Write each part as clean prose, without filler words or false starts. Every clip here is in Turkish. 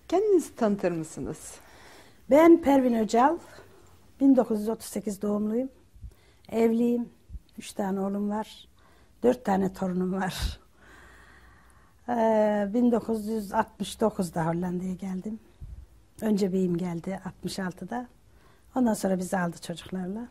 Kendinizi tanıtır mısınız? Ben Pervin Öcal, 1938 doğumluyum. Evliyim, 3 tane oğlum var, 4 tane torunum var. 1969'da Hollanda'ya geldim. Önce beyim geldi 66'da. Ondan sonra bizi aldı çocuklarla.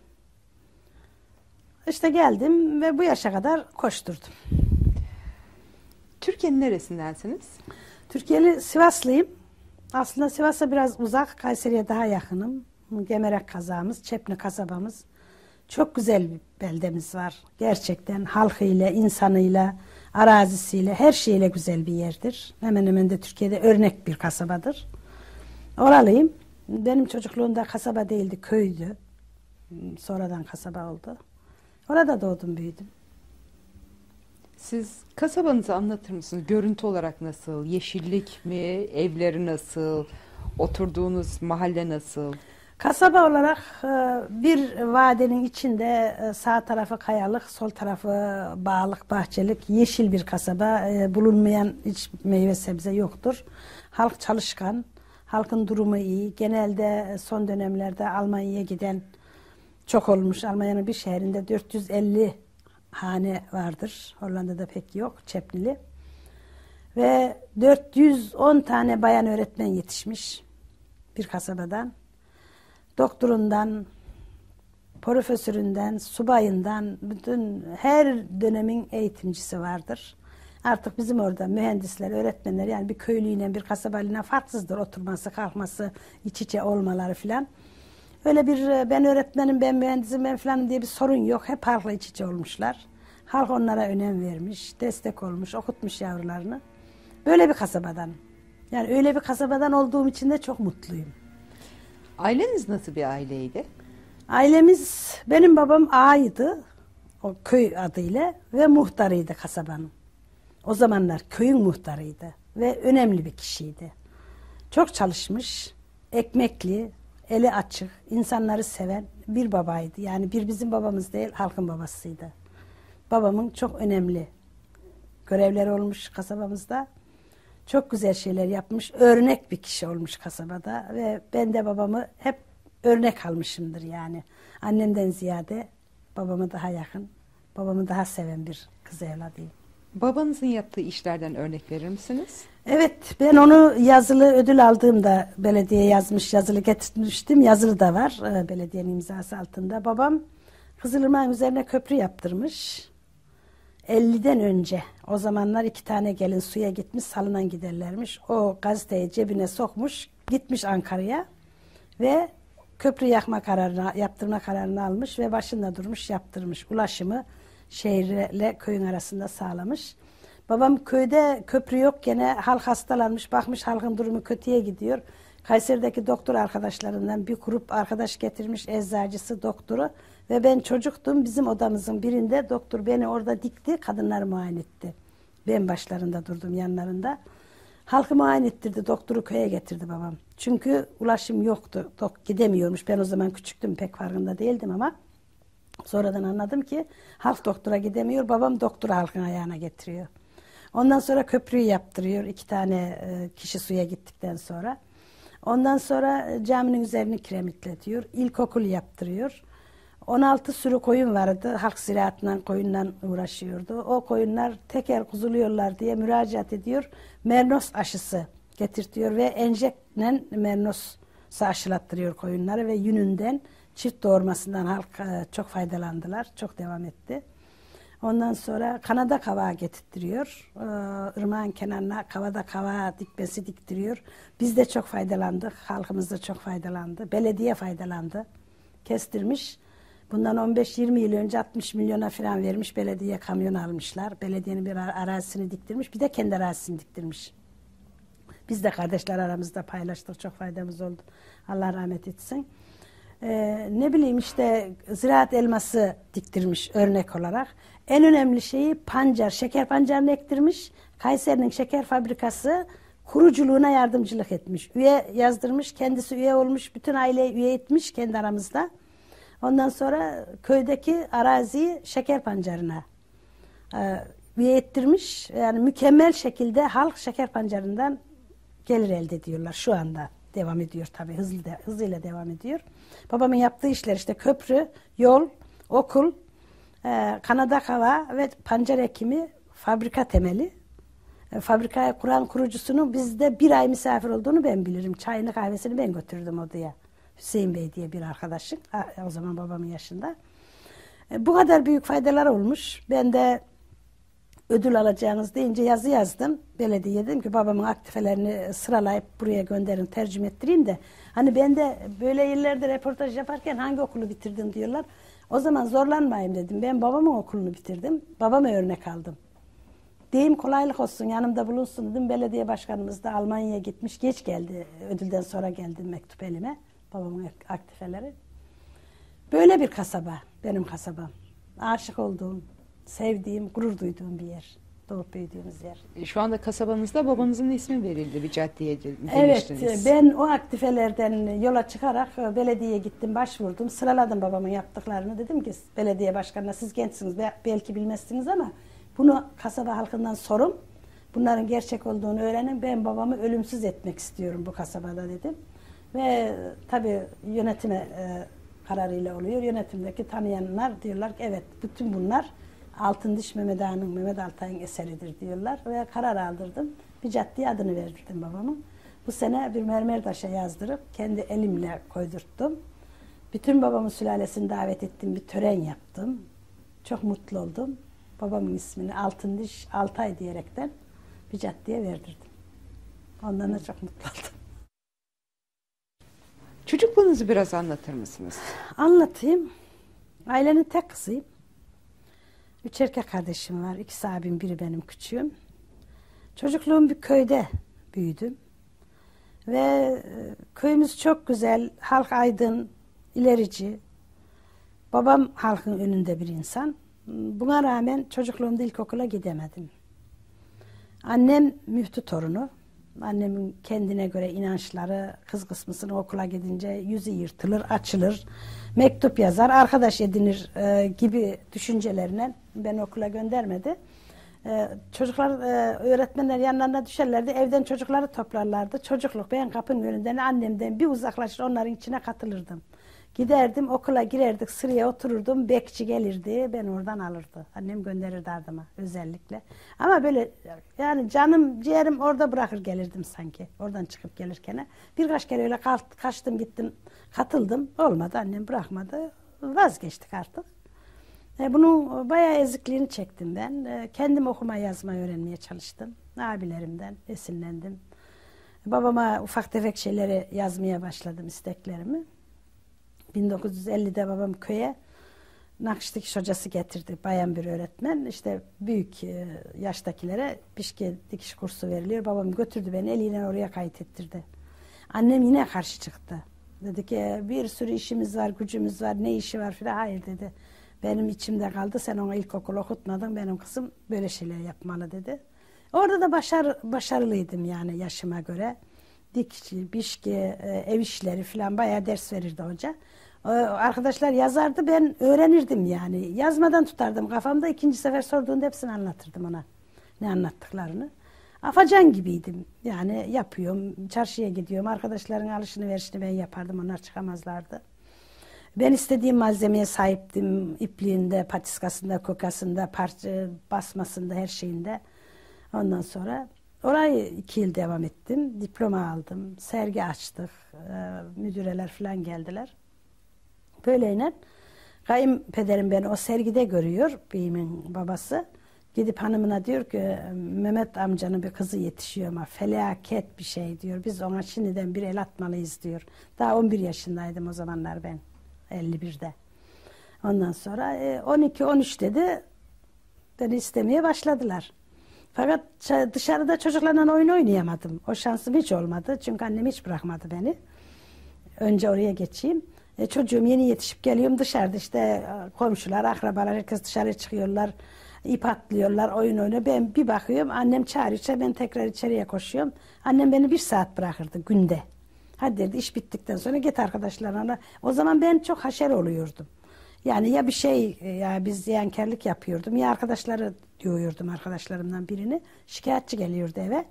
İşte geldim ve bu yaşa kadar koşturdum. Türkiye'nin neresindensiniz? Türkiye'li Sivaslıyım. Aslında Sivas'a biraz uzak, Kayseri'ye daha yakınım. Gemerek kazamız, Çepni kasabamız. Çok güzel bir beldemiz var. Gerçekten halkıyla, insanıyla, arazisiyle, her şeyle güzel bir yerdir. Hemen hemen de Türkiye'de örnek bir kasabadır. Oralıyım. Benim çocukluğumda kasaba değildi, köydü. Sonradan kasaba oldu. Orada doğdum, büyüdüm. Siz kasabanızı anlatır mısınız? Görüntü olarak nasıl? Yeşillik mi? Evleri nasıl? Oturduğunuz mahalle nasıl? Kasaba olarak bir vadenin içinde sağ tarafı kayalık, sol tarafı bağlık, bahçelik, yeşil bir kasaba. Bulunmayan hiç meyve sebze yoktur. Halk çalışkan, halkın durumu iyi. Genelde son dönemlerde Almanya'ya giden çok olmuş. Almanya'nın bir şehrinde 450 hane vardır. Hollanda'da pek yok, Çepnili. Ve 410 tane bayan öğretmen yetişmiş bir kasabadan. Doktorundan, profesöründen, subayından, bütün her dönemin eğitimcisi vardır. Artık bizim orada mühendisler, öğretmenler, yani bir köylüyle bir kasabalıyla farksızdır. Oturması, kalkması, iç içe olmaları filan. Öyle bir ben öğretmenim, ben mühendisim, ben filan diye bir sorun yok. Hep halkla iç içe olmuşlar. Halk onlara önem vermiş, destek olmuş, okutmuş yavrularını. Böyle bir kasabadan. Yani öyle bir kasabadan olduğum için de çok mutluyum. Aileniz nasıl bir aileydi? Ailemiz, benim babam ağaydı, o köy adıyla, ve muhtarıydı kasabanın. O zamanlar köyün muhtarıydı ve önemli bir kişiydi. Çok çalışmış, ekmekli, eli açık, insanları seven bir babaydı. Yani bir bizim babamız değil, halkın babasıydı. Babamın çok önemli görevleri olmuş kasabamızda. Çok güzel şeyler yapmış, örnek bir kişi olmuş kasabada ve ben de babamı hep örnek almışımdır yani. Annemden ziyade babamı daha yakın, babamı daha seven bir kız evladıyım. Babanızın yaptığı işlerden örnek verir misiniz? Evet, ben onu yazılı ödül aldığımda belediye yazmış, yazılı getirmiştim. Yazılı da var belediyenin imzası altında. Babam Kızılırmak'ın üzerine köprü yaptırmış. 50'den önce, o zamanlar 2 tane gelin suya gitmiş, salınan giderlermiş. O gazeteyi cebine sokmuş, gitmiş Ankara'ya ve köprü yaptırma kararını almış ve başında durmuş, yaptırmış. Ulaşımı şehirle köyün arasında sağlamış. Babam köyde köprü yok, gene halk hastalanmış, bakmış halkın durumu kötüye gidiyor. Kayseri'deki doktor arkadaşlarından bir grup arkadaş getirmiş, eczacısı, doktoru. Ve ben çocuktum, bizim odamızın birinde doktor beni orada dikti, kadınları muayene etti. Ben başlarında durdum, yanlarında. Halkı muayene ettirdi, doktoru köye getirdi babam. Çünkü ulaşım yoktu, gidemiyormuş. Ben o zaman küçüktüm, pek farkında değildim ama sonradan anladım ki halk doktora gidemiyor, babam doktoru halkın ayağına getiriyor. Ondan sonra köprüyü yaptırıyor, 2 tane kişi suya gittikten sonra. Ondan sonra caminin üzerini kiremitletiyor, ilkokul yaptırıyor. 16 sürü koyun vardı. Halk ziraatından, koyunla uğraşıyordu. O koyunlar teker kuzuluyorlar diye müracaat ediyor. Mernos aşısı getirtiyor ve enjekle mernosu aşılattırıyor koyunları ve yününden, çift doğurmasından halk çok faydalandılar. Çok devam etti. Ondan sonra Kanada kavağı getirtiyor. Irmağın kenarına kavağı dikmesi diktiriyor. Biz de çok faydalandık. Halkımız da çok faydalandı. Belediye faydalandı. Kestirmiş. Bundan 15-20 yıl önce 60 milyona falan vermiş, belediye kamyon almışlar. Belediyenin bir arazisini diktirmiş, bir de kendi arazisini diktirmiş. Biz de kardeşler aramızda paylaştık, çok faydamız oldu. Allah rahmet etsin. Ne bileyim işte ziraat elması diktirmiş örnek olarak. En önemli şeyi pancar, şeker pancarını ektirmiş. Kayseri'nin şeker fabrikası kuruculuğuna yardımcılık etmiş. Üye yazdırmış, kendisi üye olmuş, bütün aileyi üye etmiş kendi aramızda. Ondan sonra köydeki araziyi şeker pancarına üye ettirmiş. Yani mükemmel şekilde halk şeker pancarından gelir elde ediyorlar. Şu anda devam ediyor tabii, hızıyla devam ediyor. Babamın yaptığı işler işte köprü, yol, okul, kanadak hava ve pancar ekimi, fabrika temeli. Fabrikayı kuran kurucusunun bizde bir ay misafir olduğunu ben bilirim. Çayını kahvesini ben götürdüm odaya. Hüseyin Bey diye bir arkadaşım. O zaman babamın yaşında. Bu kadar büyük faydalar olmuş. Ben de ödül alacağınız deyince yazı yazdım. Belediye dedim ki babamın aktifelerini sıralayıp buraya gönderin, tercüme ettireyim de. Hani ben de böyle yerlerde röportaj yaparken hangi okulu bitirdin diyorlar. O zaman zorlanmayayım dedim. Ben babamın okulunu bitirdim. Babama örnek aldım. Diyeyim kolaylık olsun, yanımda bulunsun dedim. Belediye başkanımız da Almanya'ya gitmiş. Geç geldi. Ödülden sonra geldi mektup elime. Babamın aktifeleri. Böyle bir kasaba, benim kasabam. Aşık olduğum, sevdiğim, gurur duyduğum bir yer. Doğup büyüdüğümüz yer. Şu anda kasabanızda babanızın ismi verildi, bir caddeye Evet, demiştiniz. ben o aktifelerden yola çıkarak belediyeye gittim, başvurdum. Sıraladım babamın yaptıklarını. Dedim ki belediye başkanına, siz gençsiniz, belki bilmezsiniz ama bunu kasaba halkından sorun. Bunların gerçek olduğunu öğrenin. Ben babamı ölümsüz etmek istiyorum bu kasabada dedim. Ve tabii yönetime kararıyla oluyor. Yönetimdeki tanıyanlar diyorlar ki evet, bütün bunlar Altındiş Mehmet Ağa'nın, Mehmet Altay'ın eseridir diyorlar. Ve karar aldırdım. Bir caddeye adını verdim babamın. Bu sene bir mermer taşa yazdırıp kendi elimle koydurttum. Bütün babamın sülalesini davet ettim. Bir tören yaptım. Çok mutlu oldum. Babamın ismini Altındiş Altay diyerekten bir caddeye verdirdim. Ondan da çok mutlu oldum. Çocukluğunuzu biraz anlatır mısınız? Anlatayım. Ailenin tek kızıyım. 3 erkek kardeşim var. 2'si abim, biri benim küçüğüm. Çocukluğum bir köyde büyüdüm. Ve köyümüz çok güzel, halk aydın, ilerici. Babam halkın önünde bir insan. Buna rağmen çocukluğumda ilkokula gidemedim. Annem müftü torunu. Annemin kendine göre inançları, kız kısmısını okula gidince yüzü yırtılır, açılır, mektup yazar, arkadaş edinir gibi düşüncelerine beni okula göndermedi. Çocuklar, öğretmenler yanlarına düşerlerdi, evden çocukları toplarlardı. Çocukluk, ben kapının önünden annemden bir uzaklaşır onların içine katılırdım. Giderdim, okula girerdik, sıraya otururdum, bekçi gelirdi, ben oradan alırdı. Annem gönderirdi ardıma özellikle. Ama böyle yani canım, ciğerim orada bırakır gelirdim sanki, oradan çıkıp gelirken. Birkaç kere öyle kaçtım gittim, katıldım, olmadı, annem bırakmadı, vazgeçtik artık. Bunun bayağı ezikliğini çektim ben. Kendim okuma yazma öğrenmeye çalıştım. Abilerimden esinlendim. Babama ufak tefek şeyleri yazmaya başladım, isteklerimi. 1950'de babam köye nakış dikiş hocası getirdi, bayan bir öğretmen. İşte büyük yaştakilere pişki dikiş kursu veriliyor. Babam götürdü beni, eliyle oraya kayıt ettirdi. Annem yine karşı çıktı. Dedi ki bir sürü işimiz var, gücümüz var, ne işi var filan. Hayır dedi. Benim içimde kaldı, sen ona ilkokul okutmadın, benim kızım böyle şeyler yapmalı dedi. Orada da başarılıydım yani yaşıma göre. Dikişi, bişki, ev işleri falan bayağı ders verirdi hoca. Arkadaşlar yazardı, ben öğrenirdim yani. Yazmadan tutardım kafamda, ikinci sefer sorduğunda hepsini anlatırdım ona. Ne anlattıklarını. Afacan gibiydim. Yani yapıyorum, çarşıya gidiyorum, arkadaşların alışını verişini ben yapardım, onlar çıkamazlardı. Ben istediğim malzemeye sahiptim. İpliğinde, patiskasında, kokasında, parça basmasında, her şeyinde. Ondan sonra orayı 2 yıl devam ettim. Diploma aldım. Sergi açtık. Müdüreler falan geldiler. Böyleyle kayınpederim beni o sergide görüyor. Beyimin babası. Gidip hanımına diyor ki Mehmet amcanın bir kızı yetişiyor ama felaket bir şey diyor. Biz ona şimdiden bir el atmalıyız diyor. Daha 11 yaşındaydım o zamanlar ben. 51'de. Ondan sonra 12-13 dedi, beni istemeye başladılar. Fakat dışarıda çocuklarla oyun oynayamadım. O şansım hiç olmadı. Çünkü annem hiç bırakmadı beni. Önce oraya geçeyim. Çocuğum yeni yetişip geliyorum, dışarıda işte komşular, akrabalar herkes dışarı çıkıyorlar. İp atlıyorlar, oyun oynuyor. Ben bir bakıyorum, annem çağırıyor, ben tekrar içeriye koşuyorum. Annem beni 1 saat bırakırdı günde. Hadi derdi, iş bittikten sonra git arkadaşlarına. O zaman ben çok haşer oluyordum. Yani ya bir şey, ya biz ziyankarlık yapıyordum ya arkadaşları duyuyordum, arkadaşlarımdan birini. Şikayetçi geliyordu eve.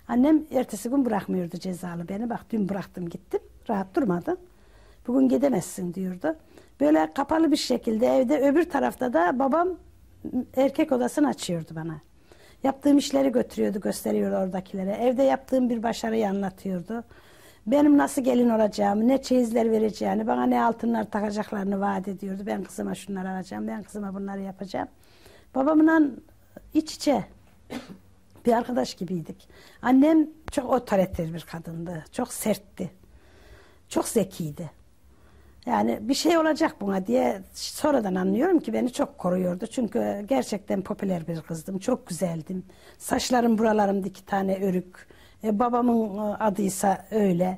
Annem ertesi gün bırakmıyordu cezalı beni. Bak dün bıraktım gittim. Rahat durmadım. Bugün gidemezsin diyordu. Böyle kapalı bir şekilde evde, öbür tarafta da babam erkek odasını açıyordu bana. Yaptığım işleri götürüyordu, gösteriyordu oradakilere. Evde yaptığım bir başarıyı anlatıyordu. Benim nasıl gelin olacağımı, ne çeyizler vereceğini, bana ne altınlar takacaklarını vaat ediyordu. Ben kızıma şunları alacağım, ben kızıma bunları yapacağım. Babamla iç içe bir arkadaş gibiydik. Annem çok otoriter bir kadındı, çok sertti, çok zekiydi. Yani bir şey olacak buna diye sonradan anlıyorum ki beni çok koruyordu. Çünkü gerçekten popüler bir kızdım, çok güzeldim. Saçlarım buralarımda 2 tane örük. Babamın adıysa öyle.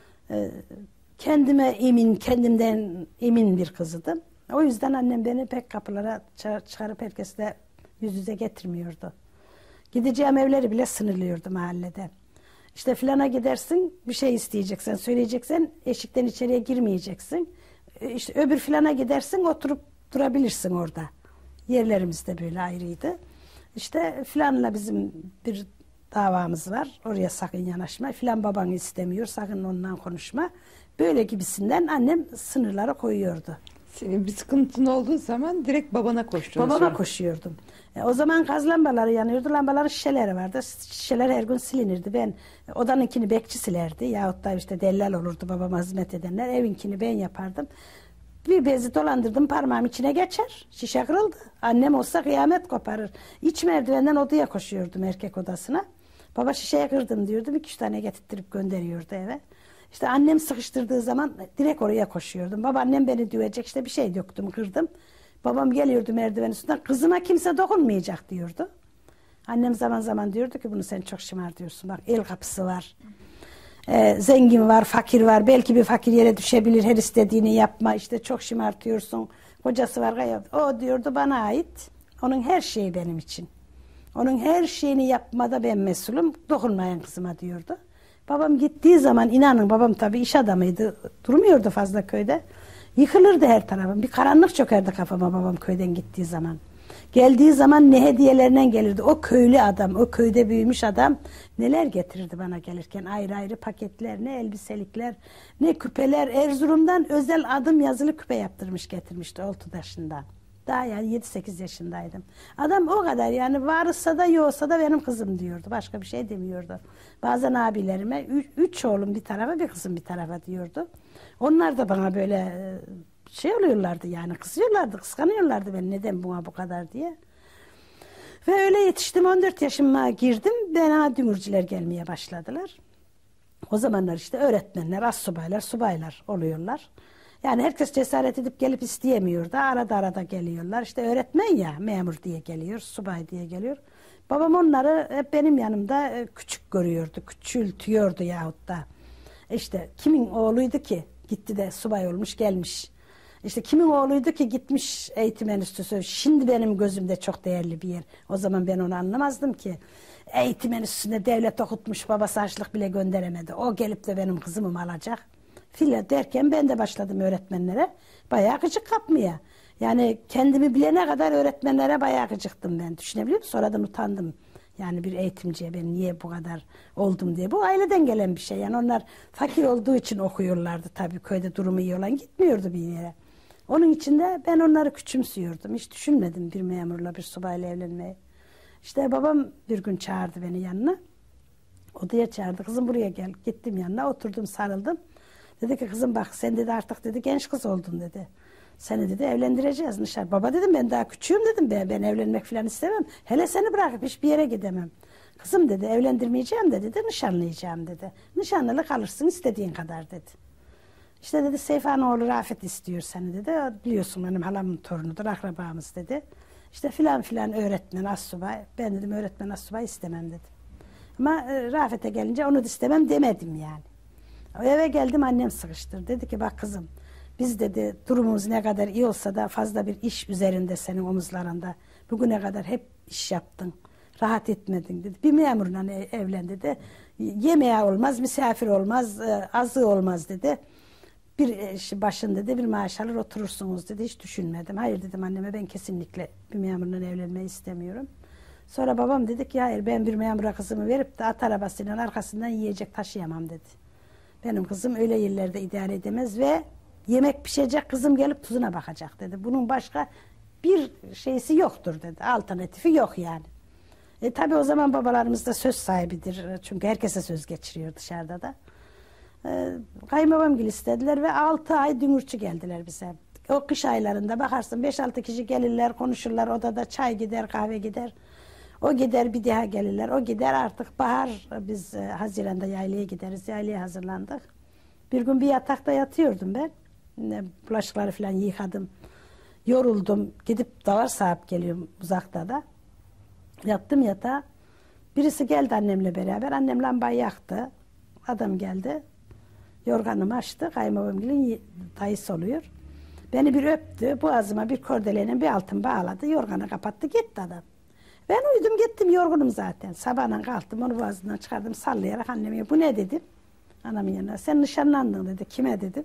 Kendime emin, kendimden emin bir kızıydım. O yüzden annem beni pek kapılara çıkarıp herkesle yüz yüze getirmiyordu. Gideceğim evleri bile sınırlıyordu mahallede. İşte filana gidersin, bir şey isteyeceksen, söyleyeceksen eşikten içeriye girmeyeceksin. İşte öbür filana gidersin, oturup durabilirsin orada. Yerlerimiz de böyle ayrıydı. İşte filanla bizim bir davamız var. Oraya sakın yanaşma. Filan babanı istemiyor. Sakın ondan konuşma. Böyle gibisinden annem sınırları koyuyordu. Senin bir sıkıntın olduğu zaman direkt babana koştun. Babama koşuyordum. O zaman gaz lambaları yanıyordu. Lambaların şişeleri vardı. Şişeler her gün silinirdi. Ben odanınkini bekçi silerdi. Yahut da işte dellal olurdu babama hizmet edenler. Evinkini ben yapardım. Bir bezi dolandırdım, parmağım içine geçer. Şişe kırıldı. Annem olsa kıyamet koparır. İç merdivenden odaya koşuyordum, erkek odasına. Baba şişeye kırdım diyordum. 2-3 tane getirttirip gönderiyordu eve. İşte annem sıkıştırdığı zaman direkt oraya koşuyordum. Babaannem beni dövecek, işte bir şey döktüm, kırdım. Babam geliyordu merdiven üstünden, kızıma kimse dokunmayacak diyordu. Annem zaman zaman diyordu ki bunu sen çok şımartıyorsun. Bak el kapısı var. Zengin var, fakir var. Belki bir fakir yere düşebilir, her istediğini yapma. İşte çok şımartıyorsun. Kocası var. O diyordu bana ait. Onun her şeyi benim için. Onun her şeyini yapmada ben mesulüm. Dokunmayın kızıma diyordu. Babam gittiği zaman inanın babam tabii iş adamıydı. Durmuyordu fazla köyde. Yıkılırdı her tarafım. Bir karanlık çökerdi kafama babam köyden gittiği zaman. Geldiği zaman ne hediyelerine gelirdi. O köylü adam, o köyde büyümüş adam neler getirirdi bana gelirken. Ayrı ayrı paketler, ne elbiselikler, ne küpeler. Erzurum'dan özel adım yazılı küpe yaptırmış getirmişti Oltudaşı'ndan. Daha yani 7-8 yaşındaydım. Adam o kadar yani varsa da yoksa da benim kızım diyordu. Başka bir şey demiyordu. Bazen abilerime 3 oğlum bir tarafa bir kızım bir tarafa diyordu. Onlar da bana böyle şey oluyorlardı yani kızıyorlardı, kıskanıyorlardı beni neden buna bu kadar diye. Ve öyle yetiştim 14 yaşıma girdim. Bana dümürcüler gelmeye başladılar. O zamanlar işte öğretmenler, astsubaylar, subaylar oluyorlar. Yani herkes cesaret edip gelip isteyemiyor da arada geliyorlar. İşte öğretmen ya memur diye geliyor, subay diye geliyor. Babam onları hep benim yanımda küçük görüyordu, küçültüyordu yahut da. İşte kimin oğluydu ki gitti de subay olmuş gelmiş. İşte kimin oğluydu ki gitmiş eğitim enstitüsü. Şimdi benim gözümde çok değerli bir yer. O zaman ben onu anlamazdım ki. Eğitim enstitüsünde devlet okutmuş babası harçlık bile gönderemedi. O gelip de benim kızımı mı alacak? File derken ben de başladım öğretmenlere. Bayağı gıcık kapmaya. Yani kendimi bilene kadar öğretmenlere bayağı gıcıktım ben. Düşünebiliyor musun? Sonradan utandım. Yani bir eğitimciye ben niye bu kadar oldum diye. Bu aileden gelen bir şey. Yani onlar fakir olduğu için okuyorlardı tabii. Köyde durumu iyi olan gitmiyordu bir yere. Onun için de ben onları küçümsüyordum. Hiç düşünmedim bir memurla bir subayla evlenmeyi. İşte babam bir gün çağırdı beni yanına. Odaya çağırdı. Kızım buraya gel. Gittim yanına oturdum sarıldım. Dedi ki kızım bak sen dedi artık dedi genç kız oldun dedi. Seni dedi evlendireceğiz nişan. Baba dedim ben daha küçüğüm dedim ben evlenmek falan istemem. Hele seni bırakıp hiçbir yere gidemem. Kızım dedi evlendirmeyeceğim de dedi nişanlayacağım dedi. Nişanlılık alırsın istediğin kadar dedi. İşte dedi Seyfa'nın oğlu Rafet istiyor seni dedi. Biliyorsun benim halamın torunudur akrabamız dedi. İşte filan öğretmen astsubay. Ben dedim öğretmen astsubay istemem dedim. Ama Rafet'e gelince onu da istemem demedim yani. O eve geldim annem sıkıştırdı. Dedi ki bak kızım biz dedi durumumuz ne kadar iyi olsa da fazla bir iş üzerinde senin omuzlarında. Bugüne kadar hep iş yaptın. Rahat etmedin dedi. Bir memurla evlen dedi. Yemeği olmaz, misafir olmaz, azı olmaz dedi. Bir başın dedi bir maaş alır oturursunuz dedi. Hiç düşünmedim. Hayır dedim anneme ben kesinlikle bir memurla evlenmeyi istemiyorum. Sonra babam dedi ki hayır ben bir memura kızımı verip de at arabasıyla arkasından yiyecek taşıyamam dedi. Benim kızım öyle yerlerde idare edemez ve yemek pişecek kızım gelip tuzuna bakacak dedi. Bunun başka bir şeysi yoktur dedi. Alternatifi yok yani. Tabii o zaman babalarımız da söz sahibidir. Çünkü herkese söz geçiriyor dışarıda da. Kayınbabamgil istediler ve 6 ay dümürçü geldiler bize. O kış aylarında bakarsın 5-6 kişi gelirler, konuşurlar, odada çay gider, kahve gider. O gider bir daha gelirler, o gider artık bahar biz Haziran'da yaylaya gideriz, yaylaya hazırlandık. Bir gün bir yatakta yatıyordum ben. Bulaşıkları falan yıkadım. Yoruldum, gidip davar sahip geliyorum uzakta da. Yattım yatağa. Birisi geldi annemle beraber, annem lambayı yaktı. Adam geldi, yorganımı açtı, kayınbabamgilin dayısı oluyor. Beni bir öptü, boğazıma bir kordelenin bir altın bağladı, yorganı kapattı, gitti adam. Ben uyudum gittim, yorgunum zaten. Sabahına kalktım, onu boğazından çıkardım, sallayarak anneme, bu ne dedim. Anamın yanına, sen nişanlandın dedi, kime dedim.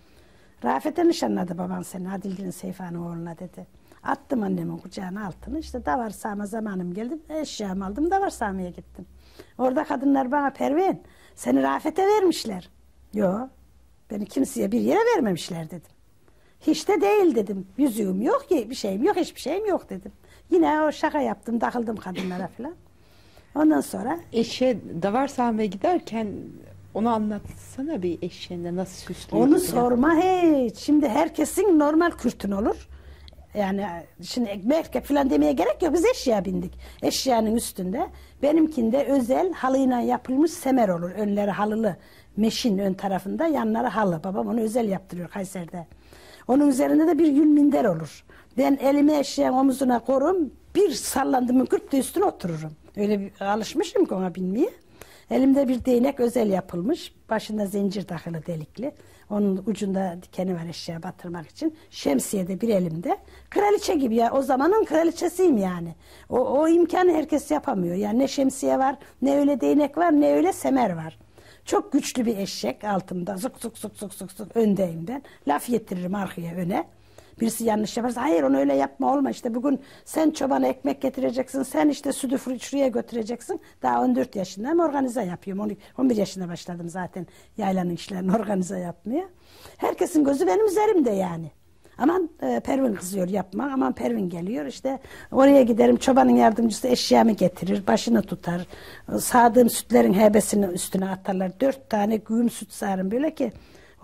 Rafet'e nişanladı baban seni, Adilgin Seyfan'ın oğluna dedi. Attım annemin kucağına altını, işte davar sağma zamanım geldi, eşyamı aldım, davar sağmaya gittim. Orada kadınlar bana, Pervin, seni Rafet'e vermişler. Yok, beni kimseye bir yere vermemişler dedim. Hiç de değil dedim. Yüzüğüm yok ki, bir şeyim yok, hiçbir şeyim yok dedim. Yine o şaka yaptım, takıldım kadınlara falan. Ondan sonra... Eşe davar sahmaya giderken onu anlatsana, bir eşeğinde nasıl süslüyor? Onu sorma hiç. Şimdi herkesin normal kürtün olur. Yani şimdi ekmek falan demeye gerek yok. Biz eşya bindik. Eşyanın üstünde. Benimkinde özel halıyla yapılmış semer olur. Önleri halılı. Meşin ön tarafında, yanları halı. Babam onu özel yaptırıyor Kayseri'de. Onun üzerinde de bir yün minder olur. Ben elimi eşeğin omuzuna korum. Bir sallandım kırp da üstüne otururum. Öyle bir alışmışım ki ona binmeye. Elimde bir değnek özel yapılmış. Başında zincir takılı delikli. Onun ucunda dikeni var eşya batırmak için. Şemsiye de bir elimde. Kraliçe gibi ya. O zamanın kraliçesiyim yani. O imkanı herkes yapamıyor. Yani ne şemsiye var, ne öyle değnek var, ne öyle semer var. Çok güçlü bir eşek altımda. Zık zık zık zık zık zık öndeyim ben. Laf getiririm arkaya öne. Birisi yanlış yaparsa hayır onu öyle yapma olma işte bugün sen çobana ekmek getireceksin, sen işte sütü şuraya götüreceksin. Daha 14 yaşındayım, organize yapıyorum. 11 yaşında başladım zaten yaylanın işlerini organize yapmaya. Herkesin gözü benim üzerimde yani. Aman Pervin kızıyor yapma, aman Pervin geliyor işte oraya giderim, çobanın yardımcısı eşyamı getirir, başını tutar. Sağdığım sütlerin hebesini üstüne atarlar. 4 tane güğüm süt sağarım böyle ki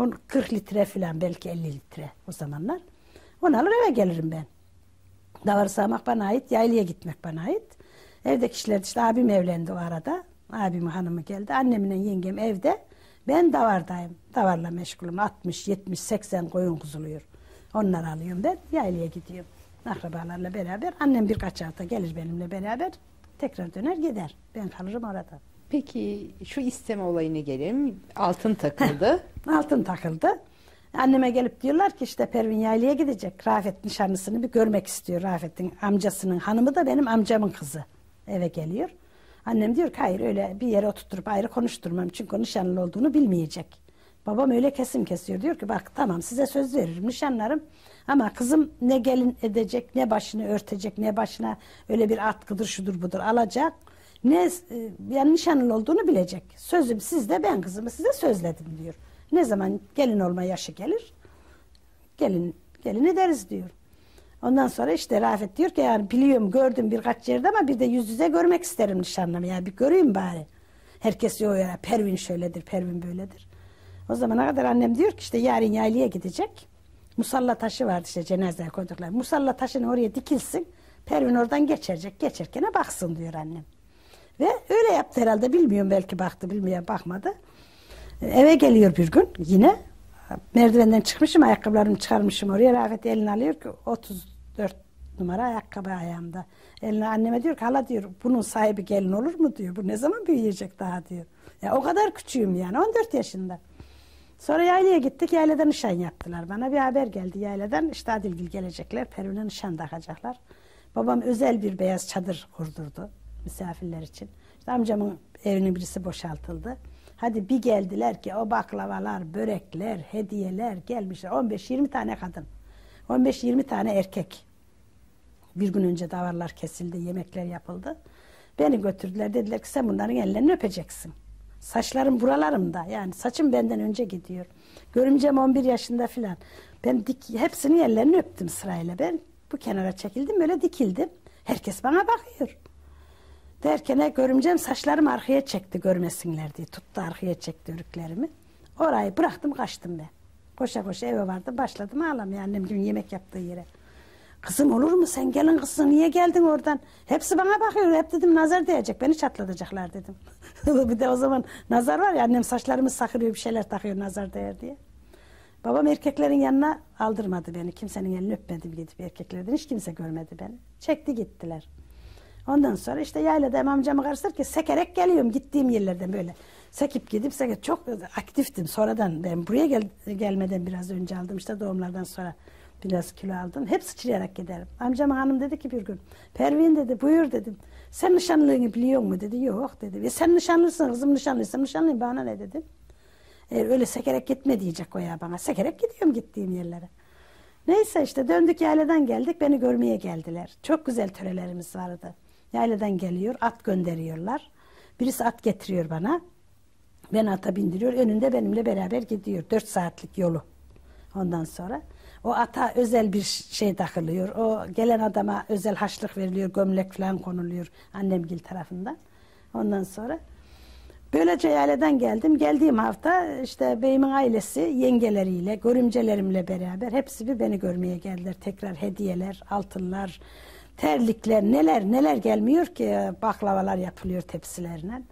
40 litre falan, belki 50 litre o zamanlar. Onu alır eve gelirim ben. Davar sağmak bana ait, yaylaya gitmek bana ait. Evdeki işler işte abim evlendi o arada. Abimin hanımı geldi. Annemle yengem evde. Ben davardayım. Davarla meşgulüm. 60, 70, 80 koyun kuzuluyor. Onları alıyorum ben. Yaylaya gidiyorum. Akrabalarla beraber. Annem birkaç hafta gelir benimle beraber. Tekrar döner gider. Ben kalırım orada. Peki şu isteme olayına gelelim. Altın takıldı. Altın takıldı. Anneme gelip diyorlar ki işte Pervin yaylaya gidecek. Rafet nişanlısını bir görmek istiyor. Rafet'in amcasının hanımı da benim amcamın kızı. Eve geliyor. Annem diyor ki hayır öyle bir yere oturtturup ayrı konuşturmam. Çünkü o nişanlı olduğunu bilmeyecek. Babam öyle kesim kesiyor. Diyor ki bak tamam size söz veririm nişanlarım. Ama kızım ne gelin edecek, ne başını örtecek, ne başına öyle bir atkıdır şudur budur alacak. Ne yani nişanlı olduğunu bilecek. Sözüm sizde, ben kızımı size sözledim diyor. Ne zaman gelin olma yaşı gelir, gelin ederiz diyor. Ondan sonra işte Rafet diyor ki yani biliyorum gördüm birkaç yerde ama bir de yüz yüze görmek isterim nişanlımı. Yani bir göreyim bari. Herkes diyor ya Pervin şöyledir, Pervin böyledir. O zamana kadar annem diyor ki işte yarın yaylaya gidecek. Musalla taşı vardı işte cenazeye koyduklar. Musalla taşını oraya dikilsin. Pervin oradan geçecek. Geçerken baksın diyor annem. Ve öyle yaptı herhalde. Bilmiyorum belki baktı, bilmiyorum bakmadı. Eve geliyor bir gün yine. Merdivenden çıkmışım, ayakkabılarımı çıkarmışım oraya. Rafet elini alıyor ki 34 numara ayakkabı ayağımda. Eline anneme diyor ki hala diyor bunun sahibi gelin olur mu diyor. Bu ne zaman büyüyecek daha diyor. Ya o kadar küçüğüm yani 14 yaşında. Sonra yaylaya gittik. Yayladan nişan yaptılar bana. Bir haber geldi yayladan. İşte Adilgil gelecekler. Pervin'e nişan takacaklar. Babam özel bir beyaz çadır kurdurdu misafirler için. İşte amcamın evinin birisi boşaltıldı. Hadi bir geldiler ki o baklavalar, börekler, hediyeler gelmişler. 15-20 tane kadın. 15-20 tane erkek. Bir gün önce davarlar kesildi, yemekler yapıldı. Beni götürdüler, dediler ki sen bunların ellerini öpeceksin. Saçlarım buralarımda, yani saçım benden önce gidiyor. Görümcem 11 yaşında filan. Ben hepsinin ellerini öptüm sırayla. Ben bu kenara çekildim, böyle dikildim. Herkes bana bakıyor. Derken görümcem saçlarımı arkaya çekti görmesinler diye. Tuttu arkaya çekti örüklerimi. Orayı bıraktım, kaçtım ben. Koşa koşa eve vardım, başladım ağlamaya annem gün yemek yaptığı yere. Kızım olur mu, sen gelin kızım, niye geldin oradan? Hepsi bana bakıyor, hep dedim nazar değecek, beni çatlatacaklar dedim. Bir de o zaman nazar var ya, annem saçlarımı sakırıyor, bir şeyler takıyor nazar değer diye. Babam erkeklerin yanına aldırmadı beni, kimsenin elini öpmedim gidip erkeklerden, hiç kimse görmedi beni. Çekti gittiler. Ondan sonra işte yaylada amcamı karşılarken sekerek geliyorum gittiğim yerlerden böyle. Sekip gidip çok aktiftim. Sonradan ben buraya gelmeden biraz önce aldım işte doğumlardan sonra biraz kilo aldım. Hep sıçrayarak giderim. Amcam hanım dedi ki bir gün, Pervin dedi, buyur dedim. Sen nişanlılığını biliyor musun dedi. Yok dedi. Sen nişanlısın kızım, nişanlıysan nişanlıyım, bana ne dedim. Öyle sekerek gitme diyecek o ya bana. Sekerek gidiyorum gittiğim yerlere. Neyse işte döndük yayladan geldik, beni görmeye geldiler. Çok güzel törelerimiz vardı. Yayladan geliyor, at gönderiyorlar. Birisi at getiriyor bana. Ben ata bindiriyor, önünde benimle beraber gidiyor. 4 saatlik yolu. Ondan sonra o ata özel bir şey takılıyor. O gelen adama özel haçlık veriliyor, gömlek falan konuluyor annemgil tarafından. Ondan sonra böylece yayladan geldim. Geldiğim hafta işte beyimin ailesi yengeleriyle, görümcelerimle beraber hepsi bir beni görmeye geldiler. Tekrar hediyeler, altınlar, terlikler, neler neler gelmiyor ki, baklavalar yapılıyor tepsilerine.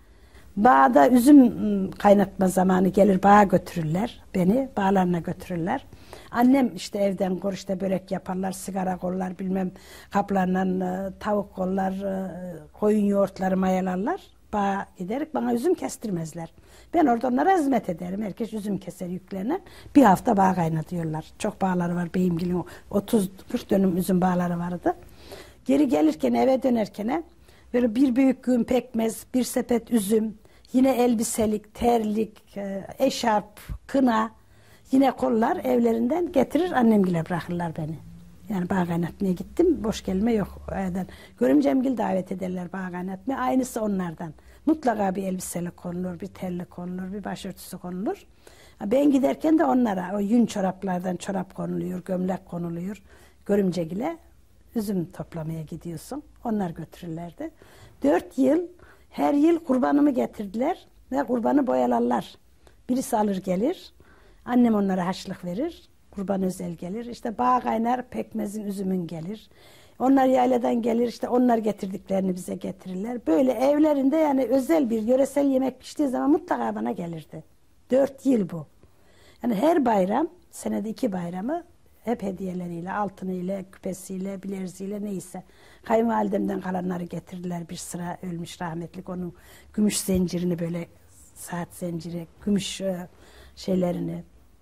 Bağda üzüm kaynatma zamanı gelir, bağa götürürler beni, bağlarına götürürler. Annem işte evden işte börek yaparlar, sigara kollar, bilmem kaplarla tavuk kollar, koyun yoğurtları mayalarlar. Bağa giderek bana üzüm kestirmezler. Ben orada onlara hizmet ederim. Herkes üzüm keser yüklerine. Bir hafta bağ kaynatıyorlar. Çok bağları var beyimgilin, 30-40 dönüm üzüm bağları vardı. Geri gelirken eve dönerken böyle bir büyük gün pekmez, bir sepet üzüm, yine elbiselik, terlik, eşarp, kına, yine kollar evlerinden getirir annemgile bırakırlar beni. Yani bağ kaynatmaya gittim, boş gelme yok evden. Görümcemgil davet ederler bağ kaynatmaya, aynısı onlardan. Mutlaka bir elbiselik konulur, bir terlik konulur, bir başörtüsü konulur. Ben giderken de onlara o yün çoraplardan çorap konuluyor, gömlek konuluyor. Görümcegile üzüm toplamaya gidiyorsun. Onlar götürürlerdi. 4 yıl her yıl kurbanımı getirdiler ve kurbanı boyalarlar. Birisi alır gelir. Annem onlara haçlık verir. Kurban özel gelir. İşte bağ kaynar, pekmezin, üzümün gelir. Onlar yayladan gelir. İşte onlar getirdiklerini bize getirirler. Böyle evlerinde yani özel bir yöresel yemek piştiği zaman mutlaka bana gelirdi. 4 yıl bu. Yani her bayram, senede 2 bayramı hep hediyeleriyle, altınıyla, küpesiyle, bilerziyle neyse. Kayınvalidemden kalanları getirdiler, bir sıra ölmüş rahmetlik. Onun gümüş zincirini böyle, saat zinciri, gümüş şeylerini,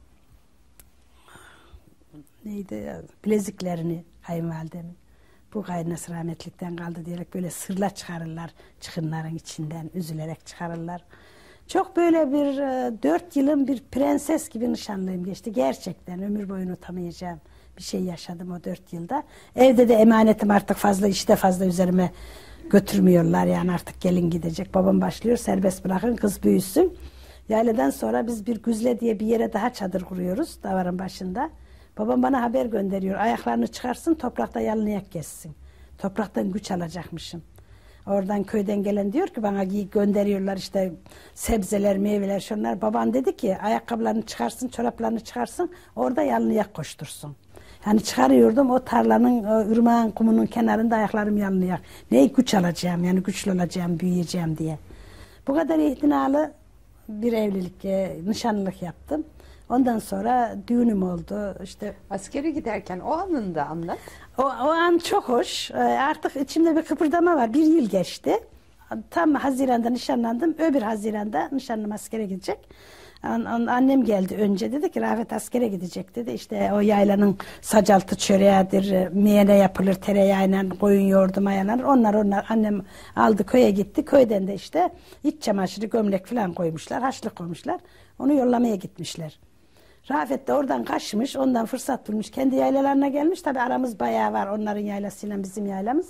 neydi, bileziklerini kayınvalidemin. Bu kaynası rahmetlikten kaldı diyerek böyle sırla çıkarırlar çıkınların içinden, üzülerek çıkarırlar. Çok böyle bir 4 yılın bir prenses gibi nişanlıyım geçti. Gerçekten ömür boyu unutamayacağım bir şey yaşadım o 4 yılda. Evde de emanetim artık fazla, işte fazla üzerime götürmüyorlar. Yani artık gelin gidecek. Babam başlıyor, serbest bırakın kız büyüsün. Yayladan sonra biz bir Güzle diye bir yere daha çadır kuruyoruz davarın başında. Babam bana haber gönderiyor. Ayaklarını çıkarsın, toprakta yalınıyak geçsin. Topraktan güç alacakmışım. Oradan köyden gelen diyor ki bana gönderiyorlar işte sebzeler, meyveler, şunlar. Baban dedi ki ayakkabılarını çıkarsın, çoraplarını çıkarsın, orada yalınıyak koştursun. Yani çıkarıyordum o tarlanın, o ırmağın, kumunun kenarında ayaklarım yalınıyak. Ne güç alacağım, yani güçlü olacağım, büyüyeceğim diye. Bu kadar itinalı bir evlilik, nişanlılık yaptım. Ondan sonra düğünüm oldu. İşte askere giderken o anını da anlat. O an çok hoş. Artık içimde bir kıpırdama var. 1 yıl geçti. Tam Haziran'da nişanlandım. Öbür Haziran'da nişanlım askere gidecek. Annem geldi önce, dedi ki Rafet askere gidecek dedi. İşte o yaylanın sacaltı çöreğidir, meyene yapılır tereyağıyla, koyun yoğurdu mayalanır. Onlar annem aldı köye gitti. Köyden de işte iç çamaşırı, gömlek falan koymuşlar, haçlık koymuşlar. Onu yollamaya gitmişler. Rafet de oradan kaçmış, ondan fırsat bulmuş. Kendi yaylalarına gelmiş. Tabi aramız bayağı var onların yaylasıyla bizim yaylamız.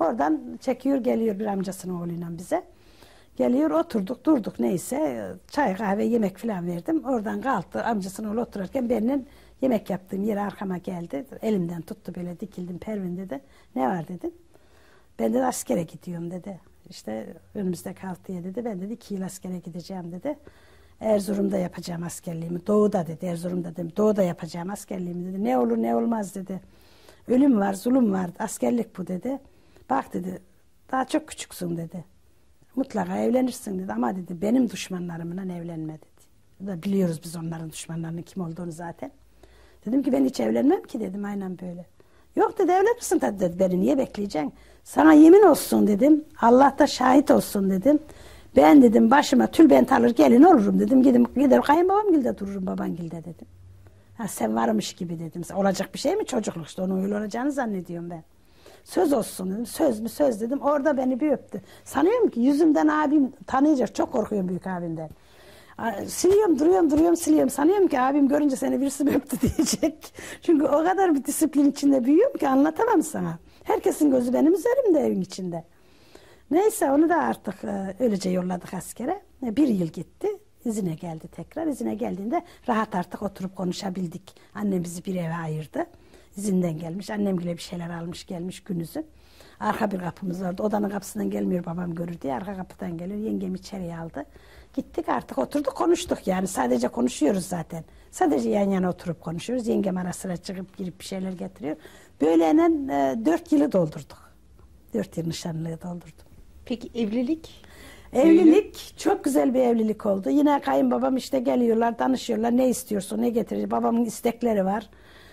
Oradan çekiyor geliyor bir amcasının oğluyla bize. Geliyor oturduk durduk neyse çay kahve yemek falan verdim. Oradan kalktı amcasının oğlu otururken benim yemek yaptığım yere arkama geldi. Elimden tuttu böyle dikildim. Pervin dedi. Ne var dedim. Ben de askere gidiyorum dedi. İşte önümüzdeki haftaya dedi. Ben dedi 2 yıl askere gideceğim dedi. Erzurum'da yapacağım askerliğimi. Doğu'da dedi. Erzurum'da dedim. Doğu'da yapacağım askerliğimi dedi. Ne olur ne olmaz dedi. Ölüm var, zulüm var. Askerlik bu dedi. Bak dedi. Daha çok küçüksün dedi. Mutlaka evlenirsin dedi. Ama dedi benim düşmanlarımla evlenme dedi. Biliyoruz biz onların düşmanlarının kim olduğunu zaten. Dedim ki ben hiç evlenmem ki dedim. Aynen böyle. Yok dedi evlenirsin dedi. Beni niye bekleyeceksin? Sana yemin olsun dedim. Allah da şahit olsun dedim. Ben dedim başıma tülbent alır gelin olurum dedim. Gider kayınbabamgilde dururum babangilde dedim. Ha, sen varmış gibi dedim. Olacak bir şey mi çocukluk işte onun öyle olacağını zannediyorum ben. Söz olsun dedim. Söz mü söz dedim. Orada beni bir öptü. Sanıyorum ki yüzümden abim tanıyacak. Çok korkuyorum büyük abimden. Siliyorum duruyorum siliyorum. Sanıyorum ki abim görünce seni birisi mi öptü diyecek. Çünkü o kadar bir disiplin içinde büyüyorum ki anlatamam sana. Herkesin gözü benim üzerimde evin içinde. Neyse onu da artık öylece yolladık askere. 1 yıl gitti. İzine geldi tekrar. İzine geldiğinde rahat artık oturup konuşabildik. Annem bizi bir eve ayırdı. İzinden gelmiş. Annem bile bir şeyler almış gelmiş günüzü. Arka bir kapımız vardı. Odanın kapısından gelmiyor babam görür diye. Arka kapıdan geliyor. Yengem içeriye aldı. Gittik artık oturduk konuştuk yani. Sadece konuşuyoruz zaten. Sadece yan yana oturup konuşuyoruz. Yengem ara sıra çıkıp girip bir şeyler getiriyor. Böyleyle 4 yılı doldurduk. 4 yıl nişanlılığı doldurdum. Peki evlilik? Evlilik çok güzel bir evlilik oldu. Yine kayınbabam işte geliyorlar, danışıyorlar. Ne istiyorsun, ne getirir? Babamın istekleri var.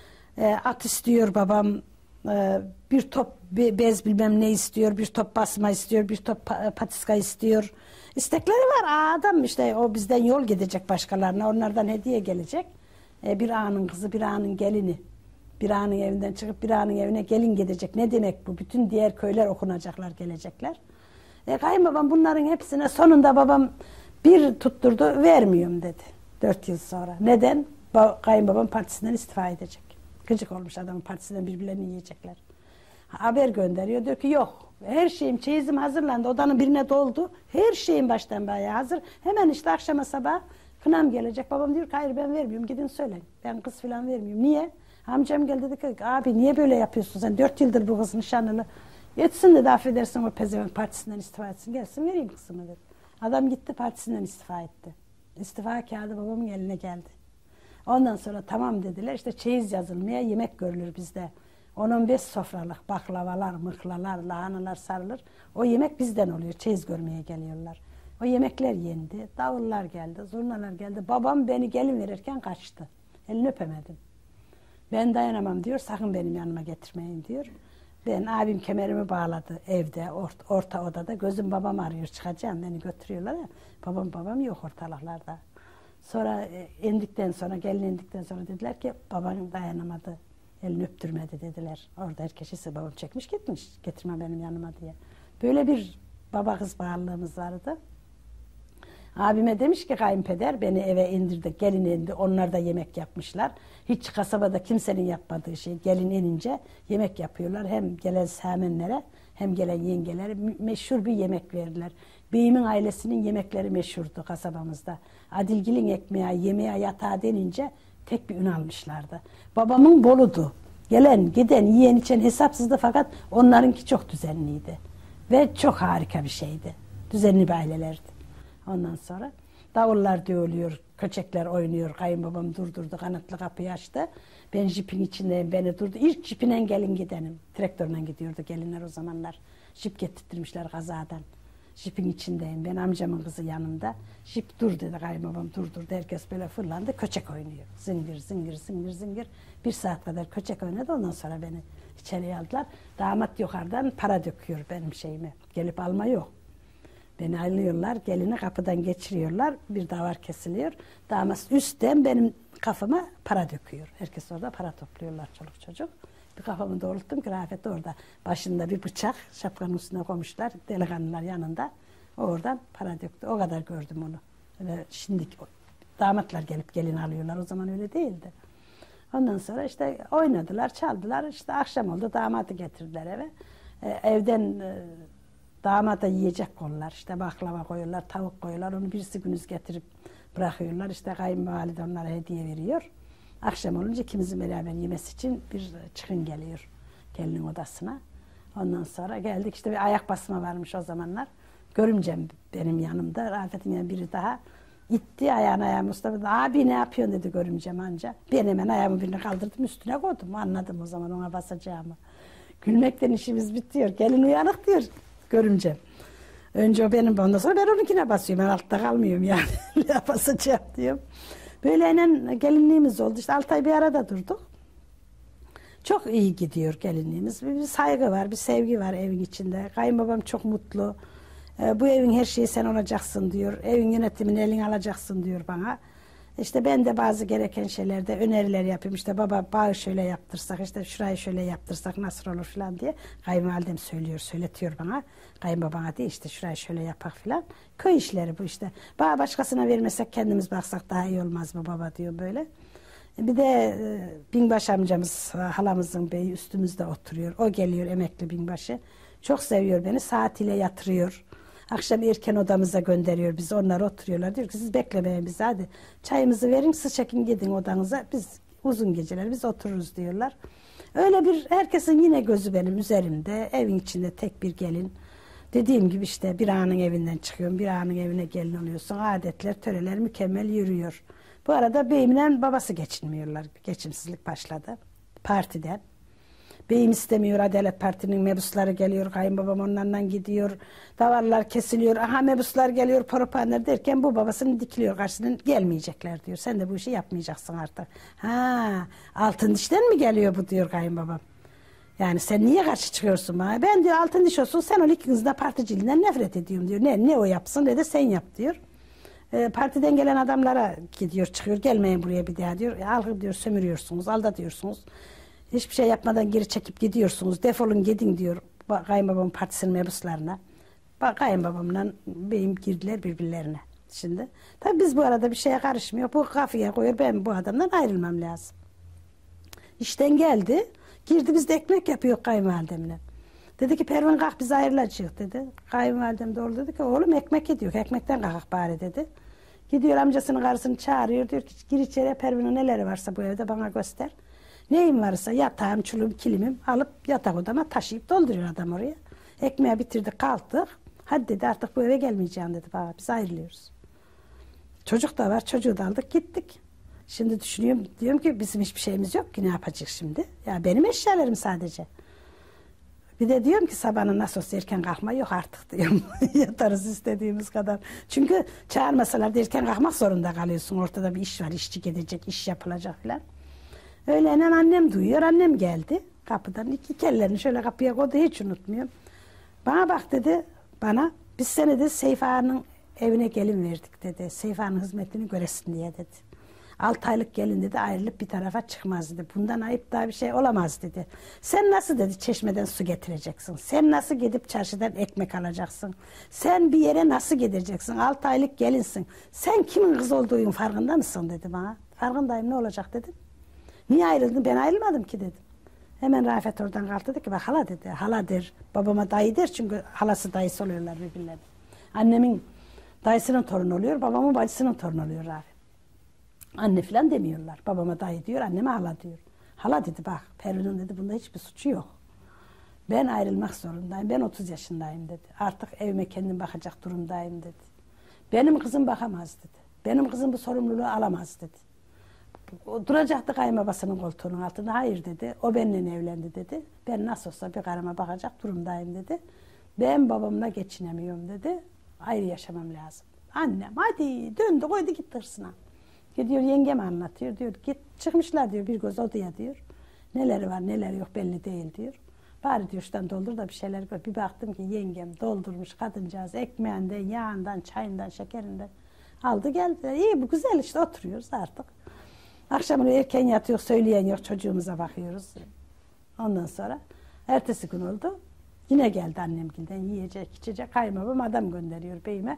At istiyor babam. Bir top bez bilmem ne istiyor. Bir top basma istiyor. Bir top patiska istiyor. İstekleri var. Adam işte o bizden yol gidecek başkalarına. Onlardan hediye gelecek. Bir ağanın kızı, bir ağanın gelini. Bir ağanın evinden çıkıp bir ağanın evine gelin gidecek. Ne demek bu? Bütün diğer köyler okunacaklar, gelecekler. Kayınbabam bunların hepsine sonunda babam bir tutturdu, vermiyorum dedi 4 yıl sonra. Neden? Kayınbabam partisinden istifa edecek. Gıcık olmuş adamın partisinden birbirlerini yiyecekler. Haber gönderiyor, diyor ki yok. Her şeyim, çeyizim hazırlandı, odanın birine doldu. Her şeyim baştan bayağı hazır. Hemen işte akşama sabah kınam gelecek. Babam diyor ki hayır ben vermiyorum, gidin söyleyin. Ben kız falan vermiyorum. Niye? Amcam geldi dedi ki abi niye böyle yapıyorsun sen? 4 yıldır bu kız nişanlılı. Yetsin dedi affedersin o pezevenk partisinden istifa etsin. Gelsin vereyim kızımı dedi. Adam gitti partisinden istifa etti. İstifa kağıdı babamın eline geldi. Ondan sonra tamam dediler işte çeyiz yazılmaya yemek görülür bizde. 10-15 sofralık baklavalar, mıhlalar, lahanalar sarılır. O yemek bizden oluyor. Çeyiz görmeye geliyorlar. O yemekler yendi. Davullar geldi, zurnalar geldi. Babam beni gelin verirken kaçtı. Elini öpemedim. Ben dayanamam diyor. Sakın benim yanıma getirmeyin diyor. Ben abim kemerimi bağladı evde, orta odada. Gözüm babam arıyor çıkacağım. Beni götürüyorlar ya. Babam yok ortalıklarda. Sonra gelin indikten sonra dediler ki baban dayanamadı. Elini öptürmedi dediler. Orada herkes ise babam çekmiş gitmiş. Getirme benim yanıma diye. Böyle bir baba kız bağlılığımız vardı. Abime demiş ki kayınpeder beni eve indirdi. Gelin indi. Onlar da yemek yapmışlar. Hiç kasabada kimsenin yapmadığı şey. Gelin inince yemek yapıyorlar. Hem gelen samenlere hem gelen yengelere meşhur bir yemek verirler. Beyimin ailesinin yemekleri meşhurdu kasabamızda. Adilgil'in ekmeği, yemeğe, yatağı denince tek bir ün almışlardı. Babamın boludu. Gelen, giden, yiyen, içen hesapsızdı fakat onlarınki çok düzenliydi. Ve çok harika bir şeydi. Düzenli bir ailelerdi. Ondan sonra davullar dövülüyor, köçekler oynuyor. Kayınbabam durdurdu, kanatlı kapıyı açtı. Ben jipin içindeyim, beni durdu. İlk jipinen gelin gidenim. Traktörle gidiyordu gelinler o zamanlar. Jip getirtmişler kazadan. Jipin içindeyim, ben amcamın kızı yanımda. Jip dur dedi kayınbabam, durdu. Herkes böyle fırlandı, köçek oynuyor. Zıngır, zıngır, zıngır, zıngır. 1 saat kadar köçek oynadı, ondan sonra beni içeriye aldılar. Damat yukarıdan para döküyor benim şeyime. Gelip alma yok. Beni alıyorlar, gelini kapıdan geçiriyorlar, bir davar kesiliyor. Damat üstten benim kafama para döküyor. Herkes orada para topluyorlar, çoluk çocuk. Bir kafamı doğrulttum ki Rafet orada. Başında bir bıçak, şapkanın üstüne koymuşlar, delikanlılar yanında. Oradan para döktü, o kadar gördüm onu. Öyle şimdi damatlar gelip gelin alıyorlar, o zaman öyle değildi. Ondan sonra işte oynadılar, çaldılar, işte akşam oldu, damadı getirdiler eve. Evden damada yiyecek koyarlar. İşte baklava koyuyorlar, tavuk koyuyorlar. Onu birisi gündüz getirip bırakıyorlar. İşte kayınvalide onlara hediye veriyor. Akşam olunca ikimizin beraber yemesi için bir çıkın geliyor gelinin odasına. Ondan sonra geldik, işte bir ayak basma varmış o zamanlar. Görümcem benim yanımda, Rafet'in yanında biri daha. İtti ayağına Mustafa, abi ne yapıyorsun dedi görümcem anca. Ben hemen ayağımı birini kaldırdım, üstüne koydum. Anladım o zaman ona basacağımı. Gülmekten işimiz bitiyor. Gelin uyanık diyor görümcem. Önce o benim, ondan sonra ben onunkine basıyorum. Ben altta kalmıyorum yani. Ne basacağım diyorum. Böyleyle gelinliğimiz oldu. İşte 6 ay bir arada durduk. Çok iyi gidiyor gelinliğimiz. Bir saygı var, bir sevgi var evin içinde. Kayınbabam çok mutlu. Bu evin her şeyi sen olacaksın diyor. Evin yönetimini eline alacaksın diyor bana. İşte ben de bazı gereken şeylerde öneriler yapayım. İşte baba bağı şöyle yaptırsak, işte şurayı şöyle yaptırsak nasıl olur falan diye. Kayınvalidem söyletiyor bana. Kayınbabana değil, işte şurayı şöyle yapak falan. Köy işleri bu işte. Bağı başkasına vermesek kendimiz baksak daha iyi olmaz mı baba diyor böyle. Bir de binbaşı amcamız, halamızın beyi üstümüzde oturuyor. O geliyor, emekli binbaşı. Çok seviyor beni, saatiyle yatırıyor. Akşam erken odamıza gönderiyor bizi. Onlar oturuyorlar. Diyor ki siz beklemeyin bizi, hadi çayımızı verin, siz çekin gidin odanıza. Biz uzun geceler biz otururuz diyorlar. Öyle bir, herkesin yine gözü benim üzerimde. Evin içinde tek bir gelin. Dediğim gibi işte bir ağanın evinden çıkıyorum, bir ağanın evine gelin oluyorsun. Adetler, töreler mükemmel yürüyor. Bu arada beyimle babası geçinmiyorlar. Geçimsizlik başladı partiden. Beyim istemiyor, Adalet Parti'nin mebusları geliyor, kayınbabam onlarla gidiyor, davarlar kesiliyor, aha mebuslar geliyor, propaganda derken bu babasını dikiliyor karşısına, gelmeyecekler diyor. Sen de bu işi yapmayacaksın artık. Ha, altın dişten mi geliyor bu diyor kayınbabam. Yani sen niye karşı çıkıyorsun bana? Ben diyor altın diş olsun, sen ol ikiniz de particiliğinden nefret ediyorum diyor. Ne o yapsın ne de sen yap diyor. Partiden gelen adamlara gidiyor, çıkıyor, gelmeyin buraya bir daha diyor. Halkı diyor sömürüyorsunuz, aldatıyorsunuz. Hiçbir şey yapmadan geri çekip gidiyorsunuz. Defolun gidin diyor kayınbabamın partisinin mebuslarına. Kayınbabamla beyim girdiler birbirlerine. Şimdi tabii biz bu arada bir şeye karışmıyor. Bu kafaya koyuyor, ben bu adamdan ayrılmam lazım. İşten geldi. Girdi, biz de ekmek yapıyor kayınvalidemle. Dedi ki Pervin kalk biz ayrılacağız dedi. Kayınvalidem de dedi ki oğlum ekmek yediyor. Ekmekten kalk bari dedi. Gidiyor amcasının karısını çağırıyor. Diyor ki gir içeri, Pervin'in neleri varsa bu evde bana göster. Neyim varsa yatağım, çulum, kilimim alıp yatak odama taşıyıp dolduruyor adam oraya. Ekmeği bitirdik kalktık. Hadi dedi artık bu eve gelmeyeceğim dedi. Baba biz ayrılıyoruz. Çocuk da var, çocuğu da aldık gittik. Şimdi düşünüyorum, diyorum ki bizim hiçbir şeyimiz yok ki ne yapacağız şimdi? Ya benim eşyalarım sadece. Bir de diyorum ki sabahın nasıl olsa erken kalkma yok artık diyorum. Yatarız istediğimiz kadar. Çünkü çağırmasalar da erken kalkmak zorunda kalıyorsun. Ortada bir iş var, işçi gidecek, iş yapılacak falan. Öğlenen annem duyuyor, annem geldi. Kapıdan iki kellerini şöyle kapıya koydu, hiç unutmuyorum. Bana bak dedi, biz seni de Seyfi Ağa'nın evine gelin verdik dedi. Seyfi Ağa'nın hizmetini göresin diye dedi. 6 aylık gelin dedi, ayrılıp bir tarafa çıkmaz dedi. Bundan ayıp daha bir şey olamaz dedi. Sen nasıl dedi çeşmeden su getireceksin? Sen nasıl gidip çarşıdan ekmek alacaksın? Sen bir yere nasıl gideceksin? 6 aylık gelinsin. Sen kimin kız olduğunun farkında mısın dedi bana. Farkındayım, ne olacak dedim. Niye ayrıldın? Ben ayrılmadım ki dedim. Hemen Rafet oradan kalktı dedi ki bak hala dedi. Hala der. Babama dayı der çünkü halası dayısı oluyorlar birbirlerine. Annemin dayısının torunu oluyor, babamın bacısının torunu oluyor Rafet. Anne falan demiyorlar. Babama dayı diyor, anneme hala diyor. Hala dedi bak Pervin'in dedi bunda hiçbir suçu yok. Ben ayrılmak zorundayım. Ben 30 yaşındayım dedi. Artık evime kendim bakacak durumdayım dedi. Benim kızım bakamaz dedi. Benim kızım bu sorumluluğu alamaz dedi. O duracaktı kayınbabasının koltuğunun altında. Hayır dedi. O benimle evlendi dedi. Ben nasıl olsa bir karıma bakacak durumdayım dedi. Ben babamla geçinemiyorum dedi. Ayrı yaşamam lazım. Annem hadi döndü koydu gitti hırsına. Gidiyor yengem anlatıyor. Diyor git çıkmışlar diyor bir göz odaya diyor. Neleri var neleri yok belli değil diyor. Bari diyor şuradan doldur da bir şeyler koy. Bir baktım ki yengem doldurmuş kadıncağız ekmeğinden, yağından, çayından, şekerinden aldı geldi. İyi bu güzel işte oturuyoruz artık. Akşamını erken yatıyor, söyleyen yok, çocuğumuza bakıyoruz. Ondan sonra ertesi gün oldu. Yine geldi annemgilden yiyecek, içecek. Kayınbabam adam gönderiyor beyime.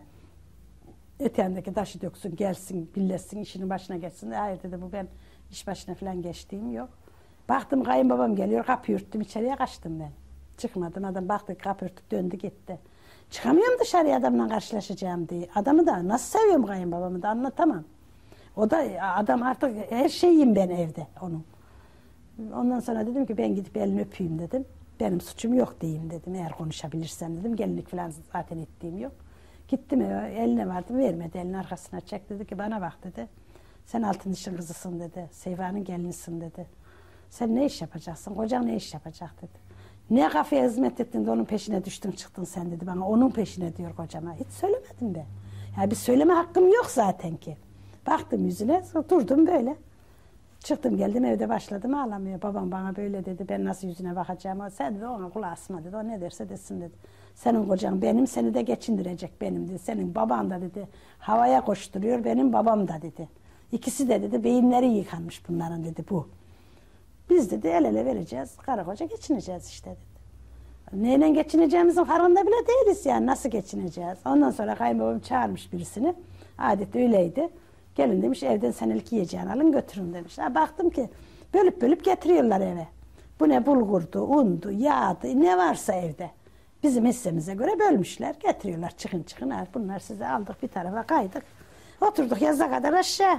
Öteyendeki taşı döksün, gelsin, birleşsin, işinin başına geçsin. Hayır dedi bu ben iş başına falan geçtiğim yok. Baktım kayınbabam geliyor, kapıyı örttüm, içeriye kaçtım ben. Çıkmadım. Adam baktı kapı örtüp döndü gitti. Çıkamıyorum dışarıya adamla karşılaşacağım diye. Adamı da nasıl seviyorum kayınbabamı da anlatamam. O da adam artık her şeyim ben evde onun. Ondan sonra dedim ki ben gidip elini öpeyim dedim. Benim suçum yok diyeyim dedim. Eğer konuşabilirsem dedim. Gelinlik falan zaten ettiğim yok. Gittim eve, eline vardım, vermedi. Elini arkasına çek dedi ki bana bak dedi. Sen altın dişin kızısın dedi. Seyfa'nın gelinisin dedi. Sen ne iş yapacaksın? Kocan ne iş yapacak dedi. Ne kafaya hizmet ettin de onun peşine düştün çıktın sen dedi bana. Onun peşine diyor kocama. Hiç söylemedim ben. Ya bir söyleme hakkım yok zaten ki. Baktım yüzüne, durdum böyle. Çıktım geldim evde başladım ağlamıyor. Babam bana böyle dedi. Ben nasıl yüzüne bakacağım? Sen dedi ona kulağı asma dedi. O ne derse desin dedi. Senin kocan benim, seni de geçindirecek benim dedi. Senin baban da dedi. Havaya koşturuyor, benim babam da dedi. İkisi de dedi beyinleri yıkanmış bunların dedi bu. Biz dedi el ele vereceğiz. Karı koca geçineceğiz işte dedi. Neyle geçineceğimizin farkında bile değiliz yani. Nasıl geçineceğiz? Ondan sonra kayınbabam çağırmış birisini. Adet öyleydi. Gelin demiş evden senelik yiyeceğini alın götürün demiş. Ha, baktım ki bölüp bölüp getiriyorlar eve. Bu ne bulgurdu, undu, yağdı ne varsa evde. Bizim hissemize göre bölmüşler. Getiriyorlar çıkın çıkın. Ha, bunlar size aldık bir tarafa kaydık. Oturduk yaza kadar aşağı.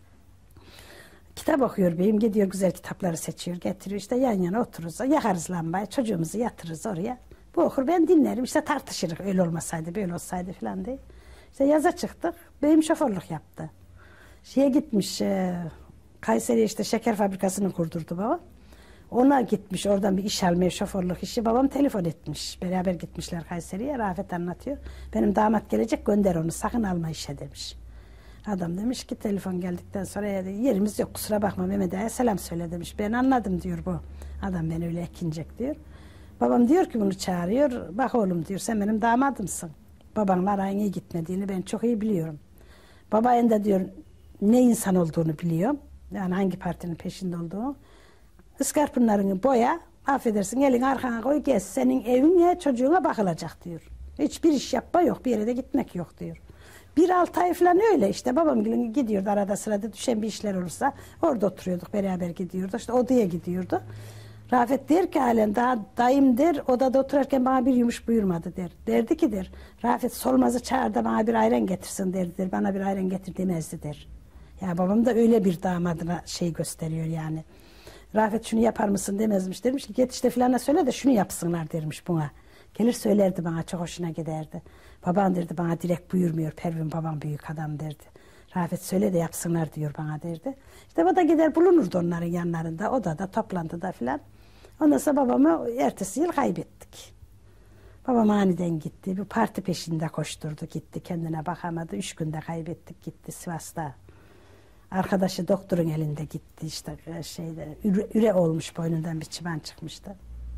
Kitap okuyor beyim. Gidiyor güzel kitapları seçiyor getiriyor. İşte yan yana otururuz. Yakarız lambayı. Çocuğumuzu yatırırız oraya. Bu okur ben dinlerim. İşte tartışırız. Öyle olmasaydı böyle olsaydı falan diye. İşte yaza çıktık. Beyim şoförlük yaptı. Şeye gitmiş, Kayseri'ye işte şeker fabrikasını kurdurdu baba. Ona gitmiş oradan bir iş almaya şoförlük işi. Babam telefon etmiş. Beraber gitmişler Kayseri'ye. Rafet anlatıyor. Benim damat gelecek gönder onu sakın alma işe demiş. Adam demiş ki telefon geldikten sonra yerimiz yok kusura bakma Mehmet Ağa'ya selam söyle demiş. Ben anladım diyor bu. Adam beni öyle ekinecek diyor. Babam diyor ki bunu çağırıyor. Bak oğlum diyor sen benim damadımsın. Babanla arayın iyi gitmediğini ben çok iyi biliyorum. Babayın da diyor ne insan olduğunu biliyorum. Yani hangi partinin peşinde olduğunu. Iskarpınlarını boya, affedersin elini arkana koy gez. Senin evine çocuğuna bakılacak diyor. Hiçbir iş yapma yok, bir yere de gitmek yok diyor. 1-6 ay falan öyle işte babam gidiyordu arada sırada düşen bir işler olursa orada oturuyorduk beraber gidiyordu. İşte odaya gidiyordu. Rafet der ki halen daha dayım der odada otururken bana bir yumuş buyurmadı der. Derdi ki der Rafet Solmaz'ı çağır da bana bir ayran getirsin der. Bana bir ayran getir demezdi der. Ya babam da öyle bir damadına şey gösteriyor yani. Rafet şunu yapar mısın demezmiş demiş ki git işte filana söyle de şunu yapsınlar dermiş buna. Gelir söylerdi bana çok hoşuna giderdi. Baban derdi bana direkt buyurmuyor Pervin babam büyük adam derdi. Rafet söyle de yapsınlar diyor bana derdi. İşte o da gider bulunurdu onların yanlarında odada toplantıda filan. Ondan sonra babamı ertesi yıl kaybettik. Babam aniden gitti. Bir parti peşinde koşturdu gitti. Kendine bakamadı. 3 günde kaybettik gitti Sivas'ta. Arkadaşı doktorun elinde gitti işte üre olmuş boynundan bir çıban çıkmıştı.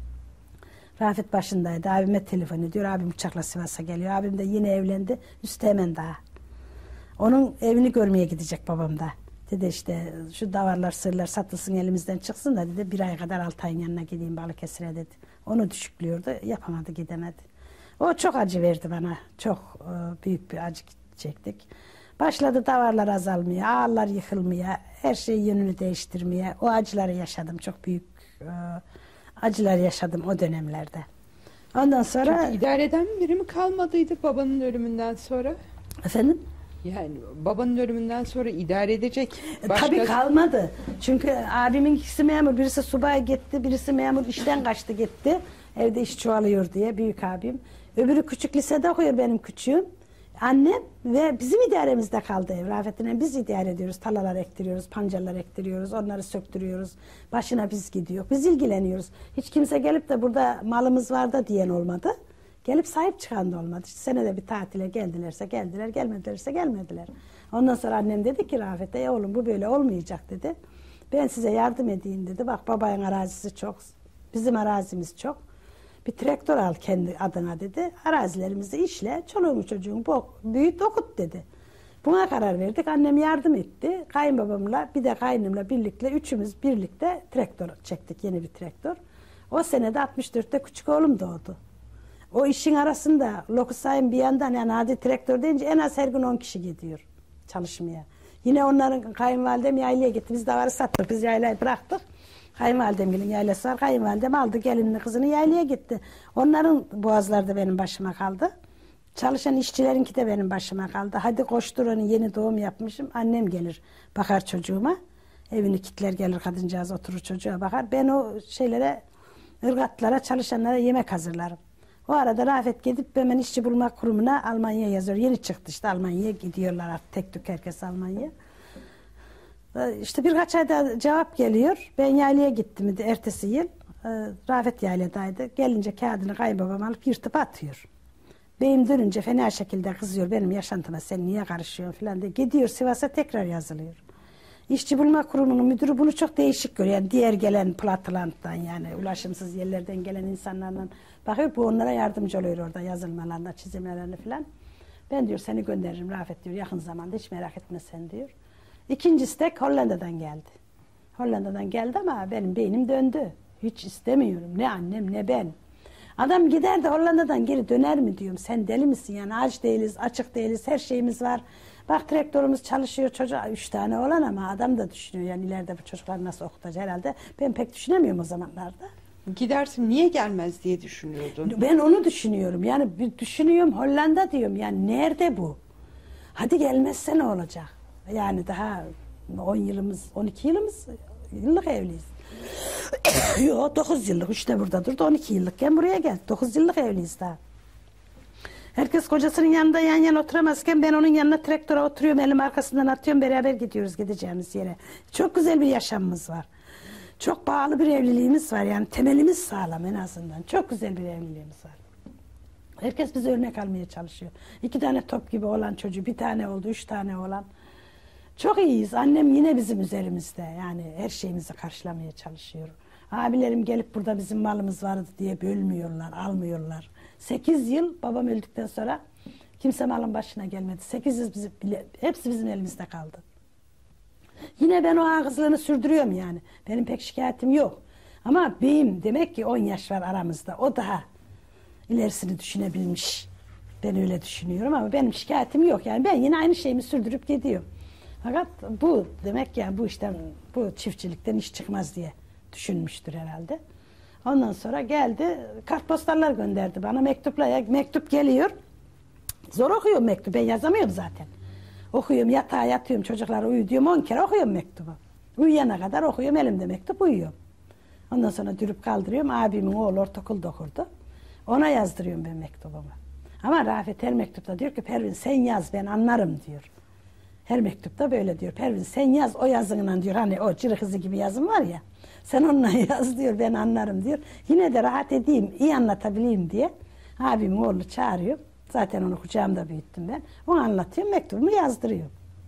Rafet başındaydı. Abime telefon ediyor. Abim uçakla Sivas'a geliyor. Abim de yine evlendi. Üstü hemen daha. Onun evini görmeye gidecek babam da. Dedi işte şu davarlar sırlar satılsın elimizden çıksın da dedi 1 ay kadar Altay'ın yanına gideyim Balıkesir'e dedi. Onu düşüklüyordu. Yapamadı gidemedi. O çok acı verdi bana. Çok büyük bir acı çektik. Başladı davarlar azalmaya, ağlar yıkılmaya, her şey yönünü değiştirmeye. O acıları yaşadım. Çok büyük acılar yaşadım o dönemlerde. Ondan sonra... Çünkü idare eden biri mi kalmadıydı babanın ölümünden sonra? Efendim? Yani babanın ölümünden sonra idare edecek başka... Tabii kalmadı. Çünkü abimin ikisi memur. Birisi subaya gitti, birisi memur işten kaçtı gitti. Evde iş çoğalıyor diye büyük abim. Öbürü küçük lisede okuyor benim küçüğüm. Annem ve bizim idaremizde kaldı ev. Rafet'le biz idare ediyoruz. Talalar ektiriyoruz, pancarlar ektiriyoruz, onları söktürüyoruz. Başına biz gidiyor. Biz ilgileniyoruz. Hiç kimse gelip de burada malımız var da diyen olmadı. Gelip sahip çıkan da olmadı. İşte senede bir tatile geldilerse geldiler, gelmedilerse gelmediler. Ondan sonra annem dedi ki Rafet'e oğlum bu böyle olmayacak dedi. Ben size yardım edeyim dedi. Bak babanın arazisi çok, bizim arazimiz çok. Bir traktör al kendi adına dedi. Arazilerimizi işle, çoluğunu çocuğunu büyüt okut dedi. Buna karar verdik. Annem yardım etti. Kayınbabamla bir de kaynımla birlikte üçümüz birlikte traktör çektik. Yeni bir traktör. O senede 64'te küçük oğlum doğdu. O işin arasında Lokusay'ın bir yandan yani hadi traktör deyince en az her gün 10 kişi gidiyor çalışmaya. Yine onların kayınvalidem yaylaya gitti. Biz davarı sattık. Biz yaylayı bıraktık. Kayınvalidemgilin yaylası var. Kayınvalidem aldı gelinini kızını yaylaya gitti. Onların boğazları da benim başıma kaldı. Çalışan işçilerinki de benim başıma kaldı. Hadi koştur onu, yeni doğum yapmışım. Annem gelir bakar çocuğuma. Evini kilitler gelir, kadıncağız oturur çocuğa bakar. Ben o şeylere, ırgatlara, çalışanlara yemek hazırlarım. O arada Rafet gidip hemen işçi bulma kurumuna Almanya'ya yazıyor. Yeni çıktı işte, Almanya'ya gidiyorlar artık, tek tük herkes Almanya'ya. İşte birkaç ayda cevap geliyor. Ben yaylaya gittim ertesi yıl. Rafet yayladaydı. Gelince kağıdını kayınbabam alıp yırtıp atıyor. Beyim dönünce fena şekilde kızıyor. Benim yaşantıma sen niye karışıyorsun falan diye. Gidiyor Sivas'a, tekrar yazılıyor. İşçi bulma kurumunun müdürü bunu çok değişik görüyor. Yani diğer gelen platlanddan, yani ulaşımsız yerlerden gelen insanlarla bakıyor. Bu onlara yardımcı oluyor orada yazılmalarında, çizimlerinde falan. Ben diyor seni gönderirim Rafet diyor yakın zamanda, hiç merak etme sen diyor. İkincisi de Hollanda'dan geldi. Hollanda'dan geldi ama benim beynim döndü. Hiç istemiyorum. Ne annem ne ben. Adam gider de Hollanda'dan geri döner mi diyorum. Sen deli misin yani, aç değiliz, açık değiliz, her şeyimiz var. Bak traktörümüz çalışıyor, çocuğa 3 tane olan ama adam da düşünüyor. Yani ileride bu çocuklar nasıl okutacak herhalde. Ben pek düşünemiyorum o zamanlarda. Gidersin niye gelmez diye düşünüyordun. Ben onu düşünüyorum. Yani bir düşünüyorum, Hollanda diyorum. Yani nerede bu? Hadi gelmezse ne olacak? Yani daha 10 yılımız, 12 yıllık evliyiz. Yok 9 yıllık, 3 de burada durdu, 12 yıllıkken buraya geldi. 9 yıllık evliyiz daha. Herkes kocasının yanında yan yana oturamazken ben onun yanına traktöre oturuyorum, elim arkasından atıyorum, beraber gidiyoruz gideceğimiz yere. Çok güzel bir yaşamımız var. Çok bağlı bir evliliğimiz var, yani temelimiz sağlam en azından. Çok güzel bir evliliğimiz var. Herkes bize örnek almaya çalışıyor. 2 tane top gibi olan çocuğu, 1 tane oldu, 3 tane olan. Çok iyiyiz. Annem yine bizim üzerimizde. Yani her şeyimizi karşılamaya çalışıyor. Abilerim gelip burada bizim malımız vardı diye bölmüyorlar, almıyorlar. 8 yıl babam öldükten sonra kimse malın başına gelmedi. 8 yıl hepsi bizim elimizde kaldı. Yine ben o ağızlığını sürdürüyorum yani. Benim pek şikayetim yok. Ama beyim demek ki 10 yaş var aramızda. O daha ilerisini düşünebilmiş. Ben öyle düşünüyorum ama benim şikayetim yok. Yani ben yine aynı şeyimi sürdürüp gidiyorum. Fakat bu demek yani bu işten, bu çiftçilikten iş çıkmaz diye düşünmüştür herhalde. Ondan sonra geldi, kartpostallar gönderdi bana mektupla. Mektup geliyor. Zor okuyorum mektubu. Ben yazamıyorum zaten. Okuyorum, yatağa yatıyorum, çocuklar uyu diyorum, 10 kere okuyorum mektubu. Uyuyana kadar okuyorum, elimde mektup, uyuyorum. Ondan sonra dürüp kaldırıyorum. Abimin oğlu ortaokulda okurdu. Ona yazdırıyorum ben mektubumu. Ama Rafet her mektupta diyor ki Pervin sen yaz ben anlarım diyor. Her mektupta böyle diyor. Pervin sen yaz o yazınla diyor. Hani o cırı kızı gibi yazım var ya. Sen onunla yaz diyor, ben anlarım diyor. Yine de rahat edeyim, iyi anlatabileyim diye abimin oğlu çağırıyor. Zaten onu kucağımda büyüttüm ben. Onu anlatıyorum, mektubumu yazdırıyorum.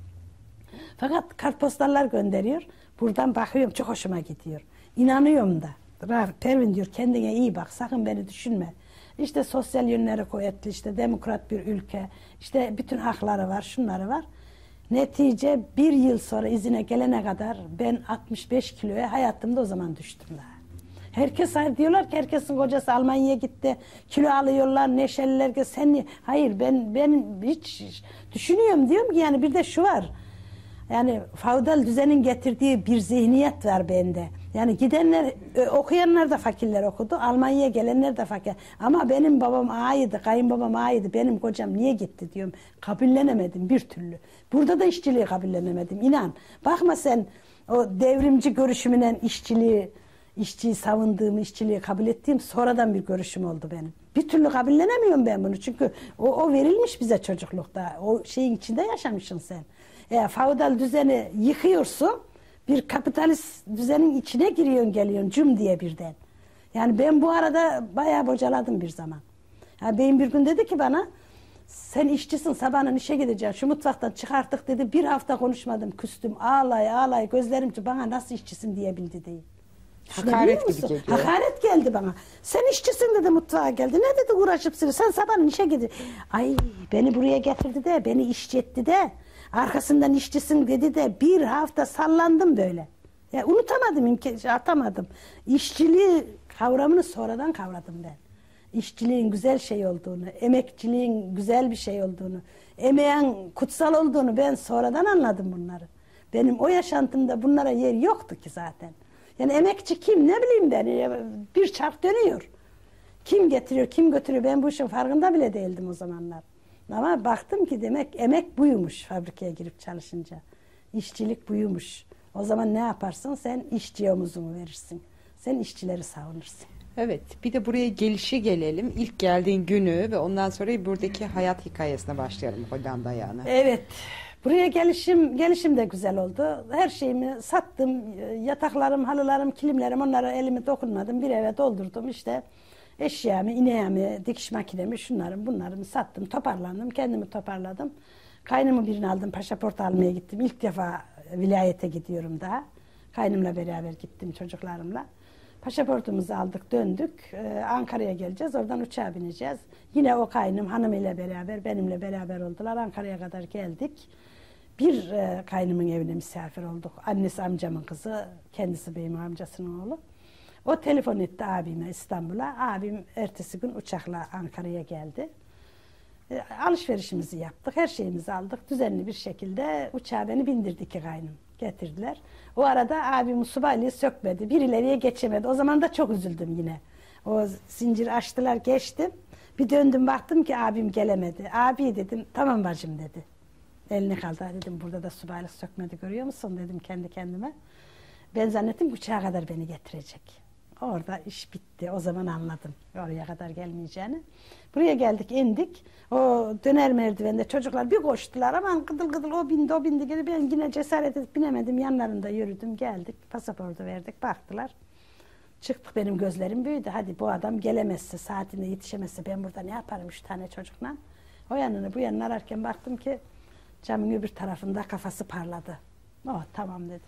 Fakat kartpostallar gönderiyor. Buradan bakıyorum, çok hoşuma gidiyor. İnanıyorum da. Pervin diyor kendine iyi bak, sakın beni düşünme. İşte sosyal yönleri kuvvetli, işte demokrat bir ülke, işte bütün hakları var, şunları var. Netice 1 yıl sonra izine gelene kadar ben 65 kiloya hayatımda o zaman düştüm daha. Herkes hayır diyorlar ki herkesin kocası Almanya'ya gitti, kilo alıyorlar, neşeliler ki sen niye? Hayır ben hiç düşünüyorum, diyorum ki yani bir de şu var. Yani feodal düzenin getirdiği bir zihniyet var bende. Yani gidenler, okuyanlar da fakirler okudu, Almanya'ya gelenler de fakir. Ama benim babam ağaydı, kayınbabam ağaydı, benim kocam niye gitti diyorum. Kabullenemedim bir türlü. Burada da işçiliği kabullenemedim, inan. Bakma sen o devrimci görüşümle işçiyi savunduğum, işçiliği kabul ettiğim sonradan bir görüşüm oldu benim. Bir türlü kabullenemiyorum ben bunu çünkü o verilmiş bize çocuklukta. O şeyin içinde yaşamışsın sen. Feodal düzeni yıkıyorsun, bir kapitalist düzenin içine giriyorsun, geliyorsun cüm diye birden. Yani ben bu arada bayağı bocaladım bir zaman. Yani beyim bir gün dedi ki bana, sen işçisin, sabahın işe gideceksin, şu mutfaktan çıkarttık dedi. 1 hafta konuşmadım, küstüm, ağlay gözlerim ki bana nasıl işçisin diyebildi diye. Hakaret gibi geliyor. Hakaret geldi bana. Sen işçisin dedi, mutfağa geldi. Ne dedi uğraşıp seni, sen sabahın işe gideceksin. Ay beni buraya getirdi de, beni işçi etti de. Arkasından işçisin dedi de 1 hafta sallandım böyle. Ya unutamadım, atamadım. İşçiliği kavramını sonradan kavradım ben. İşçiliğin güzel şey olduğunu, emekçiliğin güzel bir şey olduğunu, emeğin kutsal olduğunu ben sonradan anladım bunları. Benim o yaşantımda bunlara yer yoktu ki zaten. Yani emekçi kim, ne bileyim ben, bir çark dönüyor. Kim getiriyor, kim götürüyor, ben bu işin farkında bile değildim o zamanlar. Ama baktım ki demek emek buymuş fabrikaya girip çalışınca. İşçilik buymuş. O zaman ne yaparsın? Sen işçiye omuzunu verirsin. Sen işçileri savunursun. Evet, bir de buraya gelişi gelelim. İlk geldiğin günü ve ondan sonra buradaki hayat hikayesine başlayalım Hollanda'ya. Evet, buraya gelişim de güzel oldu. Her şeyimi sattım. Yataklarım, halılarım, kilimlerim, onlara elimi dokunmadım. Bir eve doldurdum işte. Eşyamı, ineğimi, dikiş makinemi, şunlarım, bunlarımı sattım, toparlandım, kendimi toparladım. Kaynımı birini aldım, pasaport almaya gittim. İlk defa vilayete gidiyorum daha. Kaynımla beraber gittim çocuklarımla. Pasaportumuzu aldık, döndük. Ankara'ya geleceğiz, oradan uçağa bineceğiz. Yine o kaynım hanımıyla beraber, benimle beraber oldular. Ankara'ya kadar geldik. Bir kaynımın evine misafir olduk. Annesi amcamın kızı, kendisi benim amcasının oğlu. O telefon etti abime İstanbul'a. Abim ertesi gün uçakla Ankara'ya geldi. Alışverişimizi yaptık, her şeyimizi aldık. Düzenli bir şekilde uçağa beni bindirdi ki kaynım. Getirdiler. O arada abim subaylığı sökmedi. Bir ileriye geçemedi. O zaman da çok üzüldüm yine. O zincir açtılar, geçtim. Bir döndüm baktım ki abim gelemedi. Abi dedim, tamam bacım dedi. Elini kaldı dedim, burada da subaylık sökmedi görüyor musun dedim kendi kendime. Ben zannettim uçağa kadar beni getirecek. Orada iş bitti. O zaman anladım oraya kadar gelmeyeceğini. Buraya geldik, indik. O döner merdivende çocuklar bir koştular. Aman gıdıl gıdıl o bindi. Ben yine cesaret edip binemedim. Yanlarında yürüdüm, geldik. Pasaportu verdik, baktılar. Çıktık, benim gözlerim büyüdü. Hadi bu adam gelemezse, saatine yetişemezse ben burada ne yaparım 3 tane çocukla. O yanını bu yanını ararken baktım ki camın öbür tarafında kafası parladı. Oh tamam dedim.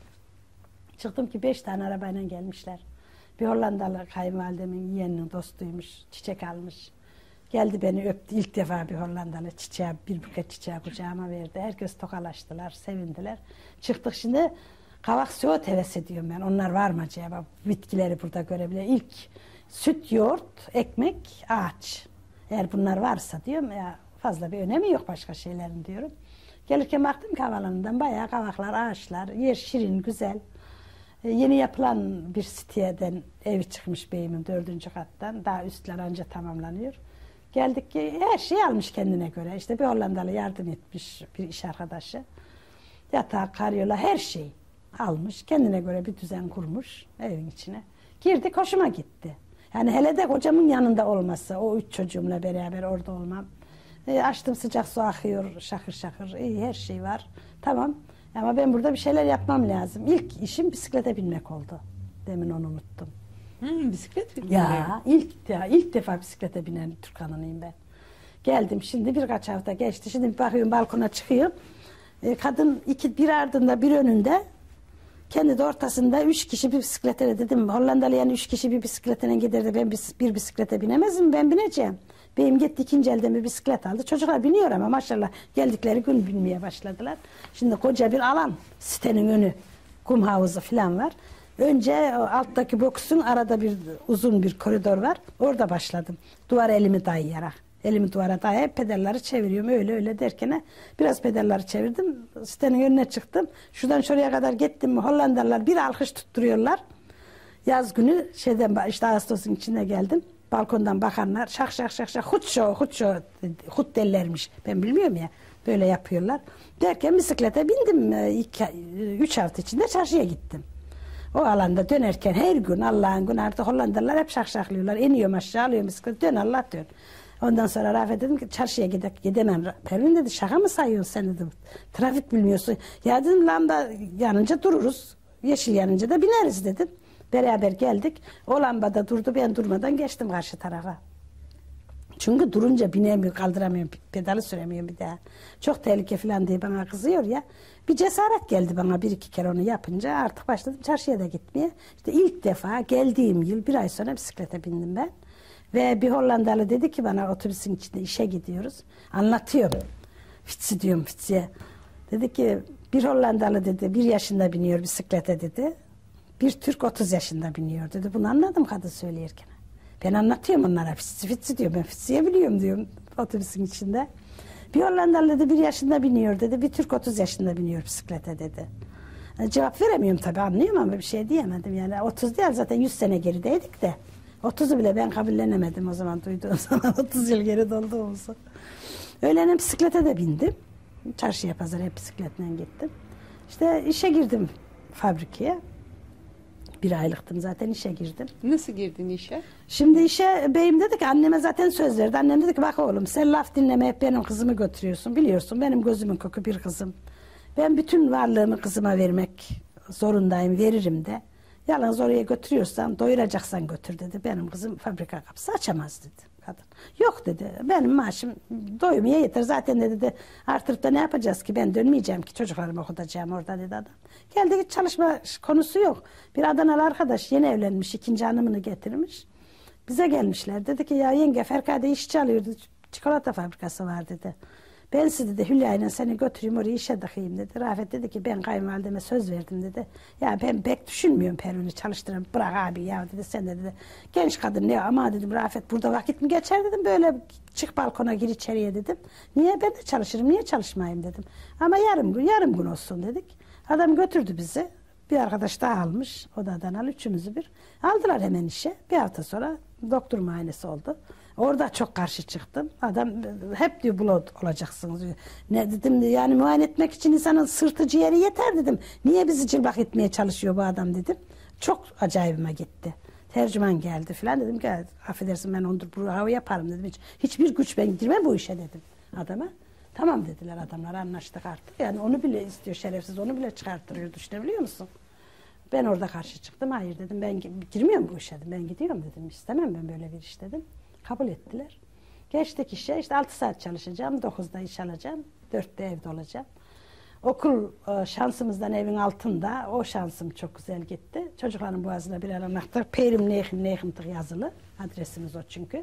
Çıktım ki 5 tane arabayla gelmişler. Bir Hollandalı kayınvalidemin yeğeninin dostuymuş, çiçek almış. Geldi beni öptü, ilk defa bir Hollandalı çiçeği, bir buket çiçeği kucağıma verdi. Herkes tokalaştılar, sevindiler. Çıktık şimdi, kavak süt heves ediyorum ben. Onlar var mı acaba? Bitkileri burada görebilir. İlk süt, yoğurt, ekmek, ağaç. Eğer bunlar varsa diyorum ya, fazla bir önemi yok başka şeylerin diyorum. Gelirken baktım ki havalarından bayağı kavaklar, ağaçlar, yer şirin, güzel. Yeni yapılan bir siteden evi çıkmış beyimin 4. kattan. Daha üstler anca tamamlanıyor. Geldik ki her şeyi almış kendine göre. İşte bir Hollandalı yardım etmiş, bir iş arkadaşı. Yatağı, karyola, her şeyi almış. Kendine göre bir düzen kurmuş evin içine. Girdik, hoşuma gitti. Yani hele de kocamın yanında olması, o 3 çocuğumla beraber orada olmam. Açtım, sıcak su akıyor, şakır şakır. İyi, her şey var. Tamam. Ama ben burada bir şeyler yapmam lazım. İlk işim bisiklete binmek oldu. Demin onu unuttum. Bisiklet mi? Ya ilk defa bisiklete binen Türk hanımıyım ben. Geldim şimdi, birkaç hafta geçti. Şimdi bir bakıyorum, balkona çıkıyorum. Kadın bir ardında bir önünde, kendi de ortasında 3 kişi bir bisiklete, dedim Hollandalı yani 3 kişi bir bisikletine giderdi. Ben bir bisiklete binemezim, ben bineceğim. Benim gitti, ikinci elden bir bisiklet aldı. Çocuklar biniyor ama maşallah geldikleri gün binmeye başladılar. Şimdi koca bir alan, sitenin önü, kum havuzu falan var. Önce alttaki boksun arada bir uzun bir koridor var. Orada başladım. Duvara elimi dayayarak. Elimi duvara dayayıp pedalları çeviriyorum. Öyle derken biraz pedalları çevirdim. Sitenin önüne çıktım. Şuradan şuraya kadar gittim mi Hollandalılar bir alkış tutturuyorlar. Yaz günü işte Ağustos'un içine geldim. Balkondan bakanlar şak şak şak şak hut derlermiş. Ben bilmiyorum ya. Böyle yapıyorlar. Derken bisiklete bindim. 3 hafta içinde çarşıya gittim. O alanda dönerken her gün Allah'ın günü artık Hollandalılar hep şakşaklıyorlar. İniyorum aşağı, alıyorum bisikleti, dön Allah dön. Ondan sonra Rafet dedim ki çarşıya gidemem. Pervin dedi, şaka mı sayıyorsun sen dedim. Trafik bilmiyorsun. Ya dedim, lamba yanınca dururuz. Yeşil yanınca da bineriz dedim. Beraber geldik. O lambada durdu, ben durmadan geçtim karşı tarafa. Çünkü durunca binemiyorum, kaldıramıyorum, pedalı süremiyorum bir daha. Çok tehlike falan diye bana kızıyor ya. Bir cesaret geldi bana 1-2 kere onu yapınca, artık başladım çarşıya da gitmeye. İşte ilk defa geldiğim yıl 1 ay sonra bisiklete bindim ben. Ve bir Hollandalı dedi ki bana, otobüsün içinde işe gidiyoruz. Anlatıyorum. Fitsi diyorum, Fitsi'ye. Dedi ki bir Hollandalı dedi 1 yaşında biniyor bisiklete dedi. Bir Türk 30 yaşında biniyor dedi. Bunu anladım kadın söyleyerken. Ben anlatıyorum onlara, Fitsi diyor. Ben Fitsi'ye biliyorum diyorum otobüsün içinde. Bir Hollandalı dedi 1 yaşında biniyor dedi. Bir Türk 30 yaşında biniyor bisiklete dedi. Cevap veremiyorum tabii, anlıyorum ama bir şey diyemedim. Yani 30 değil, zaten 100 sene gerideydik de. 30'u bile ben kabullenemedim o zaman, duyduğum zaman 30 yıl geride olduğumuzu. Öğlenen bisiklete de bindim. Çarşıya pazara hep bisikletle gittim. İşte işe girdim fabrikaya. 1 aylıktım zaten, işe girdim. Nasıl girdin işe? Şimdi işe beyim dedi ki, anneme zaten söz verdi. Annem dedi ki, bak oğlum sen laf dinleme, hep benim kızımı götürüyorsun. Biliyorsun benim gözümün koku bir kızım. Ben bütün varlığımı kızıma vermek zorundayım, veririm de. Yalnız oraya götürüyorsan, doyuracaksan götür dedi. Benim kızım fabrika kapısı açamaz dedi kadın. Yok dedi, benim maaşım doyumaya yeter. Zaten dedi, artırıp da ne yapacağız ki, ben dönmeyeceğim ki, çocuklarımı okutacağım orada dedi adam. Geldi ki çalışma konusu yok. Bir Adanalı arkadaş yeni evlenmiş, 2. hanımını getirmiş. Bize gelmişler. Dedi ki, ya yenge Ferkade işçi alıyordu, çikolata fabrikası var dedi. Ben sizi de Hülya'yla seni götüreyim oraya işe takayım dedi. Rafet dedi ki, ben kayınvalideme söz verdim dedi. Ya ben pek düşünmüyorum Pervin'i çalıştırayım. Bırak abi ya dedi, sen de dedi. Genç kadın ne ama dedim, Rafet burada vakit mi geçer dedim. Böyle çık balkona gir içeriye dedim. Niye, ben de çalışırım, niye çalışmayayım dedim. Ama yarım gün olsun dedik. Adam götürdü bizi. Bir arkadaş daha almış. O da Adanalı, üçümüzü bir. Aldılar hemen işe. Bir hafta sonra doktor muayenesi oldu. Orada çok karşı çıktım. Adam hep diyor blood olacaksınız diyor. Ne dedim, yani muayene etmek için insanın sırtı ciğeri yeter dedim. Niye bizi cılbak etmeye çalışıyor bu adam dedim. Çok acayibime gitti. Tercüman geldi falan, dedim ki affedersin ben ondur bu yaparım dedim. Hiçbir güç ben girmem bu işe dedim adama. Tamam dediler adamlar, anlaştık artık. Yani onu bile istiyor şerefsiz, onu bile çıkarttırıyor, düşünebiliyor musun? Ben orada karşı çıktım. Hayır dedim, ben girmiyorum bu işe dedim. Ben gidiyorum dedim. İstemem ben böyle bir iş dedim. Kabul ettiler. Geçtik işe. İşte 6 saat çalışacağım. 9'da iş alacağım. 4'te evde olacağım. Okul şansımızdan evin altında. O şansım çok güzel gitti. Çocukların boğazına birer anahtar. Perim neyhimtik yazılı. Adresimiz o çünkü.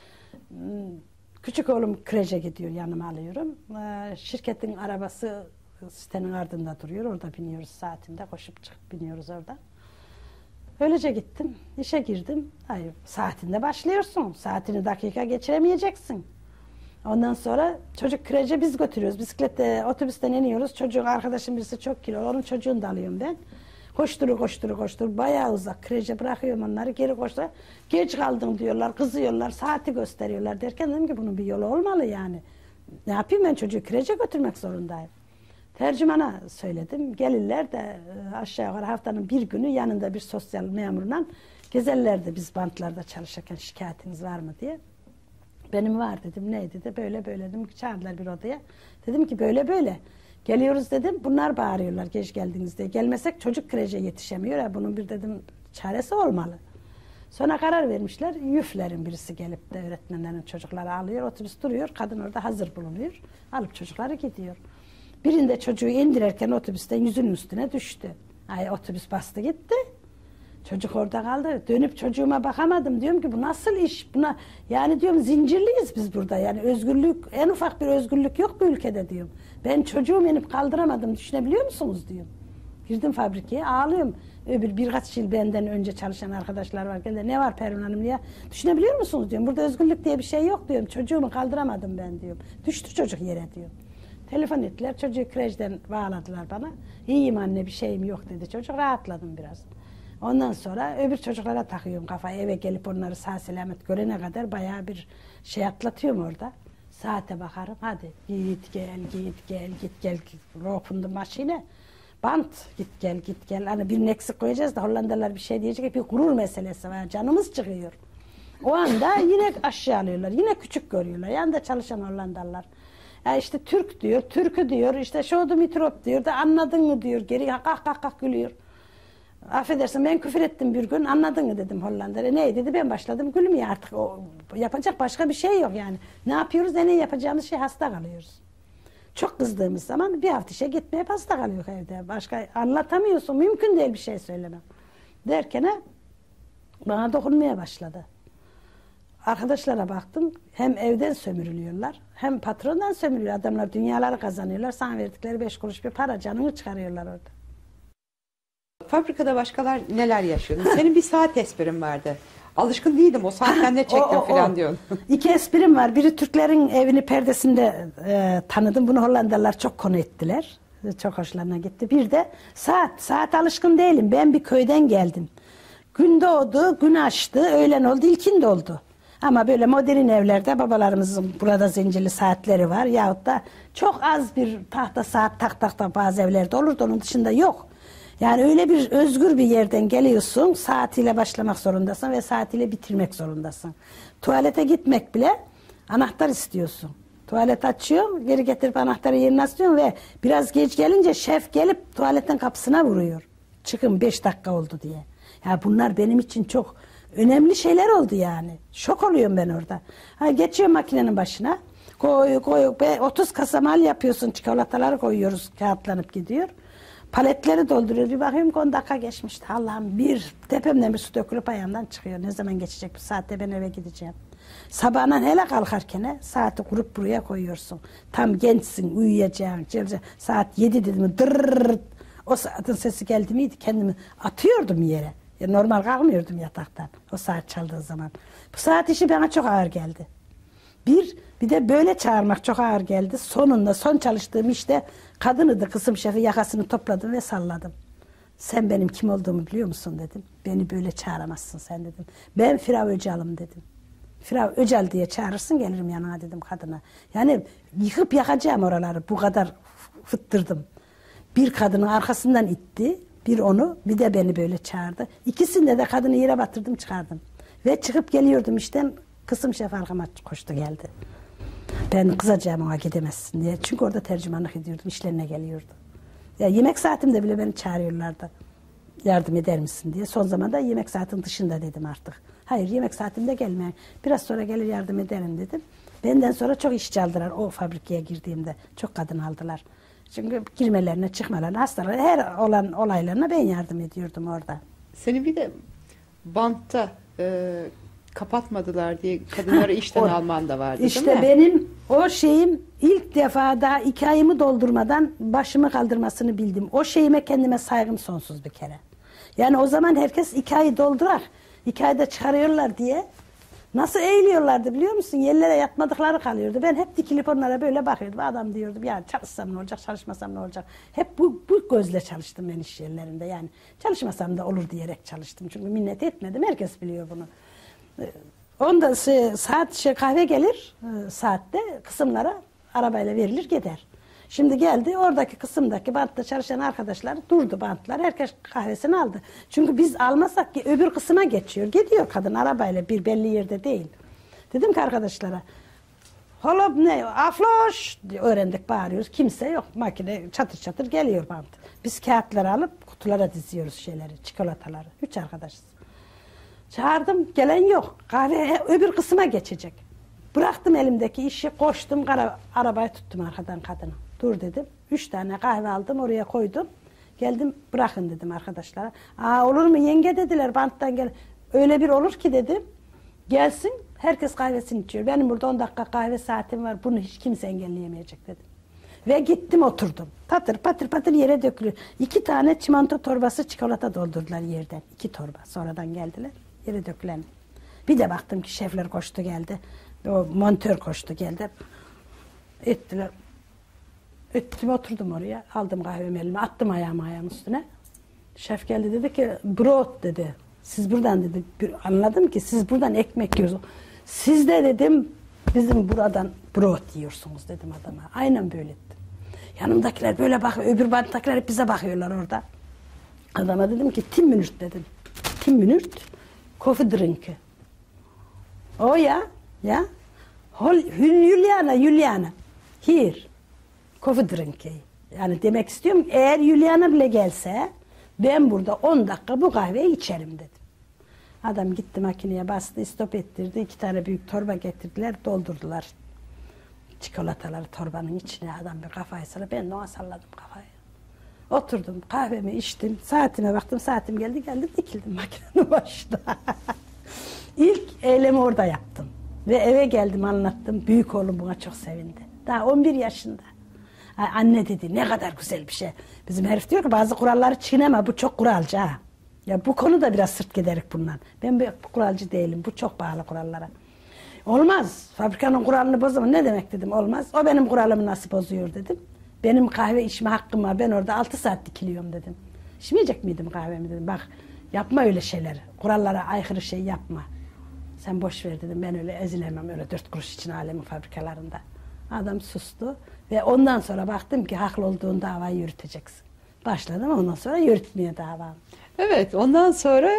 Küçük oğlum kreşe gidiyor, yanıma alıyorum. Şirketin arabası sitenin ardında duruyor. Orada biniyoruz saatinde. Koşup çıkıp biniyoruz orada. Öylece gittim. İşe girdim. Hayır, saatinde başlıyorsun. Saatini dakika geçiremeyeceksin. Ondan sonra çocuk kreşe biz götürüyoruz. Bisiklette, otobüsten iniyoruz. Çocuğun arkadaşım birisi çok kilolu. Onun çocuğunu da alıyorum ben. Koştur. Bayağı uzak. Kreşe bırakıyorum onları. Geri koştur. Geç kaldın diyorlar. Kızıyorlar. Saati gösteriyorlar derken dedim ki bunun bir yolu olmalı yani. Ne yapayım, ben çocuğu kreşe götürmek zorundayım. Tercümana söyledim. Gelirler de aşağı yukarı haftanın bir günü yanında bir sosyal memurla gezerlerdi biz bantlarda çalışırken, şikayetiniz var mı diye. Benim var dedim. Ne dedi? Böyle dedim. Çağırdılar bir odaya. Dedim ki böyle. Geliyoruz dedim. Bunlar bağırıyorlar geç geldiniz diye. Gelmesek çocuk kreşe yetişemiyor. Ya bunun bir dedim çaresi olmalı. Sonra karar vermişler. Yüflerin birisi gelip de öğretmenlerin çocukları alıyor. Otobüs duruyor. Kadın orada hazır bulunuyor. Alıp çocukları gidiyor. Birinde çocuğu indirirken otobüsten yüzünün üstüne düştü. Ay otobüs bastı gitti. Çocuk orada kaldı. Dönüp çocuğuma bakamadım. Diyorum ki bu nasıl iş? Buna yani diyorum zincirliyiz biz burada. Yani özgürlük, en ufak bir özgürlük yok bu ülkede diyorum. Ben çocuğum inip kaldıramadım. Düşünebiliyor musunuz diyorum. Girdim fabrikaya, ağlıyorum. Birkaç yıl benden önce çalışan arkadaşlar var. Geldi, ne var Pervin Hanım diye. Düşünebiliyor musunuz diyorum. Burada özgürlük diye bir şey yok diyorum. Çocuğumu kaldıramadım ben diyorum. Düştü çocuk yere diyorum. Telefon ettiler. Çocuğu kreşten bağladılar bana. İyiyim anne, bir şeyim yok dedi çocuk. Rahatladım biraz. Ondan sonra öbür çocuklara takıyorum kafayı. Eve gelip onları sağ selamet görene kadar bayağı bir şey atlatıyorum orada. Saate bakarım. Hadi git gel. Ropundu maşine. Bant git gel. Hani bir eksik koyacağız da Hollandalılar bir şey diyecek. Bir gurur meselesi var. Canımız çıkıyor. O anda yine aşağı alıyorlar. Yine küçük görüyorlar. Yanında çalışan Hollandalılar. Ya işte Türk diyor, Türk'ü diyor, işte şodu mitrop diyor da anladın mı diyor. Geri kah gülüyor. Affedersin ben küfür ettim bir gün, anladın mı dedim Hollanda'ya. Ne dedi, ben başladım gülmeye artık. Yapacak başka bir şey yok yani. Ne yapıyoruz, ne yapacağımız şey, hasta kalıyoruz. Çok kızdığımız zaman bir hafta işe gitmeye hasta kalıyor evde. Başka anlatamıyorsun, mümkün değil bir şey söylemem. Derken bana dokunmaya başladı. Arkadaşlara baktım, hem evden sömürülüyorlar, hem patrondan sömürülüyor. Adamlar dünyaları kazanıyorlar, sana verdikleri 5 kuruş bir para, canını çıkarıyorlar orada. Fabrikada başkalar neler yaşıyordu? Senin bir saat esprin vardı. Alışkın değildim, o saatten ne çektim falan diyorsun. 2 esprim var. Biri Türklerin evini perdesinde tanıdım. Bunu Hollandalılar çok konu ettiler. Çok hoşlarına gitti. Bir de saat alışkın değilim. Ben bir köyden geldim. Gün doğdu, gün açtı, öğlen oldu, ilkin oldu. Ama böyle modern evlerde babalarımızın burada zincirli saatleri var. Yahut da çok az bir tahta saat tak bazı evlerde olurdu. Onun dışında yok. Yani öyle bir özgür bir yerden geliyorsun. Saatiyle başlamak zorundasın ve saatiyle bitirmek zorundasın. Tuvalete gitmek bile anahtar istiyorsun. Tuvalet açıyor, geri getirip anahtarı yerine asıyorsun ve biraz geç gelince şef gelip tuvaletin kapısına vuruyor. Çıkın 5 dakika oldu diye. Ya bunlar benim için çok önemli şeyler oldu yani. Şok oluyorum ben orada. Geçiyor makinenin başına. Koy 30 kasa mal yapıyorsun. Çikolataları koyuyoruz. Kağıtlanıp gidiyor. Paletleri dolduruyor. Bir bakıyorum 10 dakika geçmişti. Allah'ım bir tepemden bir su dökülüp ayağımdan çıkıyor. Ne zaman geçecek bu saatte ben eve gideceğim. Sabahından hele kalkarken saati kurup buraya koyuyorsun. Tam gençsin, uyuyacaksın. Saat 7 dedi mi dırrrrt. O saatin sesi geldi miydi kendimi atıyordum yere. Ya normal kalkmıyordum yataktan o saat çaldığı zaman. Bu saat işi bana çok ağır geldi. Bir de böyle çağırmak çok ağır geldi. Sonunda son çalıştığım işte kadınıydı, kısım şefi, yakasını topladım ve salladım. Sen benim kim olduğumu biliyor musun dedim. Beni böyle çağıramazsın sen dedim. Ben Firav Öcal'ım dedim. Firav Öcal diye çağırırsın gelirim yanına dedim kadına. Yani yıkıp yakacağım oraları, bu kadar fıttırdım. Bir kadının arkasından itti. Bir onu, bir de beni böyle çağırdı. İkisinde de kadını yere batırdım, çıkardım. Ve çıkıp geliyordum işten, kısım şef arkama koştu geldi. Ben kızacağım ona gidemezsin diye. Çünkü orada tercümanlık ediyordum, işlerine geliyordu. Ya yemek saatimde bile beni çağırıyorlardı. Yardım eder misin diye. Son zamanda yemek saatin dışında dedim artık. Hayır, yemek saatimde gelmeyin. Biraz sonra gelir yardım ederim dedim. Benden sonra çok işçi aldılar o fabrikaya girdiğimde. Çok kadın aldılar. Çünkü girmelerine, çıkmalarına, hastalara, her olan olaylarına ben yardım ediyordum orada. Seni bir de bantta kapatmadılar diye kadınları işten alman da vardı İşte değil mi? benim o şeyim ilk defa daha 2 ayımı doldurmadan başımı kaldırmasını bildim. O şeyime kendime saygım sonsuz bir kere. Yani o zaman herkes 2 ayı doldurar. 2 ayda çıkarıyorlar diye. Nasıl eğiliyorlardı biliyor musun? Yerlere yatmadıkları kalıyordu. Ben hep dikilip onlara böyle bakıyordum. Adam diyordum yani çalışsam ne olacak, çalışmasam ne olacak? Hep bu gözle çalıştım ben iş yerlerinde. Yani çalışmasam da olur diyerek çalıştım. Çünkü minnet etmedim. Herkes biliyor bunu. Onda saat kahve gelir saatte kısımlara arabayla verilir gider. Şimdi geldi oradaki kısımdaki bantta çalışan arkadaşlar durdu bantlar. Herkes kahvesini aldı. Çünkü biz almasak ki öbür kısma geçiyor. Gidiyor kadın arabayla bir belli yerde değil. Dedim ki arkadaşlara holop ne afloş diye öğrendik bağırıyoruz. Kimse yok. Makine çatır çatır geliyor bant. Biz kağıtları alıp kutulara diziyoruz şeyleri, çikolataları. 3 arkadaşız. Çağırdım gelen yok. Kahve öbür kısma geçecek. Bıraktım elimdeki işi koştum arabayı tuttum arkadan kadına. Dur dedim. 3 tane kahve aldım oraya koydum. Geldim bırakın dedim arkadaşlara. Olur mu yenge dediler banttan gel. Öyle bir olur ki dedim. Gelsin herkes kahvesini içiyor. Benim burada 10 dakika kahve saatim var. Bunu hiç kimse engelleyemeyecek dedim. Ve gittim oturdum. Patır patır patır yere dökülüyor. 2 tane çimento torbası çikolata doldurdular yerden. 2 torba sonradan geldiler. Yere dökülen. Bir de baktım ki şefler koştu geldi. O montör koştu geldi. Ettiler. Ettim oturdum oraya. Aldım kahvemi elime. Attım ayağımın üstüne. Şef geldi dedi ki brot dedi. Siz buradan dedi. Anladım ki siz buradan ekmek yiyorsunuz. Siz de dedim bizim buradan brot yiyorsunuz dedim adama. Aynen böyle ettim. Yanımdakiler böyle bakıyor. Öbür banttakiler hep bize bakıyorlar orada. Adama dedim ki 10 minut dedim. 10 minut coffee drink. O ya. Juliana. Here. Coffee drink. Yani demek istiyorum eğer Juliana bile gelse ben burada 10 dakika bu kahveyi içerim dedim. Adam gitti makineye bastı, stop ettirdi. 2 tane büyük torba getirdiler, doldurdular. Çikolataları torbanın içine adam bir kafayı salladı. Ben de ona salladım kafayı. Oturdum, kahvemi içtim, saatime baktım, saatim geldi, dikildim makinenin başında. İlk eylemi orada yaptım. Ve eve geldim anlattım. Büyük oğlum buna çok sevindi. Daha 11 yaşında. Anne dedi ne kadar güzel bir şey. Bizim herif diyor ki bazı kuralları çiğneme bu çok kuralcı ha. Ya bu konu da biraz sırt giderik bundan. Ben bir kuralcı değilim. Bu çok bağlı kurallara. Olmaz. Fabrikanın kuralını bozamam. Ne demek dedim olmaz. O benim kuralımı nasıl bozuyor dedim. Benim kahve içme hakkım var. Ben orada 6 saat dikiliyorum dedim. İçmeyecek miydim kahvemi dedim. Bak yapma öyle şeyler. Kurallara aykırı şey yapma. Sen boş ver dedim. Ben öyle ezilemem öyle 4 kuruş için alemin fabrikalarında. Adam sustu ve ondan sonra baktım ki haklı olduğun davayı yürüteceksin. Başladım ondan sonra yürütmeye davam. Evet, ondan sonra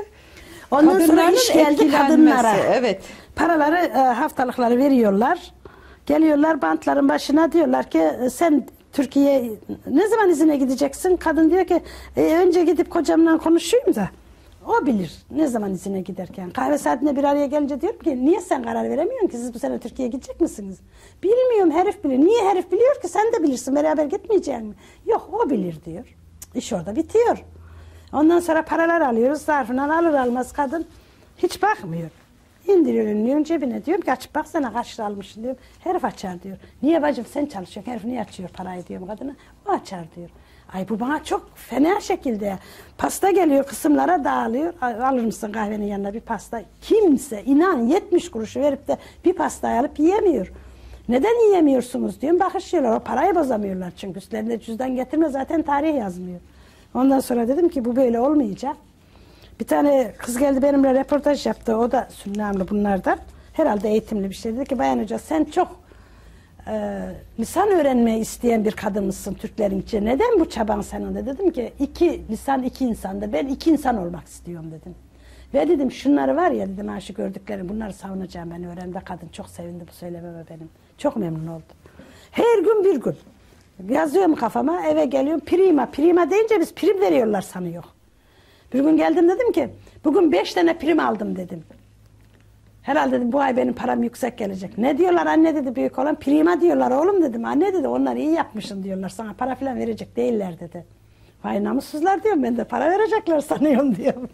iş geldi kadınlara. Evet. Paraları, haftalıkları veriyorlar. Geliyorlar bantların başına diyorlar ki sen Türkiye'ye ne zaman izine gideceksin? Kadın diyor ki önce gidip kocamla konuşayım da o bilir ne zaman izine giderken. Kahve saatinde bir araya gelince diyorum ki niye sen karar veremiyorsun ki siz bu sene Türkiye'ye gidecek misiniz? Bilmiyorum herif bilir. Niye herif biliyor ki sen de bilirsin beraber gitmeyecek mi? Yok o bilir diyor. İş orada bitiyor. Ondan sonra paralar alıyoruz zarfından alır almaz kadın hiç bakmıyor. İndiriyor ünlüyorum cebine diyorum ki açıp baksana kaç lira almışsın diyorum. Herif açar diyor. Niye bacım sen çalışıyorsun herif niye açıyor parayı diyorum kadına. O açar diyor. Ay bu bana çok fena şekilde. Pasta geliyor kısımlara dağılıyor. Alır mısın kahvenin yanına bir pasta? Kimse inan 70 kuruşu verip de bir pastayı alıp yiyemiyor. Neden yiyemiyorsunuz diyorum. Bakışıyorlar o parayı bozamıyorlar çünkü üstlerinde cüzdan getirme zaten tarih yazmıyor. Ondan sonra dedim ki bu böyle olmayacak. Bir tane kız geldi benimle röportaj yaptı. O da Sünnamlı bunlardan. Herhalde eğitimli bir şey. Dedi ki Bayan Hoca sen çok lisan öğrenmeyi isteyen bir kadın mısın Türklerin içinde? Neden bu çaban senin de? Dedim ki iki lisan iki insanda. Ben iki insan olmak istiyorum dedim. Ve dedim şunları var ya dedim aşı gördüklerim bunları savunacağım ben öğrendim. Kadın çok sevindi bu söylememe benim. Çok memnun oldum. Her gün bir gün. Yazıyorum kafama eve geliyorum prima deyince biz prim veriyorlar sanıyor. Bir gün geldim dedim ki bugün 5 tane prim aldım dedim. Herhalde dedim bu ay benim param yüksek gelecek. Ne diyorlar anne dedi büyük olan prima diyorlar oğlum dedim. Anne dedi onlar iyi yapmışsın diyorlar sana para falan verecek değiller dedi. Vay namussuzlar diyorum ben de para verecekler sanıyorum diyorum.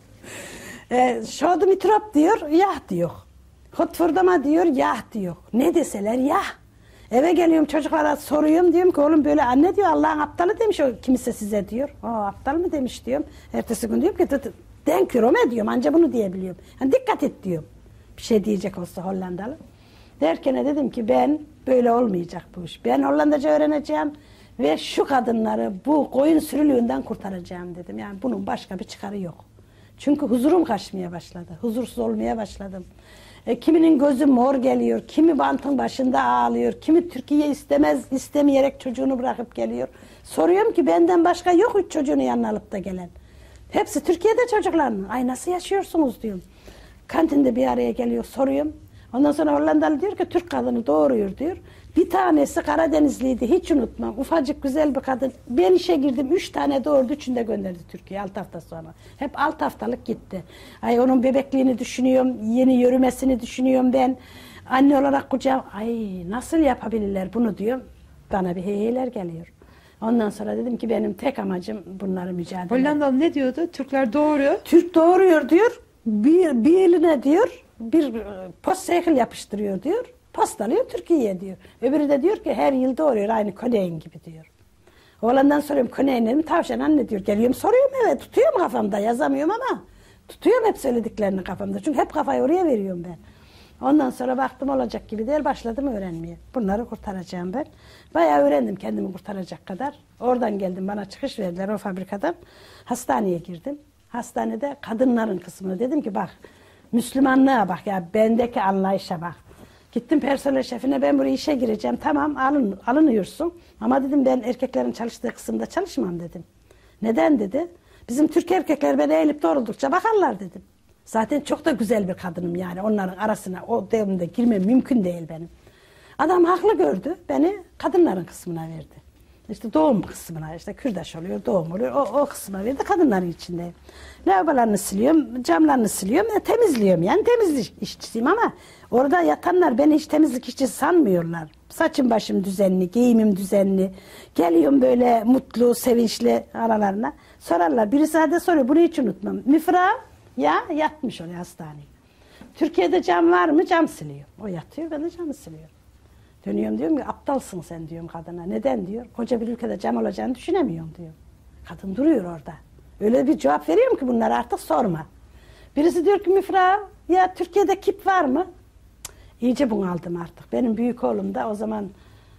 Şodu mitrop diyor yah diyor. Hotfurdama diyor yah diyor. Ne deseler yah. Eve geliyorum çocuklara soruyorum diyorum ki oğlum böyle anne diyor Allah'ın aptalı demiş o kimse size diyor. Aptal mı demiş diyorum. Ertesi gün diyorum ki denk Rome diyorum anca bunu diyebiliyorum. Yani dikkat et diyorum. Bir şey diyecek olsa Hollandalı. Derken dedim ki ben böyle olmayacak bu iş. Ben Hollandaca öğreneceğim ve şu kadınları bu koyun sürülüğünden kurtaracağım dedim. Yani bunun başka bir çıkarı yok. Çünkü huzurum kaçmaya başladı. Huzursuz olmaya başladım. Kiminin gözü mor geliyor, kimi bantın başında ağlıyor, kimi Türkiye istemeyerek çocuğunu bırakıp geliyor. Soruyorum ki benden başka yok 3 çocuğunu yanına alıp da gelen. Hepsi Türkiye'de çocuklarını. Ay nasıl yaşıyorsunuz diyorum. Kantinde bir araya geliyor soruyorum. Ondan sonra Hollandalı diyor ki Türk kadını doğuruyor diyor. Bir tanesi Karadenizliydi hiç unutmam. Ufacık güzel bir kadın. Ben işe girdim 3 tane doğurdu 3'ünü de gönderdi Türkiye'ye 6 hafta sonra. Hep 6 haftalık gitti. Ay onun bebekliğini düşünüyorum. Yeni yürümesini düşünüyorum ben. Anne olarak kucağım. Ay nasıl yapabilirler bunu diyorum. Bana bir heyler geliyor. Ondan sonra dedim ki benim tek amacım bunları mücadele. Hollandalı ne diyordu? Türkler doğuruyor. Türk doğuruyor diyor. Bir eline diyor bir postseyhil yapıştırıyor diyor. Postalıyor Türkiye'ye diyor. Öbürü de diyor ki her yıl doğuruyor aynı Koneyn gibi diyor. Oğlandan soruyorum Koneyn'e mi tavşan anne diyor. Geliyorum soruyorum evet tutuyorum kafamda yazamıyorum ama tutuyorum hep söylediklerini kafamda. Çünkü hep kafayı oraya veriyorum ben. Ondan sonra baktım olacak gibi değil başladım öğrenmeye. Bunları kurtaracağım ben. Bayağı öğrendim kendimi kurtaracak kadar. Oradan geldim bana çıkış verdiler o fabrikadan. Hastaneye girdim. Hastanede kadınların kısmını dedim ki bak Müslümanlığa bak ya bendeki anlayışa bak. Gittim personel şefine ben buraya işe gireceğim tamam alınıyorsun ama dedim ben erkeklerin çalıştığı kısımda çalışmam dedim. Neden dedi. Bizim Türk erkekler beni eğilip doğruldukça bakarlar dedim. Zaten çok da güzel bir kadınım yani onların arasına o devrimde girmem mümkün değil benim. Adam haklı gördü beni kadınların kısmına verdi. İşte doğum kısmına işte kürdaş oluyor doğum oluyor o kısma verdi kadınların içindeyim. Lavabolarını siliyorum camlarını siliyorum temizliyorum yani temizlik işçisiyim ama orada yatanlar beni hiç temizlik işçisi sanmıyorlar. Saçım başım düzenli giyimim düzenli geliyorum böyle mutlu sevinçli aralarına sorarlar birisi hadi soruyor bunu hiç unutmam Müfra ya yatmış oraya hastaneye. Türkiye'de cam var mı cam siliyor o yatıyor ben de camı siliyorum. Dönüyorum diyorum ki aptalsın sen diyorum kadına. Neden diyor. Koca bir ülkede cam olacağını düşünemiyorum diyor. Kadın duruyor orada. Öyle bir cevap veriyorum ki bunları artık sorma. Birisi diyor ki Müfra ya Türkiye'de kip var mı? İyice bunaldım artık. Benim büyük oğlum da o zaman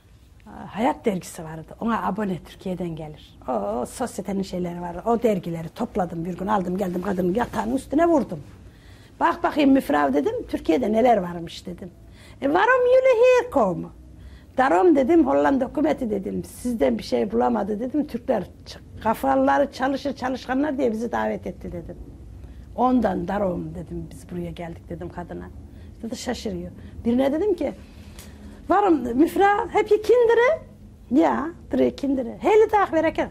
Hayat dergisi vardı. Ona abone Türkiye'den gelir. O sosyetenin şeyleri var. O dergileri topladım bir gün aldım geldim kadının yatağının üstüne vurdum. Bak bakayım Müfrav dedim. Türkiye'de neler varmış dedim. Varom jullie hier komen? Darom dedim Hollanda hükümeti dedim. Sizden bir şey bulamadı dedim. Türkler kafaları çalışkanlar diye bizi davet etti dedim. Ondan darom dedim biz buraya geldik dedim kadına. İşte de şaşırıyor. Birine dedim ki varom Müfrav hep je kinderen? Ya, 3 kinderen. Hele dag werken.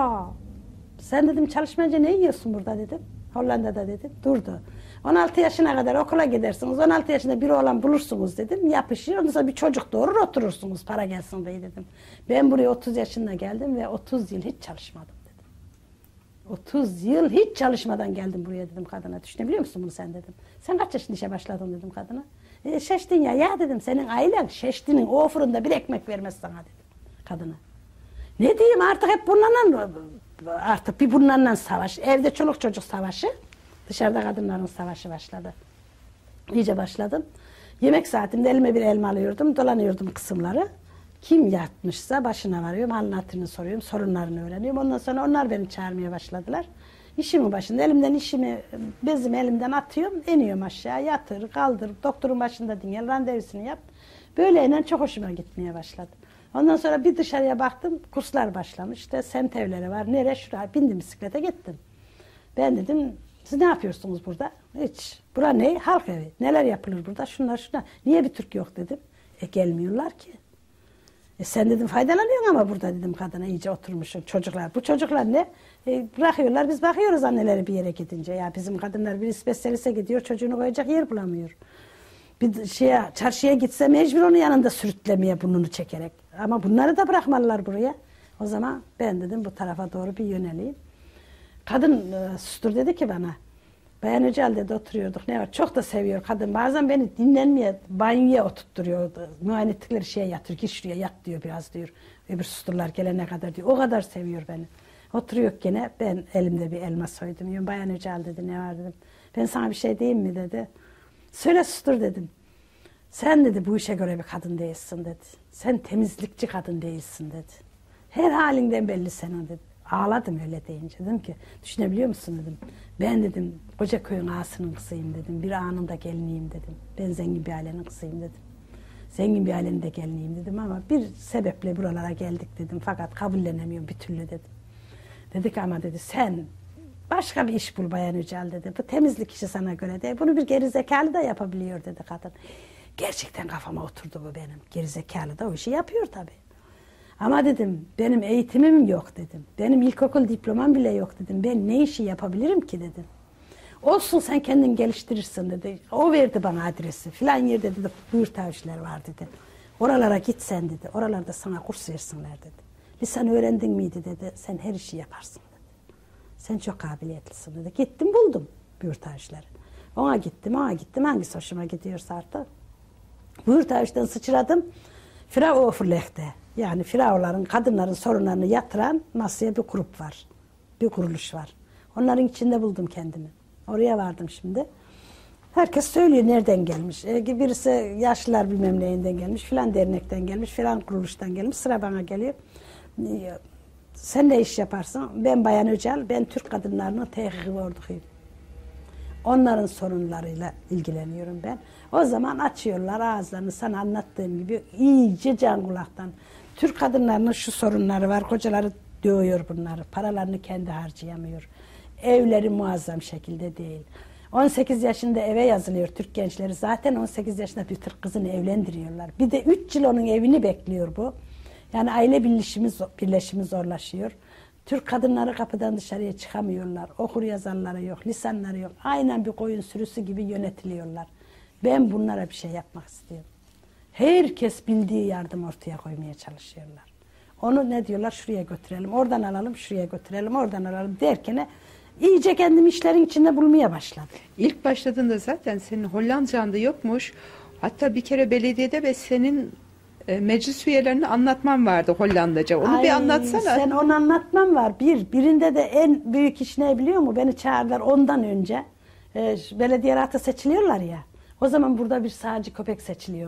Sen dedim çalışmayınca ne yiyorsun burada dedim. Hollanda'da dedim. Durdu. 16 yaşına kadar okula gidersiniz. 16 yaşında bir oğlan bulursunuz dedim. Yapışır. Ondan sonra bir çocuk doğurur oturursunuz. Para gelsin diye dedim. Ben buraya 30 yaşında geldim ve 30 yıl hiç çalışmadım dedim. 30 yıl hiç çalışmadan geldim buraya dedim kadına. Düşünebiliyor musun bunu sen dedim. Sen kaç yaşında işe başladın dedim kadına. Şeştin ya. Ya dedim senin ailen şeştinin o fırında bir ekmek vermez sana dedim kadına. Ne diyeyim artık hep bunlarla artık bir bunlarla savaş. Evde çoluk çocuk savaşı. Dışarıda kadınların savaşı başladı. İyice başladım. Yemek saatimde elime bir elma alıyordum. Dolanıyordum kısımları. Kim yatmışsa başına varıyorum. Halini hatırını soruyorum. Sorunlarını öğreniyorum. Ondan sonra onlar beni çağırmaya başladılar. İşimin başında elimden işimi bezimi elimden atıyorum. İniyorum aşağı yatır kaldır. Doktorun başında dinle randevusunu yap. Böyleyle çok hoşuma gitmeye başladı. Ondan sonra bir dışarıya baktım. Kurslar başlamış. İşte semt evleri var. Nereye şuraya bindim bisiklete gittim. Ben dedim siz ne yapıyorsunuz burada? Hiç. Bura ne? Halk evi. Neler yapılır burada? Şunlar. Niye bir Türk yok dedim. Gelmiyorlar ki. Sen dedim faydalanıyorsun ama burada dedim kadına iyice oturmuşum. Çocuklar. Bu çocuklar ne? Bırakıyorlar. Biz bakıyoruz anneleri bir yere gidince. Ya bizim kadınlar bir spesyaliste gidiyor. Çocuğunu koyacak yer bulamıyor. Bir çarşıya gitse mecbur onun yanında sürüklemeye burnunu çekerek. Ama bunları da bırakmalılar buraya. O zaman ben dedim bu tarafa doğru bir yöneleyim. Kadın sustur dedi ki bana. Bayan Öcal dedi oturuyorduk. Ne var? Çok da seviyor kadın. Bazen beni dinlenmeye, banyoya oturtturuyordu. Muayene ettikleri şeye yatır. Git şuraya yat diyor biraz diyor. Öbür susturlar gelene kadar diyor. O kadar seviyor beni. Oturuyor gene. Ben elimde bir elma soydum. Diyorum, Bayan Öcal dedi. Ne var dedim. Ben sana bir şey diyeyim mi dedi. Söyle sustur dedim. Sen dedi bu işe göre bir kadın değilsin dedi. Sen temizlikçi kadın değilsin dedi. Her halinden belli senin dedi. Ağladım öyle deyince. Dedim ki düşünebiliyor musun dedim. Ben dedim koca köyün ağasının kızıyım dedim. Bir ağanın da geliniyim dedim. Ben zengin bir ailenin kızıyım dedim. Zengin bir ailenin de geliniyim dedim ama bir sebeple buralara geldik dedim. Fakat kabullenemiyorum bir türlü dedim. Dedik ama dedi sen başka bir iş bul Bayan Öcal dedi. Bu temizlik işi sana göre değil. Bunu bir gerizekalı da yapabiliyor dedi kadın. Gerçekten kafama oturdu bu benim. Gerizekalı da o işi yapıyor tabii. Ama dedim benim eğitimim yok dedim. Benim ilkokul diplomam bile yok dedim. Ben ne işi yapabilirim ki dedim. Olsun sen kendin geliştirirsin dedi. O verdi bana adresi. Filan yerde dedi buyur tavşiler var dedi. Oralara git sen dedi. Oralarda sana kurs versinler dedi. Lisan öğrendin miydi dedi. Sen her işi yaparsın dedi. Sen çok kabiliyetlisin dedi. Gittim buldum buyur tavşileri. Ona gittim hangisi hoşuma gidiyorsa artık. Buyur tavşiden sıçradım. Frau Ofurleh'te. Yani firavların, kadınların sorunlarını yatıran masaya bir grup var. Bir kuruluş var. Onların içinde buldum kendimi. Oraya vardım şimdi. Herkes söylüyor nereden gelmiş. Birisi yaşlılar bilmem neyinden gelmiş, filan dernekten gelmiş, filan kuruluştan gelmiş. Sıra bana geliyor. Sen ne iş yaparsın? Ben Bayan Öcal, ben Türk kadınlarının tehkiki ordukuyum. Onların sorunlarıyla ilgileniyorum ben. O zaman açıyorlar ağızlarını sana anlattığım gibi iyice can kulaktan. Türk kadınlarının şu sorunları var. Kocaları dövüyor bunları. Paralarını kendi harcayamıyor. Evleri muazzam şekilde değil. 18 yaşında eve yazılıyor Türk gençleri. Zaten 18 yaşında bir Türk kızını evlendiriyorlar. Bir de 3 yıl onun evini bekliyor bu. Yani aile birleşimi zorlaşıyor. Türk kadınları kapıdan dışarıya çıkamıyorlar. Okur yazarları yok, lisanları yok. Aynen bir koyun sürüsü gibi yönetiliyorlar. Ben bunlara bir şey yapmak istiyorum. Herkes bildiği yardım ortaya koymaya çalışıyorlar. Onu ne diyorlar? Şuraya götürelim, oradan alalım, şuraya götürelim, oradan alalım derken iyice kendimi işlerin içinde bulmaya başladım. İlk başladığında zaten senin Hollanda'nda da yokmuş. Hatta bir kere belediyede ve senin meclis üyelerine anlatman vardı Hollandaca. Onu bir anlatsana. Sen onu anlatmam var. Birinde de en büyük iş ne biliyor musun? Beni çağırdılar ondan önce. Belediyelerde seçiliyorlar ya. O zaman burada bir sağcı köpek seçiliyordu.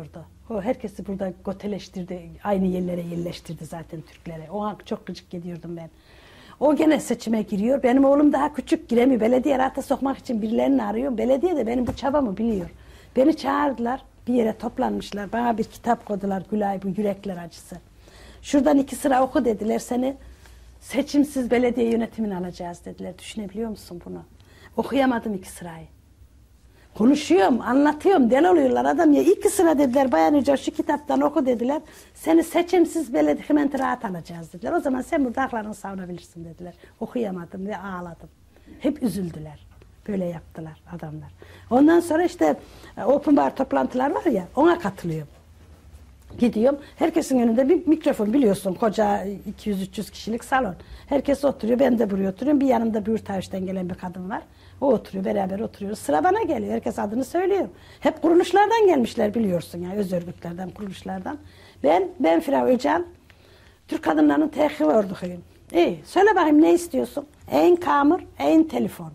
O herkesi burada göteleştirdi, aynı yerlere yerleştirdi zaten Türklere. O an çok gıcık gidiyordum ben. O gene seçime giriyor. Benim oğlum daha küçük, giremiyor. Belediye rahata sokmak için birilerini arıyor. Belediye de benim bu çabamı biliyor. Beni çağırdılar, bir yere toplanmışlar. Bana bir kitap koydular, Gülay, bu yürekler acısı. Şuradan 2 sıra oku dediler, seni seçimsiz belediye yönetimini alacağız dediler. Düşünebiliyor musun bunu? Okuyamadım 2 sırayı. Konuşuyorum, anlatıyorum, deli oluyorlar adam ya. 2 sıra dediler, Bayan Hoca şu kitaptan oku dediler. Seni seçimsiz belediye rahat alacağız dediler. O zaman sen burada haklarını savunabilirsin dediler. Okuyamadım ve ağladım. Hep üzüldüler. Böyle yaptılar adamlar. Ondan sonra işte open bar toplantılar var ya, ona katılıyorum. Gidiyorum, herkesin önünde bir mikrofon, biliyorsun koca 200-300 kişilik salon. Herkes oturuyor, ben de buraya oturuyorum. Bir yanımda Bürtayş'tan gelen bir kadın var. O oturuyor, beraber oturuyoruz. Sıra bana geliyor, herkes adını söylüyor. Hep kuruluşlardan gelmişler biliyorsun ya, öz örgütlerden, kuruluşlardan. Ben Firavun Öcal, Türk kadınlarının tehkir ordukuyum. İyi, söyle bakayım ne istiyorsun? Ein kamur, ein telefon.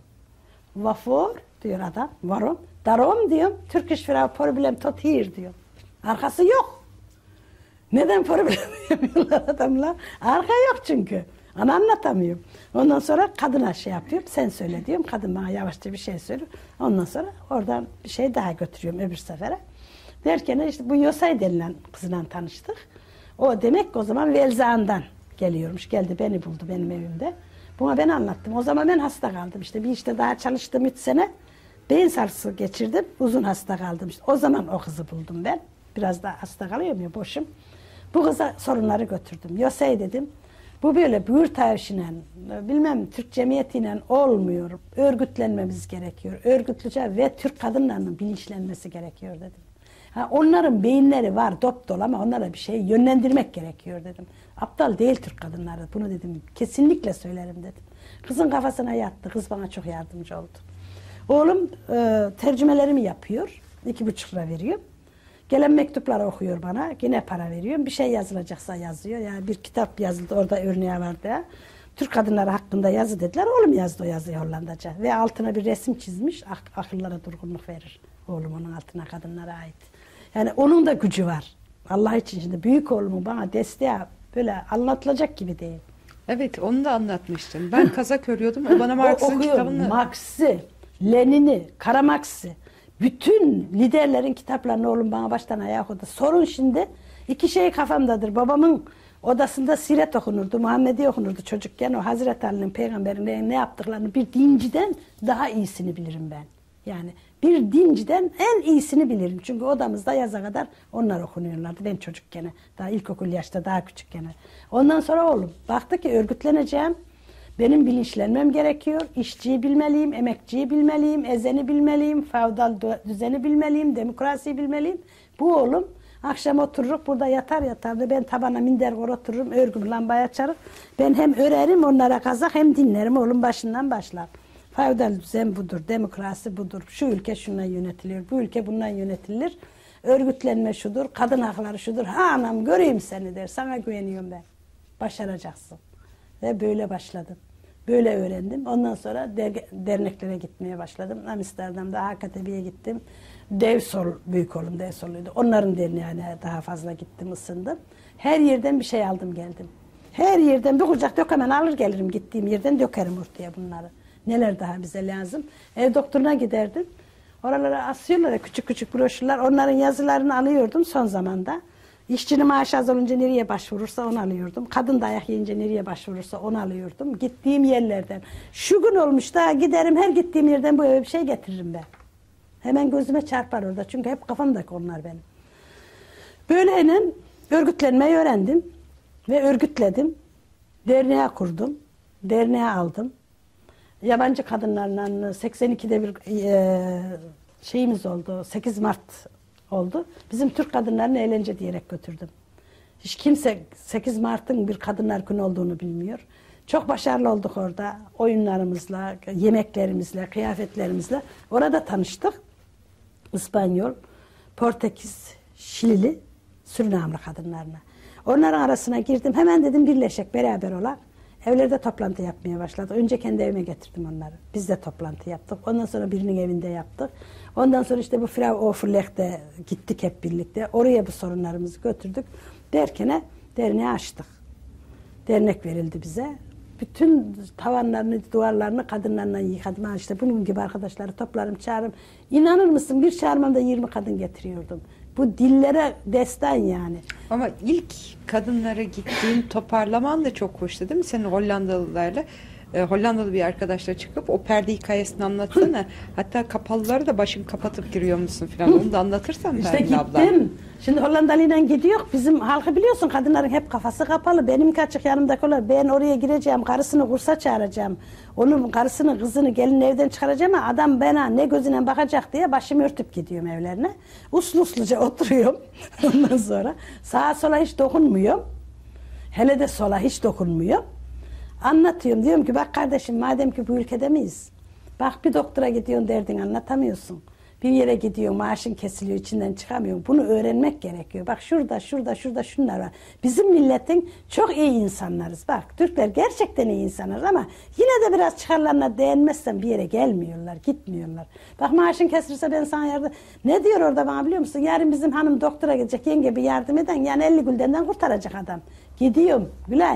Vafur diyor adam, varum. Darum diyorum, Turkish problem tot here diyor. Arkası yok. Neden problem yapıyorlar adamlar? Arka yok çünkü. Onu anlatamıyorum. Ondan sonra kadına şey yapıyorum. Sen söyle diyorum. Kadın bana yavaşça bir şey söylüyor. Ondan sonra oradan bir şey daha götürüyorum öbür sefere. Derken işte bu Yosay denilen kızla tanıştık. O demek ki o zaman Zaandam'dan geliyormuş. Geldi beni buldu benim evimde. Buna ben anlattım. O zaman ben hasta kaldım. İşte bir işte daha çalıştım 3 sene. Beyin sarsısı geçirdim. Uzun hasta kaldım. İşte o zaman o kızı buldum ben. Biraz daha hasta kalıyorum ya, boşum. Bu kıza sorunları götürdüm. Yosay dedim. Bu böyle Bürtayş'la, bilmem Türk cemiyetiyle olmuyor. Örgütlenmemiz gerekiyor. Örgütlüce ve Türk kadınlarının bilinçlenmesi gerekiyor dedim. Ha, onların beyinleri var dop dolu ama onlara bir şey yönlendirmek gerekiyor dedim. Aptal değil Türk kadınları. Bunu dedim. Kesinlikle söylerim dedim. Kızın kafasına yattı. Kız bana çok yardımcı oldu. Oğlum tercümelerimi yapıyor. 2,5 lira veriyor. Gelen mektupları okuyor bana. Yine para veriyorum. Bir şey yazılacaksa yazıyor. Yani bir kitap yazıldı. Orada örneği vardı ya. Türk kadınları hakkında yazı dediler. Oğlum yazdı o yazıyı Hollandaca. Ve altına bir resim çizmiş. Akıllara durgunluk verir. Oğlum onun altına kadınlara ait. Yani onun da gücü var. Allah için şimdi büyük oğlumun bana desteği böyle anlatılacak gibi değil. Evet, onu da anlatmıştım. Ben kazak örüyordum. O bana Marx'ın kitabını... Marx'ı, Lenin'i, Karl Marx'ı, bütün liderlerin kitaplarını oğlum bana baştan ayağa koydu. Sorun şimdi 2 şey kafamdadır. Babamın odasında siret okunurdu, Muhammedi okunurdu çocukken. O Hazreti Ali'nin, peygamberin ne yaptıklarını bir dinciden daha iyisini bilirim ben. Yani bir dinciden en iyisini bilirim. Çünkü odamızda yaza kadar onlar okunuyorlardı. Ben çocukken, daha ilkokul yaşta, daha küçükken. Ondan sonra oğlum baktı ki örgütleneceğim. Benim bilinçlenmem gerekiyor. İşçiyi bilmeliyim, emekçiyi bilmeliyim, ezeni bilmeliyim, feodal düzeni bilmeliyim, demokrasiyi bilmeliyim. Bu oğlum akşam otururuk burada yatar da ben tabana minder kor otururum, örgüm lambayı açarım. Ben hem örerim onlara kazak hem dinlerim, oğlum başından başlar. Feodal düzen budur, demokrasi budur, şu ülke şundan yönetiliyor, bu ülke bundan yönetilir. Örgütlenme şudur, kadın hakları şudur. Ha anam göreyim seni der, sana güveniyorum ben. Başaracaksın. Ve böyle başladım. Böyle öğrendim. Ondan sonra derneklere gitmeye başladım. Amsterdam'da HKTB'ye gittim. Devsol, büyük oğlum Devsol'uydu. Onların derneğine daha fazla gittim, ısındım. Her yerden bir şey aldım geldim. Her yerden bir kucak dökemen alır gelirim, gittiğim yerden dökerim ortaya bunları. Neler daha bize lazım. Ev doktoruna giderdim. Oralara asıyorlar küçük küçük broşürler. Onların yazılarını alıyordum son zamanda. İşçinin maaşı az olunca nereye başvurursa onu alıyordum. Kadın dayak yiyince nereye başvurursa onu alıyordum. Gittiğim yerlerden. Şu gün olmuş da giderim, her gittiğim yerden bu eve bir şey getiririm ben. Hemen gözüme çarpar orada. Çünkü hep kafamdaki onlar benim. Böyleyle örgütlenmeyi öğrendim. Ve örgütledim. Derneğe kurdum. Derneğe aldım. Yabancı kadınlarla 82'de bir şeyimiz oldu. 8 Mart oldu. Bizim Türk kadınlarını eğlence diyerek götürdüm. Hiç kimse 8 Mart'ın bir kadınlar günü olduğunu bilmiyor. Çok başarılı olduk orada. Oyunlarımızla, yemeklerimizle, kıyafetlerimizle. Orada tanıştık. İspanyol, Portekiz, Şilili, Surinamlı kadınlarına. Onların arasına girdim. Hemen dedim birleşek, beraber olalım. Evlerde toplantı yapmaya başladık. Önce kendi evime getirdim onları. Biz de toplantı yaptık. Ondan sonra birinin evinde yaptık. Ondan sonra işte bu Frau Ofurlek'te gittik hep birlikte. Oraya bu sorunlarımızı götürdük. Derken derneği açtık. Dernek verildi bize. Bütün tavanlarını, duvarlarını kadınlarla yıkadım. İşte bunun gibi arkadaşları toplarım, çağırırım. İnanır mısın, bir çağırmamda 20 kadın getiriyordum. Bu dillere destan yani. Ama ilk kadınlara gittiğin toparlaman da çok hoştu değil mi? Senin Hollandalılarla, Hollandalı bir arkadaşla çıkıp o perde hikayesini anlatsana. Hatta kapalıları da başını kapatıp giriyor musun falan. Onu da anlatırsan İşte Pervin gittim. abla. Şimdi Hollandalı'yla gidiyor. Bizim halkı biliyorsun, kadınların hep kafası kapalı. Benimki açık, yanımdakiler. Ben oraya gireceğim, karısını kursa çağıracağım. Onun karısını, kızını, gelini evden çıkaracağım ama adam bana ne gözüne bakacak diye başımı örtüp gidiyorum evlerine. Uslu usluca oturuyorum. Ondan sonra sağa sola hiç dokunmuyorum. Hele de sola hiç dokunmuyorum. Anlatıyorum. Diyorum ki bak kardeşim, madem ki bu ülkede miyiz? Bak bir doktora gidiyorsun, derdini anlatamıyorsun. Bir yere gidiyor, maaşın kesiliyor, içinden çıkamıyor. Bunu öğrenmek gerekiyor. Bak şurada şunlar var. Bizim milletin çok iyi insanlarız. Bak Türkler gerçekten iyi insanlar ama yine de biraz çıkarlarına değinmezsen bir yere gelmiyorlar, gitmiyorlar. Bak maaşın kesilirse ben sana yardım... Ne diyor orada bana biliyor musun? Yarın bizim hanım doktora gidecek, yenge bir yardım eden, yani 50 güldenden kurtaracak adam. Gidiyorum Gülay.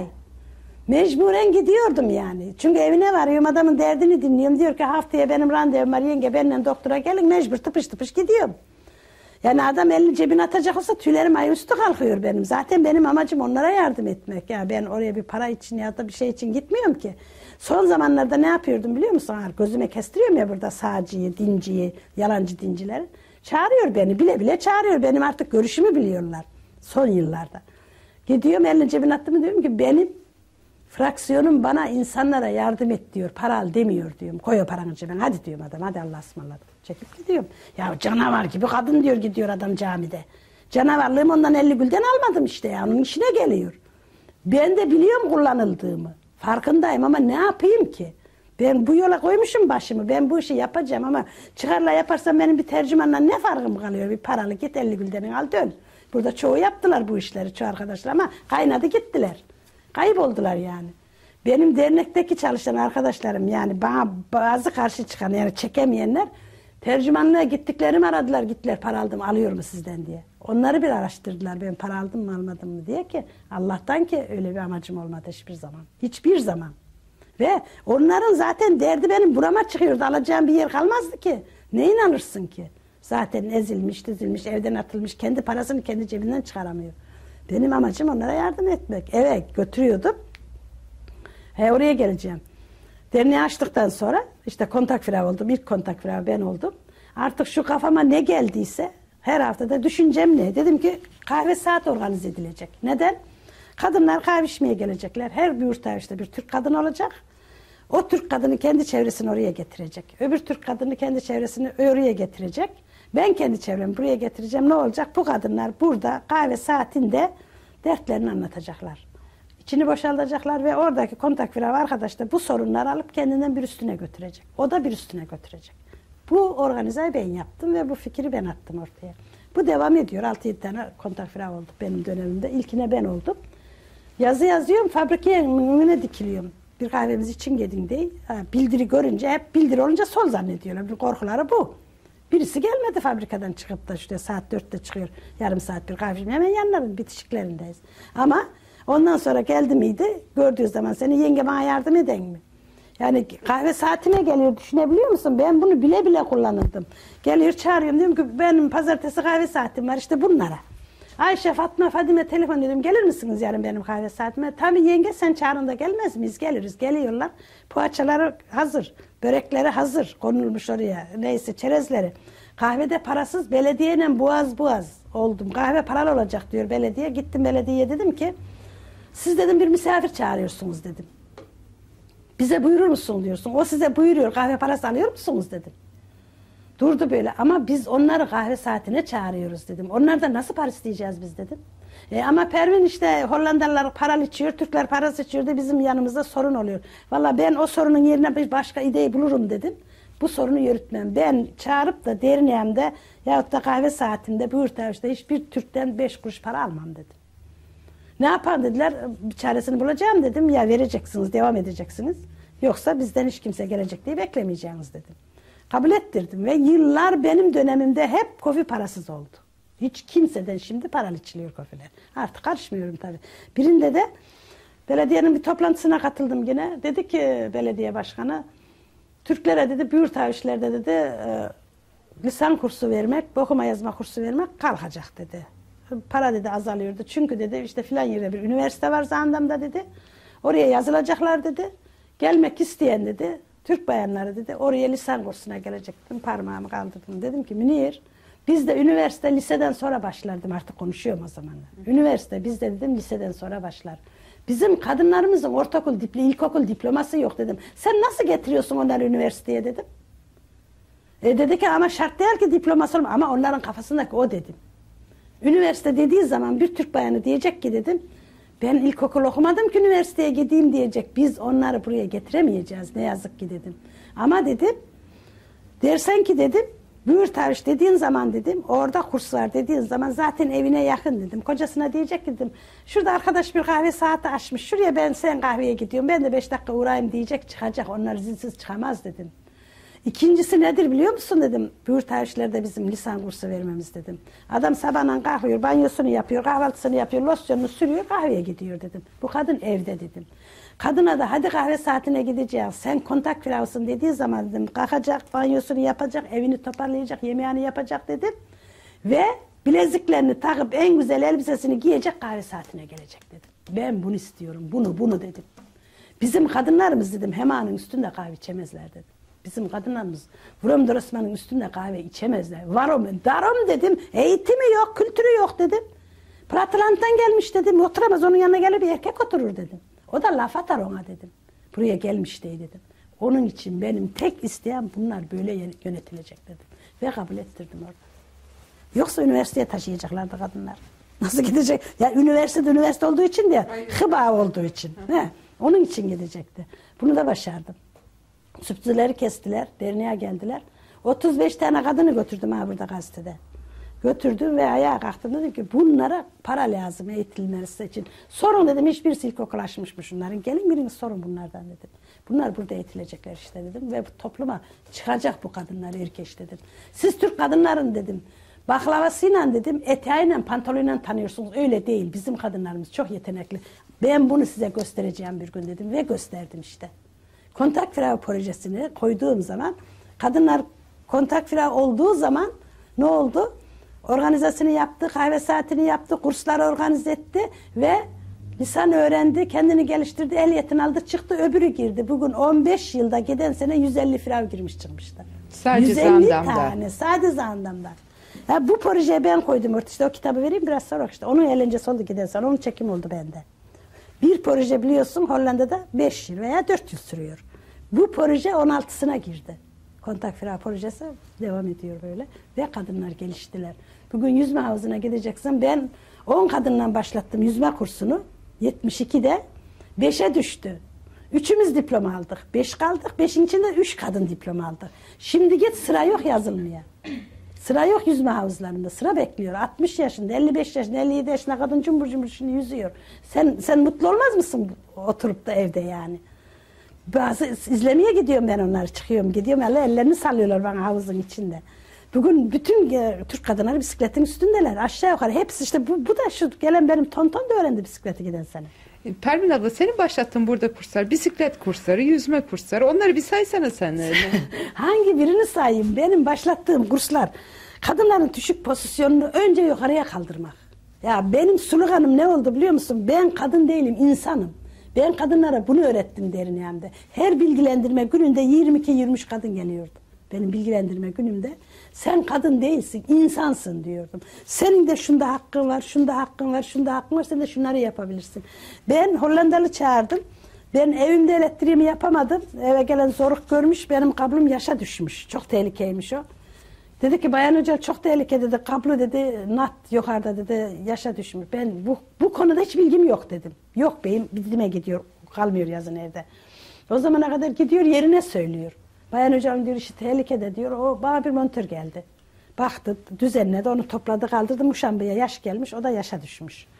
Mecburen gidiyordum yani. Çünkü evine varıyorum, adamın derdini dinliyorum. Diyor ki haftaya benim randevum var, yenge benimle doktora gelin, mecbur tıpış tıpış gidiyorum. Yani adam elini cebine atacak olsa tüylerim ayaküstü kalkıyor benim. Zaten benim amacım onlara yardım etmek. Ya ben oraya bir para için ya da bir şey için gitmiyorum ki. Son zamanlarda ne yapıyordum biliyor musun? Gözüme kestiriyorum ya burada sağcıyı, dinciyi, yalancı dincileri. Çağırıyor beni, bile bile çağırıyor. Benim artık görüşümü biliyorlar son yıllarda. Gidiyorum, elini cebine attım, diyorum ki benim fraksiyonum bana, insanlara yardım et diyor. Para al demiyor diyorum. Koy o paranı cebine. Hadi diyorum adam. Hadi Allah'a ısmarladık. Çekip gidiyorum. Ya canavar gibi kadın diyor, gidiyor adam camide. Canavarlığım ondan 50 gülden almadım işte ya. Onun işine geliyor. Ben de biliyorum kullanıldığımı. Farkındayım ama ne yapayım ki? Ben bu yola koymuşum başımı. Ben bu işi yapacağım ama çıkarla yaparsam benim bir tercümanla ne farkım kalıyor? Bir paralı git 50 güldenin al dön. Burada çoğu yaptılar bu işleri, çoğu arkadaşlar ama kaynadı gittiler. Kayboldular yani. Benim dernekteki çalışan arkadaşlarım, yani bana bazı karşı çıkan, yani çekemeyenler, tercümanlığa gittiklerimi aradılar, gittiler para aldım, alıyor mu sizden diye. Onları bir araştırdılar, ben para aldım mı almadım mı diye ki Allah'tan ki öyle bir amacım olmadı hiçbir zaman. Hiçbir zaman. Ve onların zaten derdi benim burama çıkıyordu, alacağım bir yer kalmazdı ki. Ne inanırsın ki? Zaten ezilmiş, dizilmiş, evden atılmış, kendi parasını kendi cebinden çıkaramıyor. Benim amacım onlara yardım etmek. Evet, götürüyordum. Oraya geleceğim. Derneği açtıktan sonra işte kontak firav oldum. İlk kontak firav ben oldum. Artık şu kafama ne geldiyse her haftada düşüncem ne? Dedim ki kahve saat organize edilecek. Neden? Kadınlar kahve içmeye gelecekler. Her bir yurtta işte bir Türk kadın olacak. O Türk kadını kendi çevresini oraya getirecek. Öbür Türk kadını kendi çevresini oraya getirecek. Ben kendi çevremi buraya getireceğim. Ne olacak? Bu kadınlar burada kahve saatinde dertlerini anlatacaklar. İçini boşaltacaklar ve oradaki kontak firav arkadaş da bu sorunları alıp kendinden bir üstüne götürecek. O da bir üstüne götürecek. Bu organizeyi ben yaptım ve bu fikri ben attım ortaya. Bu devam ediyor. 6-7 tane kontak firav oldu benim dönemimde. İlkine ben oldum. Yazı yazıyorum, fabrikaya önüne dikiliyorum. Bir kahvemiz için gedin değil. Bildiri görünce, hep bildiri olunca sol zannediyorlar. Bir korkuları bu. Birisi gelmedi fabrikadan çıkıp da şuraya saat 4'te çıkıyor. Yarım saat bir kahve, hemen yanların bitişiklerindeyiz. Ama ondan sonra geldi miydi, gördüğü zaman seni, yenge bana yardım eden mi? Yani kahve saatine geliyor, düşünebiliyor musun? Ben bunu bile bile kullanırdım. Geliyor, çağırıyorum, diyorum ki benim pazartesi kahve saatim var işte bunlara. Ayşe, Fatma, Fadime telefon dedim, gelir misiniz yarın benim kahve saatime? Tabii yenge, sen çağırın da gelmez miyiz? Geliriz. Geliyorlar. Poğaçaları hazır. Börekleri hazır. Konulmuş oraya. Neyse, çerezleri. Kahvede parasız, belediyeyle boğaz oldum. Kahve paralı olacak diyor belediye. Gittim belediyeye, dedim ki siz dedim bir misafir çağırıyorsunuz dedim. Bize buyurur musun diyorsun. O size buyuruyor. Kahve parası alıyor musunuz dedim. Durdu böyle, ama biz onları kahve saatine çağırıyoruz dedim. Onlardan nasıl para isteyeceğiz biz dedim. Ama Pervin işte Hollandalılar paralı içiyor, Türkler parası içiyor da bizim yanımızda sorun oluyor. Valla ben o sorunun yerine bir başka ideyi bulurum dedim. Bu sorunu yürütmem. Ben çağırıp da derneğimde yahut da kahve saatinde bu yurtta işte hiçbir Türk'ten 5 kuruş para almam dedim. Ne yapalım dediler, bir çaresini bulacağım dedim. Ya vereceksiniz, devam edeceksiniz. Yoksa bizden hiç kimse gelecek diye beklemeyeceğiniz dedim. Kabul ettirdim ve yıllar benim dönemimde hep kofi parasız oldu. Hiç kimseden şimdi paralı içiliyor kofiler. Artık karışmıyorum tabii. Birinde de belediyenin bir toplantısına katıldım yine. Dedi ki belediye başkanı, Türklere dedi, büyürtavişlerde dedi, lisan kursu vermek, okuma yazma kursu vermek kalkacak dedi. Para dedi azalıyordu. Çünkü dedi işte filan yerde bir üniversite var Zaandam'da dedi. Oraya yazılacaklar dedi. Gelmek isteyen dedi, Türk bayanları dedi, oraya lisan kursuna gelecektim. Parmağımı kaldırdım. Dedim ki Münir, bizde üniversite liseden sonra başlardım, artık konuşuyorum o zaman. Üniversite bizde dedim liseden sonra başlar. Bizim kadınlarımızın ortaokul, ilkokul diploması yok dedim. Sen nasıl getiriyorsun onları üniversiteye dedim. Dedi ki ama şart değil ki diploması olma. Ama onların kafasındaki o dedim. Üniversite dediği zaman bir Türk bayanı diyecek ki dedim, ben ilkokul okumadım ki üniversiteye gideyim diyecek. Biz onları buraya getiremeyeceğiz ne yazık ki dedim. Ama dedim, dersen ki dedim, büyürtaviş dediğin zaman dedim, orada kurs var dediğin zaman zaten evine yakın dedim. Kocasına diyecek ki dedim, şurada arkadaş bir kahve saati açmış, şuraya ben sen kahveye gidiyorum, ben de 5 dakika uğrayayım diyecek, çıkacak. Onlar izinsiz çıkamaz dedim. İkincisi nedir biliyor musun dedim. Büyürtavişlerde bizim lisan kursu vermemiz dedim. Adam sabahdan kalkıyor, banyosunu yapıyor, kahvaltısını yapıyor, losyonunu sürüyor, kahveye gidiyor dedim. Bu kadın evde dedim. Kadına da hadi kahve saatine gideceğiz, sen kontak firavsın dediği zaman dedim, kalkacak, banyosunu yapacak, evini toparlayacak, yemeğini yapacak dedim. Ve bileziklerini takıp en güzel elbisesini giyecek, kahve saatine gelecek dedim. Ben bunu istiyorum, bunu dedim. Bizim kadınlarımız dedim, hemanın üstünde kahve içemezler dedim. Bizim kadınlarımız Vurumdur Osman'ın üstünde kahve içemezler. Varım, darım dedim. Eğitimi yok, kültürü yok dedim. Platland'dan gelmiş dedim. Oturamaz, onun yanına gelip bir erkek oturur dedim. O da laf atar ona dedim. Buraya gelmiş diye dedim. Onun için benim tek isteğim bunlar böyle yönetilecek dedim. Ve kabul ettirdim orada. Yoksa üniversiteye taşıyacaklardı kadınlar. Nasıl gidecek? Ya üniversite olduğu için de hıba olduğu için. He, onun için gidecekti. Bunu da başardım. Süpçüleri kestiler, derneğe geldiler. 35 tane kadını götürdüm ha burada gazetede. Götürdüm ve ayağa kalktım, dedim ki bunlara para lazım eğitilmesi için. Sorun dedim, hiçbirisi ilkokul açmış mı şunların? Gelin biriniz sorun bunlardan dedim. Bunlar burada eğitilecekler işte dedim ve bu topluma çıkacak bu kadınlar erkeş dedim. Siz Türk kadınların dedim, baklavasıyla dedim, eteğiyle, pantolonuyla tanıyorsunuz. Öyle değil, bizim kadınlarımız çok yetenekli. Ben bunu size göstereceğim bir gün dedim ve gösterdim işte. Kontak firağı projesini koyduğum zaman, kadınlar kontak firağı olduğu zaman ne oldu? Organizasyonu yaptı, kahve saatini yaptı, kurslar organize etti ve lisan öğrendi, kendini geliştirdi, ehliyetini aldı, çıktı, öbürü girdi. Bugün 15 yılda giden sene 150 firağı girmiş çıkmışlar. Sadece 150 Zaandam'da. tane, sadece Zaandam'da. Ya bu projeyi ben koydum, işte o kitabı vereyim biraz sonra işte. Onun eğlencesi oldu giden sene, onun çekimi oldu bende. Bir proje biliyorsun Hollanda'da 5 yıl veya 4 yıl sürüyor. Bu proje 16'sına girdi. Kontak firağı projesi devam ediyor böyle. Ve kadınlar geliştiler. Bugün yüzme havuzuna gideceksin. Ben 10 kadından başlattım yüzme kursunu. 72'de 5'e düştü. Üçümüz diploma aldık. 5 kaldık. 5'in içinde 3 kadın diploma aldık. Şimdi git, sıra yok yazılmaya. Sıra yok yüzme havuzlarında. Sıra bekliyor. 60 yaşında, 55 yaşında, 57 yaşında kadın cumbur cumbur şimdi yüzüyor. Sen mutlu olmaz mısın oturup da evde yani? Bazı izlemeye gidiyorum ben onları, çıkıyorum gidiyorum, ellerini sallıyorlar bana havuzun içinde. Bugün bütün Türk kadınları bisikletin üstündeler aşağı yukarı hepsi işte bu da şu gelen benim tonton da öğrendi bisikleti giden sene. Pervin abla, senin başlattığın burada kurslar, bisiklet kursları, yüzme kursları, onları bir saysana sen. Hangi birini sayayım? Benim başlattığım kurslar kadınların düşük pozisyonunu önce yukarıya kaldırmak. Ya benim sloganım ne oldu biliyor musun? Ben kadın değilim, insanım. Ben kadınlara bunu öğrettim derneğimde. Her bilgilendirme gününde 22-23 kadın geliyordu. Benim bilgilendirme günümde sen kadın değilsin, insansın diyordum. Senin de şunda hakkın var, şunda hakkın var, şunda hakkın var, sen de şunları yapabilirsin. Ben Hollandalı çağırdım. Ben evimde elektriğimi yapamadım. Eve gelen zorluk görmüş, benim kablom yaşa düşmüş. Çok tehlikeymiş o. Dedi ki Bayan Hoca çok tehlike dedi, kablo dedi, nat yukarıda dedi, yaşa düşmüş. Ben bu konuda hiç bilgim yok dedim. Yok beyim, Didim'e gidiyor, kalmıyor yazın evde. O zamana kadar gidiyor, yerine söylüyor. Bayan Hocam diyor, işi tehlikede diyor, o bana bir monitör geldi. Baktı, düzenledi, onu topladı, kaldırdı, Muşambi'ye yaş gelmiş, o da yaşa düşmüş.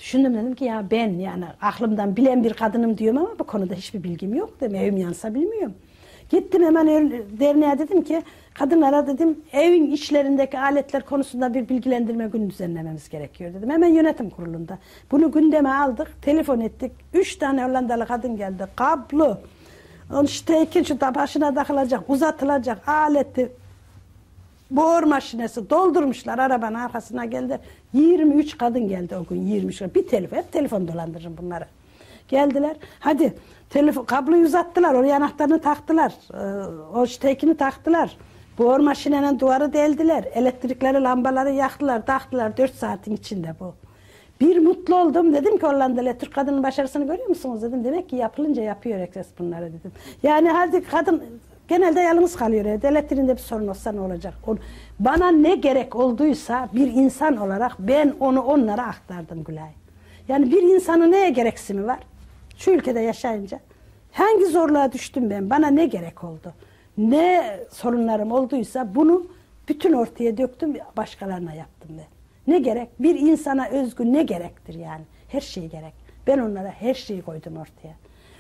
Düşündüm, dedim ki ya ben yani aklımdan bilen bir kadınım diyorum ama bu konuda hiçbir bilgim yok dedim. Evim yansa bilmiyorum. Gittim hemen derneğe, dedim ki kadınlara dedim evin içlerindeki aletler konusunda bir bilgilendirme günü düzenlememiz gerekiyor dedim. Hemen yönetim kurulunda. Bunu gündeme aldık, telefon ettik. 3 tane Hollandalı kadın geldi. Kablo, işte ikinci de başına takılacak, uzatılacak aleti, boğur makinesi doldurmuşlar, arabanın arkasına geldi. 23 kadın geldi o gün, 23. Bir telefon, hep telefon dolandırırım bunları. Geldiler, hadi telefon, kabloyu uzattılar, oraya anahtarını taktılar, o ştekini taktılar. Boğur makinenin duvarı deldiler, elektrikleri, lambaları yaktılar, taktılar 4 saatin içinde bu. Bir mutlu oldum, dedim ki Hollandalı, Türk kadının başarısını görüyor musunuz dedim. Demek ki yapılınca yapıyor herkes bunları dedim. Yani hadi kadın genelde yalnız kalıyor evde, elektriğinde bir sorun olsa ne olacak? Bana ne gerek olduysa bir insan olarak ben onu onlara aktardım Gülay. Yani bir insanın neye gereksimi var? Şu ülkede yaşayınca. Hangi zorluğa düştüm ben? Bana ne gerek oldu? Ne sorunlarım olduysa bunu bütün ortaya döktüm, başkalarına yaptım ben. Ne gerek? Bir insana özgü ne gerektir yani? Her şey gerek. Ben onlara her şeyi koydum ortaya.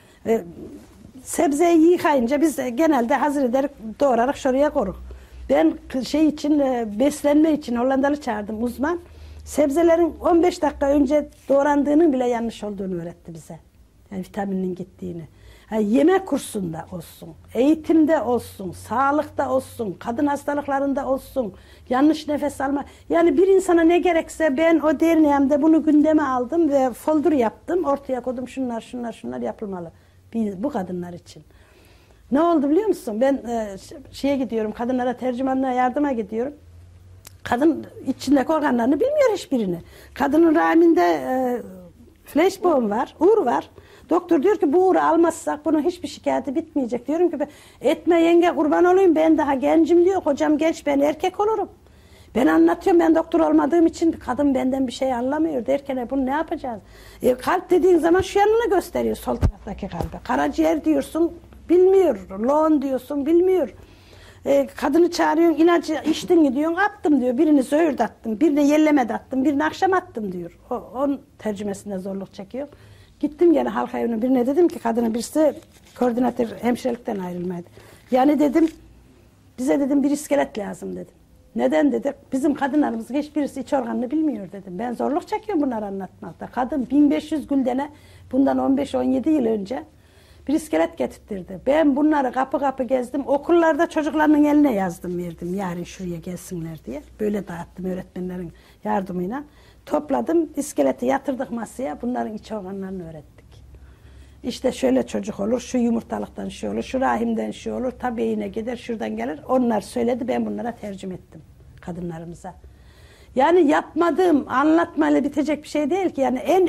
Sebzeyi yıkayınca biz genelde hazır ederek doğrarak şuraya koruk. Ben şey için, beslenme için Hollandalı çağırdım uzman. Sebzelerin 15 dakika önce doğrandığının bile yanlış olduğunu öğretti bize. Yani vitaminin gittiğini. Yani yemek kursunda olsun, eğitimde olsun, sağlıkta olsun, kadın hastalıklarında olsun, yanlış nefes alma. Yani bir insana ne gerekse ben o derneğimde bunu gündeme aldım ve folder yaptım. Ortaya koydum, şunlar yapılmalı. Bu kadınlar için. Ne oldu biliyor musun? Ben şeye gidiyorum, kadınlara tercümanlığa yardıma gidiyorum. Kadın içindeki organlarını bilmiyor hiçbirini. Kadının rahminde flashbone var, uğur var. Doktor diyor ki bu uğru almazsak bunun hiçbir şikayeti bitmeyecek. Diyorum ki etme yenge, kurban olayım, ben daha gencim diyor. Kocam genç, ben erkek olurum. Ben anlatıyorum, ben doktor olmadığım için kadın benden bir şey anlamıyor derken bunu ne yapacağız? Kalp dediğin zaman şu yanını gösteriyor, sol taraftaki kalbe. Karaciğer diyorsun bilmiyor, loğun diyorsun bilmiyor. Kadını çağırıyorsun, ilacı içtin mi diyorsun, attım diyor. Birini zöğürt attım, birini yellemede attım, birini akşam attım diyor. Onun tercümesinde zorluk çekiyor. Gittim gene halk evine, birine dedim ki kadına, birisi koordinatör hemşirelikten ayrılmaydı. Yani dedim bize dedim bir iskelet lazım dedim. Neden dedik? Bizim kadınlarımızın hiçbirisi iç organını bilmiyor dedim. Ben zorluk çekiyorum bunları anlatmakta. Kadın 1500 güldene bundan 15-17 yıl önce bir iskelet getirtirdi. Ben bunları kapı kapı gezdim. Okullarda çocuklarının eline yazdım, verdim. Yarın şuraya gelsinler diye. Böyle dağıttım öğretmenlerin yardımıyla. Topladım, iskeleti yatırdık masaya. Bunların iç organlarını öğrettik. İşte şöyle çocuk olur, şu yumurtalıktan şu olur, şu rahimden şu olur, tabi yine gider, şuradan gelir. Onlar söyledi, ben bunlara tercüme ettim kadınlarımıza. Yani yapmadığım, anlatmayla bitecek bir şey değil ki. Yani en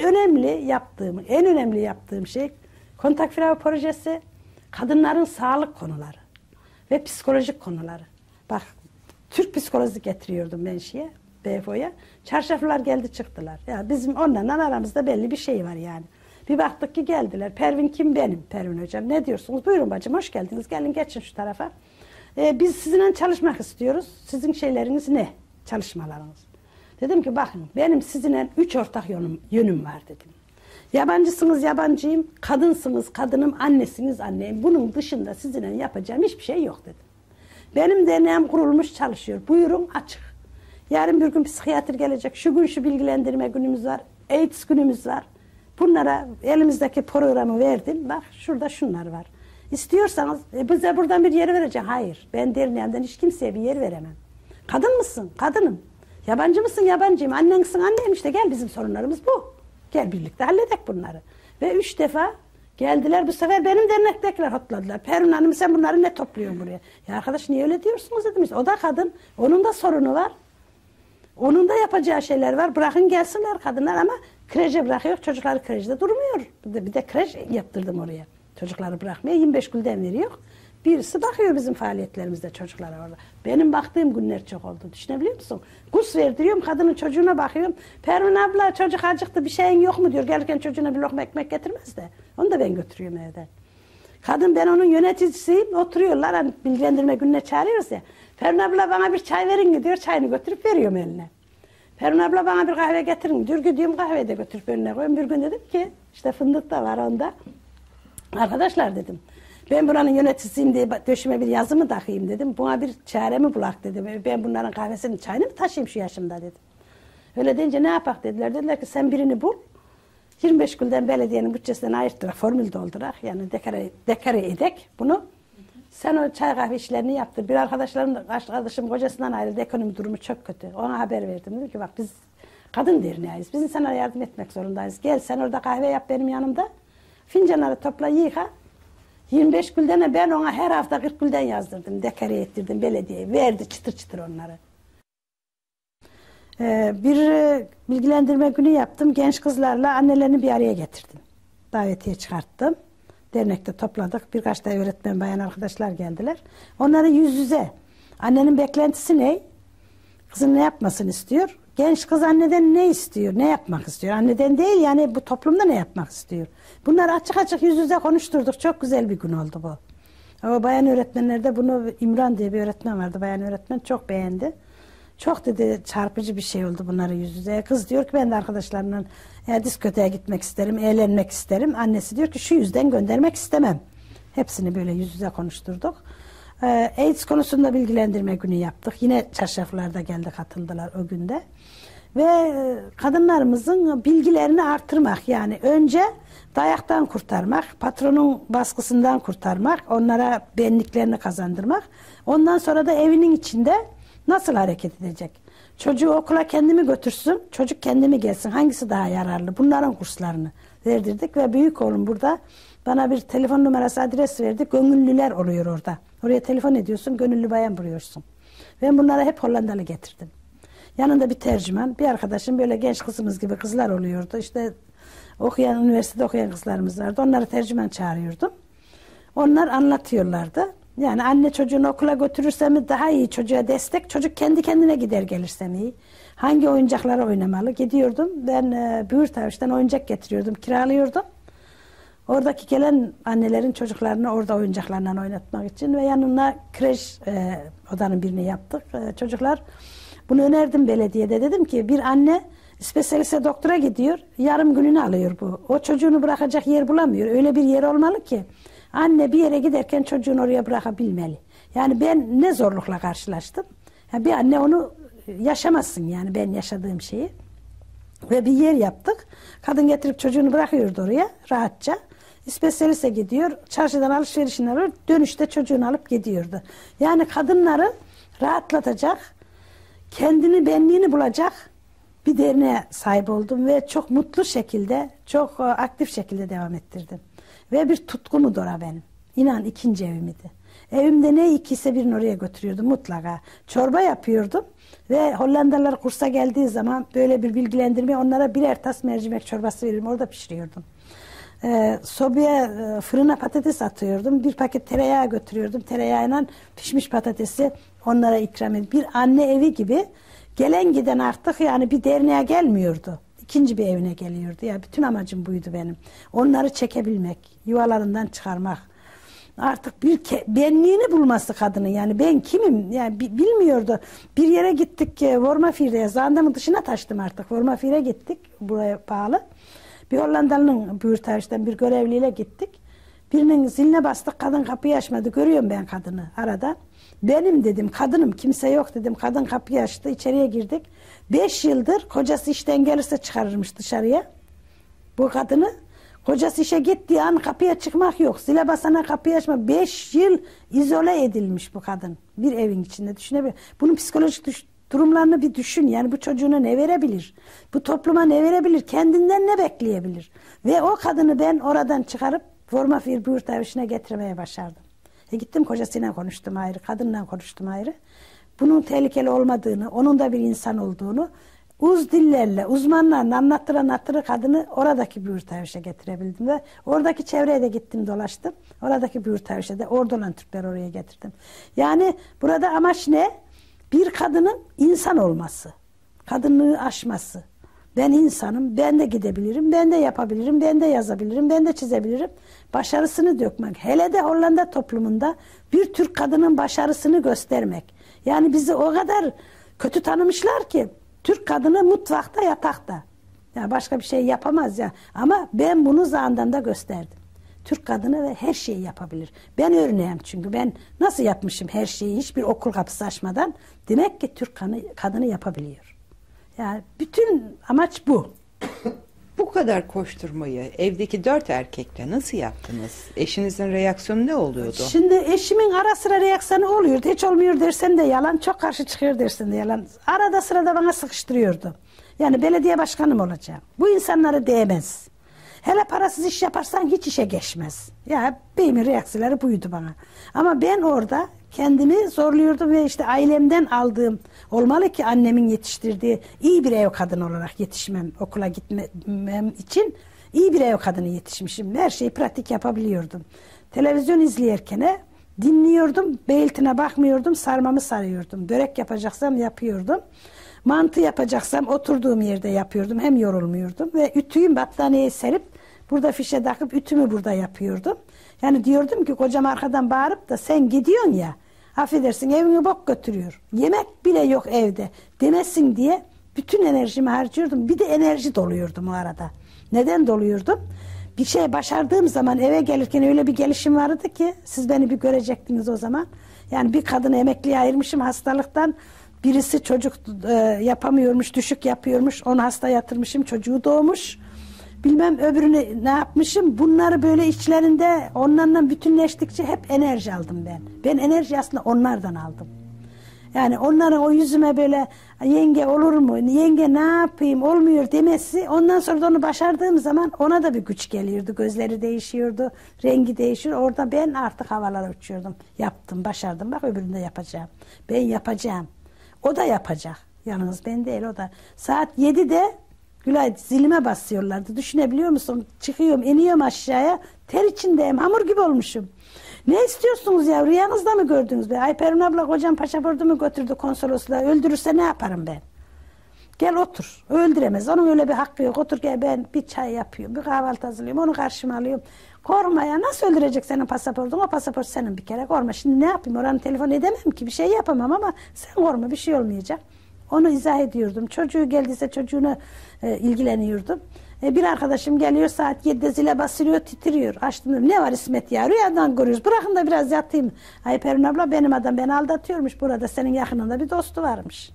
önemli yaptığım şey kontak firağı projesi, kadınların sağlık konuları ve psikolojik konuları. Bak, Türk psikolojisi getiriyordum ben BFO'ya. Çarşaflar geldi çıktılar. Ya bizim onlarla aramızda belli bir şey var yani. Bir baktık ki geldiler. Pervin kim? Benim. Pervin hocam. Ne diyorsunuz? Buyurun bacım, hoş geldiniz. Gelin geçin şu tarafa. Biz sizinle çalışmak istiyoruz. Sizin şeyleriniz ne? Çalışmalarınız. Dedim ki bakın, benim sizinle 3 ortak yönüm var dedim. Yabancısınız, yabancıyım. Kadınsınız, kadınım. Annesiniz, anneyim. Bunun dışında sizinle yapacağım hiçbir şey yok dedim. Benim derneğim kurulmuş, çalışıyor. Buyurun, açık. Yarın bir gün psikiyatr gelecek. Şu gün şu bilgilendirme günümüz var. AIDS günümüz var. Bunlara elimizdeki programı verdim. Bak şurada şunlar var. İstiyorsanız bize buradan bir yer vereceğim. Hayır. Ben derneğimden hiç kimseye bir yer veremem. Kadın mısın? Kadınım. Yabancı mısın? Yabancıyım. Annensin? Anneyim işte. Gel, bizim sorunlarımız bu. Gel birlikte halledek bunları. Ve 3 defa geldiler. Bu sefer benim dernektekiler hotladılar. Pervin Hanım, sen bunları ne topluyorsun buraya? Ya arkadaş, niye öyle diyorsunuz dedim. O da kadın. Onun da sorunu var. Onun da yapacağı şeyler var. Bırakın gelsinler kadınlar ama kreşe bırakıyor. Çocukları kreşte durmuyor. Bir de kreş yaptırdım oraya. Çocukları bırakmıyor. 25 gülden veriyor. Birisi bakıyor bizim faaliyetlerimizde çocuklara orada. Benim baktığım günler çok oldu. Düşünebiliyor musun? Kus verdiriyorum. Kadının çocuğuna bakıyorum. Pervin abla, çocuk acıktı, bir şeyin yok mu diyor. Gelirken çocuğuna bir lokma ekmek getirmez de. Onu da ben götürüyorum evden. Kadın, ben onun yöneticisiyim. Oturuyorlar. Hani bilgilendirme gününe çağırıyoruz ya. Pervin abla, bana bir çay verin mi diyor. Çayını götürüp veriyorum eline. Pervin abla bana bir kahve getirin diyor. Gidiyorum kahveyi de götürüp önüne koyuyorum. Bir gün dedim ki işte fındık da var onda. Arkadaşlar dedim. Ben buranın yöneticisiyim diye döşüme bir yazı mı takayım dedim. Buna bir çare mi bulak dedim. Ben bunların kahvesinin çayını mı taşıyayım şu yaşımda dedim. Öyle deyince ne yapak dediler. Dediler ki sen birini bul. 25 gülden belediyenin bütçesinden ayırttırak, formül doldurak yani dekare edek bunu. Sen o çay kahve işlerini yaptır. Bir arkadaşım kocasından ayrıldı. Ekonomi durumu çok kötü. Ona haber verdim. Dedim ki bak biz kadın derneğiyiz. Biz insana yardım etmek zorundayız. Gel sen orada kahve yap benim yanımda. Fincanları topla yıka. 25 gülden ben ona her hafta 40 gülden yazdırdım. Dekare ettirdim belediyeye. Verdi çıtır çıtır onları. Bir bilgilendirme günü yaptım. Genç kızlarla annelerini bir araya getirdim. Davetiye çıkarttım. Dernekte topladık. Birkaç da öğretmen bayan arkadaşlar geldiler. Onları yüz yüze. Annenin beklentisi ne? Kızın ne yapmasını istiyor? Genç kız anneden ne istiyor? Ne yapmak istiyor? Anneden değil yani bu toplumda ne yapmak istiyor? Bunları açık açık yüz yüze konuşturduk. Çok güzel bir gün oldu bu. O bayan öğretmenlerde bunu İmran diye bir öğretmen vardı. Bayan öğretmen çok beğendi. Çok dedi çarpıcı bir şey oldu bunları yüz yüze. Kız diyor ki ben de arkadaşlarımla diskoteye gitmek isterim, eğlenmek isterim. Annesi diyor ki şu yüzden göndermek istemem. Hepsini böyle yüz yüze konuşturduk. AIDS konusunda bilgilendirme günü yaptık. Yine çarşaflarda geldi katıldılar o günde. Ve kadınlarımızın bilgilerini artırmak yani önce dayaktan kurtarmak, patronun baskısından kurtarmak, onlara benliklerini kazandırmak. Ondan sonra da evinin içinde nasıl hareket edecek? Çocuğu okula kendimi götürsün, çocuk kendimi gelsin. Hangisi daha yararlı? Bunların kurslarını verdirdik ve büyük oğlum burada bana bir telefon numarası adres verdi. Gönüllüler oluyor orada. Oraya telefon ediyorsun, gönüllü bayan buluyorsun. Ben bunlara hep Hollandalı getirdim. Yanında bir tercüman, bir arkadaşım böyle genç kızımız gibi kızlar oluyordu. İşte okuyan, üniversitede okuyan kızlarımız vardı. Onları tercüman çağırıyordum. Onlar anlatıyorlardı. Yani anne çocuğunu okula götürürse mi daha iyi çocuğa destek, çocuk kendi kendine gider gelirse mi iyi? Hangi oyuncakları oynamalı? Gidiyordum, ben Büyürtavuş'tan oyuncak getiriyordum, kiralıyordum. Oradaki gelen annelerin çocuklarını orada oyuncaklarla oynatmak için ve yanına kreş odanın birini yaptık. Çocuklar bunu önerdim belediyede. Dedim ki bir anne spesyaliste doktora gidiyor, yarım gününü alıyor bu. O çocuğunu bırakacak yer bulamıyor. Öyle bir yer olmalı ki anne bir yere giderken çocuğunu oraya bırakabilmeli. Yani ben ne zorlukla karşılaştım. Yani bir anne onu yaşamazsın yani ben yaşadığım şeyi. Ve bir yer yaptık. Kadın getirip çocuğunu bırakıyordu oraya rahatça. Spesyaliste gidiyor, çarşıdan alışverişini alıyor, dönüşte çocuğunu alıp gidiyordu. Yani kadınları rahatlatacak, kendini, benliğini bulacak bir derneğe sahip oldum ve çok mutlu şekilde, çok aktif şekilde devam ettirdim. Ve bir tutkumdur o benim. İnan ikinci evimdi. Evimde ne ikiyse birini oraya götürüyordum mutlaka. Çorba yapıyordum ve Hollandalılar kursa geldiği zaman böyle bir bilgilendirme onlara birer tas mercimek çorbası veriyorum. Orada pişiriyordum. Sobaya fırına patates atıyordum. Bir paket tereyağı götürüyordum. Tereyağıyla pişmiş patatesi onlara ikram ediyordum. Bir anne evi gibi gelen giden artık yani bir derneğe gelmiyordu. İkinci bir evine geliyordu. Ya bütün amacım buydu benim. Onları çekebilmek, yuvalarından çıkarmak. Artık bir benliğini bulması kadının yani ben kimim yani bilmiyordu. Bir yere gittik Wormerveer'e, Zaandam'ın dışına taştım artık. Wormerveer'e gittik. Buraya pahalı. Bir Hollandalı'nın Büyürtavuş'tan bir görevliyle gittik. Birinin ziline bastık, kadın kapıyı açmadı. Görüyorum ben kadını arada. Benim dedim, kadınım, kimse yok dedim. Kadın kapıyı açtı, içeriye girdik. 5 yıldır kocası işten gelirse çıkarırmış dışarıya. Bu kadını, kocası işe gittiği an kapıya çıkmak yok. Zile basana kapıyı açma. 5 yıl izole edilmiş bu kadın. Bir evin içinde düşünebilir. Bunun psikolojik durumlarını bir düşün. Yani bu çocuğuna ne verebilir? Bu topluma ne verebilir? Kendinden ne bekleyebilir? Ve o kadını ben oradan çıkarıp Wormerveer Büyürtavuş'una getirmeye başardım. Gittim kocasıyla konuştum ayrı, kadınla konuştum ayrı. Bunun tehlikeli olmadığını, onun da bir insan olduğunu uz dillerle, uzmanlarla anlattıra kadını oradaki Büyürtavuş'a getirebildim ve oradaki çevreye de gittim dolaştım. Oradaki Büyürtavuş'a da orada olan Türkler oraya getirdim. Yani burada amaç ne? Bir kadının insan olması, kadınlığı aşması. Ben insanım, ben de gidebilirim, ben de yapabilirim, ben de yazabilirim, ben de çizebilirim. Başarısını dökmek. Hele de Hollanda toplumunda bir Türk kadının başarısını göstermek. Yani bizi o kadar kötü tanımışlar ki Türk kadını mutfakta, yatakta. Ya başka bir şey yapamaz ya. Ama ben bunu Zaandam'da gösterdim. Türk kadını ve her şeyi yapabilir. Ben örneğim çünkü ben nasıl yapmışım her şeyi hiçbir okul kapısı açmadan. Demek ki Türk kadını yapabiliyor. Yani bütün amaç bu. Bu kadar koşturmayı evdeki 4 erkekle nasıl yaptınız? Eşinizin reaksiyonu ne oluyordu? Şimdi eşimin ara sıra reaksiyonu oluyordu. Hiç olmuyor dersen de yalan, çok karşı çıkıyor dersen de yalan. Arada sırada bana sıkıştırıyordu. Yani belediye başkanım olacağım. Bu insanlara değmez. Hele parasız iş yaparsan hiç işe geçmez. Ya beyimin reaksiyonları buydu bana. Ama ben orada kendimi zorluyordum ve işte ailemden aldığım, olmalı ki annemin yetiştirdiği iyi bir ev kadını olarak yetişmem, okula gitmem için iyi bir ev kadını yetişmişim. Her şeyi pratik yapabiliyordum. Televizyon izleyerken dinliyordum, beyiltine bakmıyordum, sarmamı sarıyordum. Börek yapacaksam yapıyordum. Mantı yapacaksam oturduğum yerde yapıyordum. Hem yorulmuyordum ve ütüyü battaniyeye serip burada fişe takıp ütümü burada yapıyordum. Yani diyordum ki kocam arkadan bağırıp da sen gidiyorsun ya, affedersin evini bok götürüyor. Yemek bile yok evde demesin diye bütün enerjimi harcıyordum. Bir de enerji doluyordum o arada. Neden doluyordum? Bir şey başardığım zaman eve gelirken öyle bir gelişim vardı ki siz beni bir görecektiniz o zaman. Yani bir kadını emekliye ayırmışım hastalıktan. Birisi çocuk yapamıyormuş, düşük yapıyormuş. Onu hasta yatırmışım, çocuğu doğmuş. Bilmem öbürünü ne yapmışım. Bunları böyle içlerinde onlarla bütünleştikçe hep enerji aldım ben. Ben enerji aslında onlardan aldım. Yani onların o yüzüme böyle yenge olur mu, yenge ne yapayım olmuyor demesi. Ondan sonra da onu başardığım zaman ona da bir güç geliyordu. Gözleri değişiyordu, rengi değişiyor. Orada ben artık havalara uçuyordum. Yaptım, başardım. Bak öbürünü de yapacağım. Ben yapacağım. O da yapacak. Yalnız ben değil o da. Saat 7'de Gülay zilime basıyorlardı. Düşünebiliyor musun? Çıkıyorum, iniyorum aşağıya. Ter içindeyim, hamur gibi olmuşum. Ne istiyorsunuz ya? Rüyanızda mı gördünüz be? Ay Pervin abla kocam pasaportumu götürdü konsolosluğa. Öldürürse ne yaparım ben? Gel otur. Öldüremez. Onun öyle bir hakkı yok. Otur gel ben bir çay yapıyorum. Bir kahvaltı hazırlıyorum. Onu karşıma alıyorum. Korkma ya. Nasıl öldürecek senin pasaportun? O pasaport senin bir kere. Korkma. Şimdi ne yapayım? Oranı telefon edemem ki. Bir şey yapamam ama sen korkma. Bir şey olmayacak. Onu izah ediyordum. Çocuğu geldiyse çocuğuna ilgileniyordum. Bir arkadaşım geliyor saat 7'de zile basılıyor, titriyor. Açtım dedim, ne var İsmet ya? Rüyadan görüyoruz. Bırakın da biraz yatayım. Ay Pervin abla benim adam beni aldatıyormuş. Burada senin yakınında bir dostu varmış.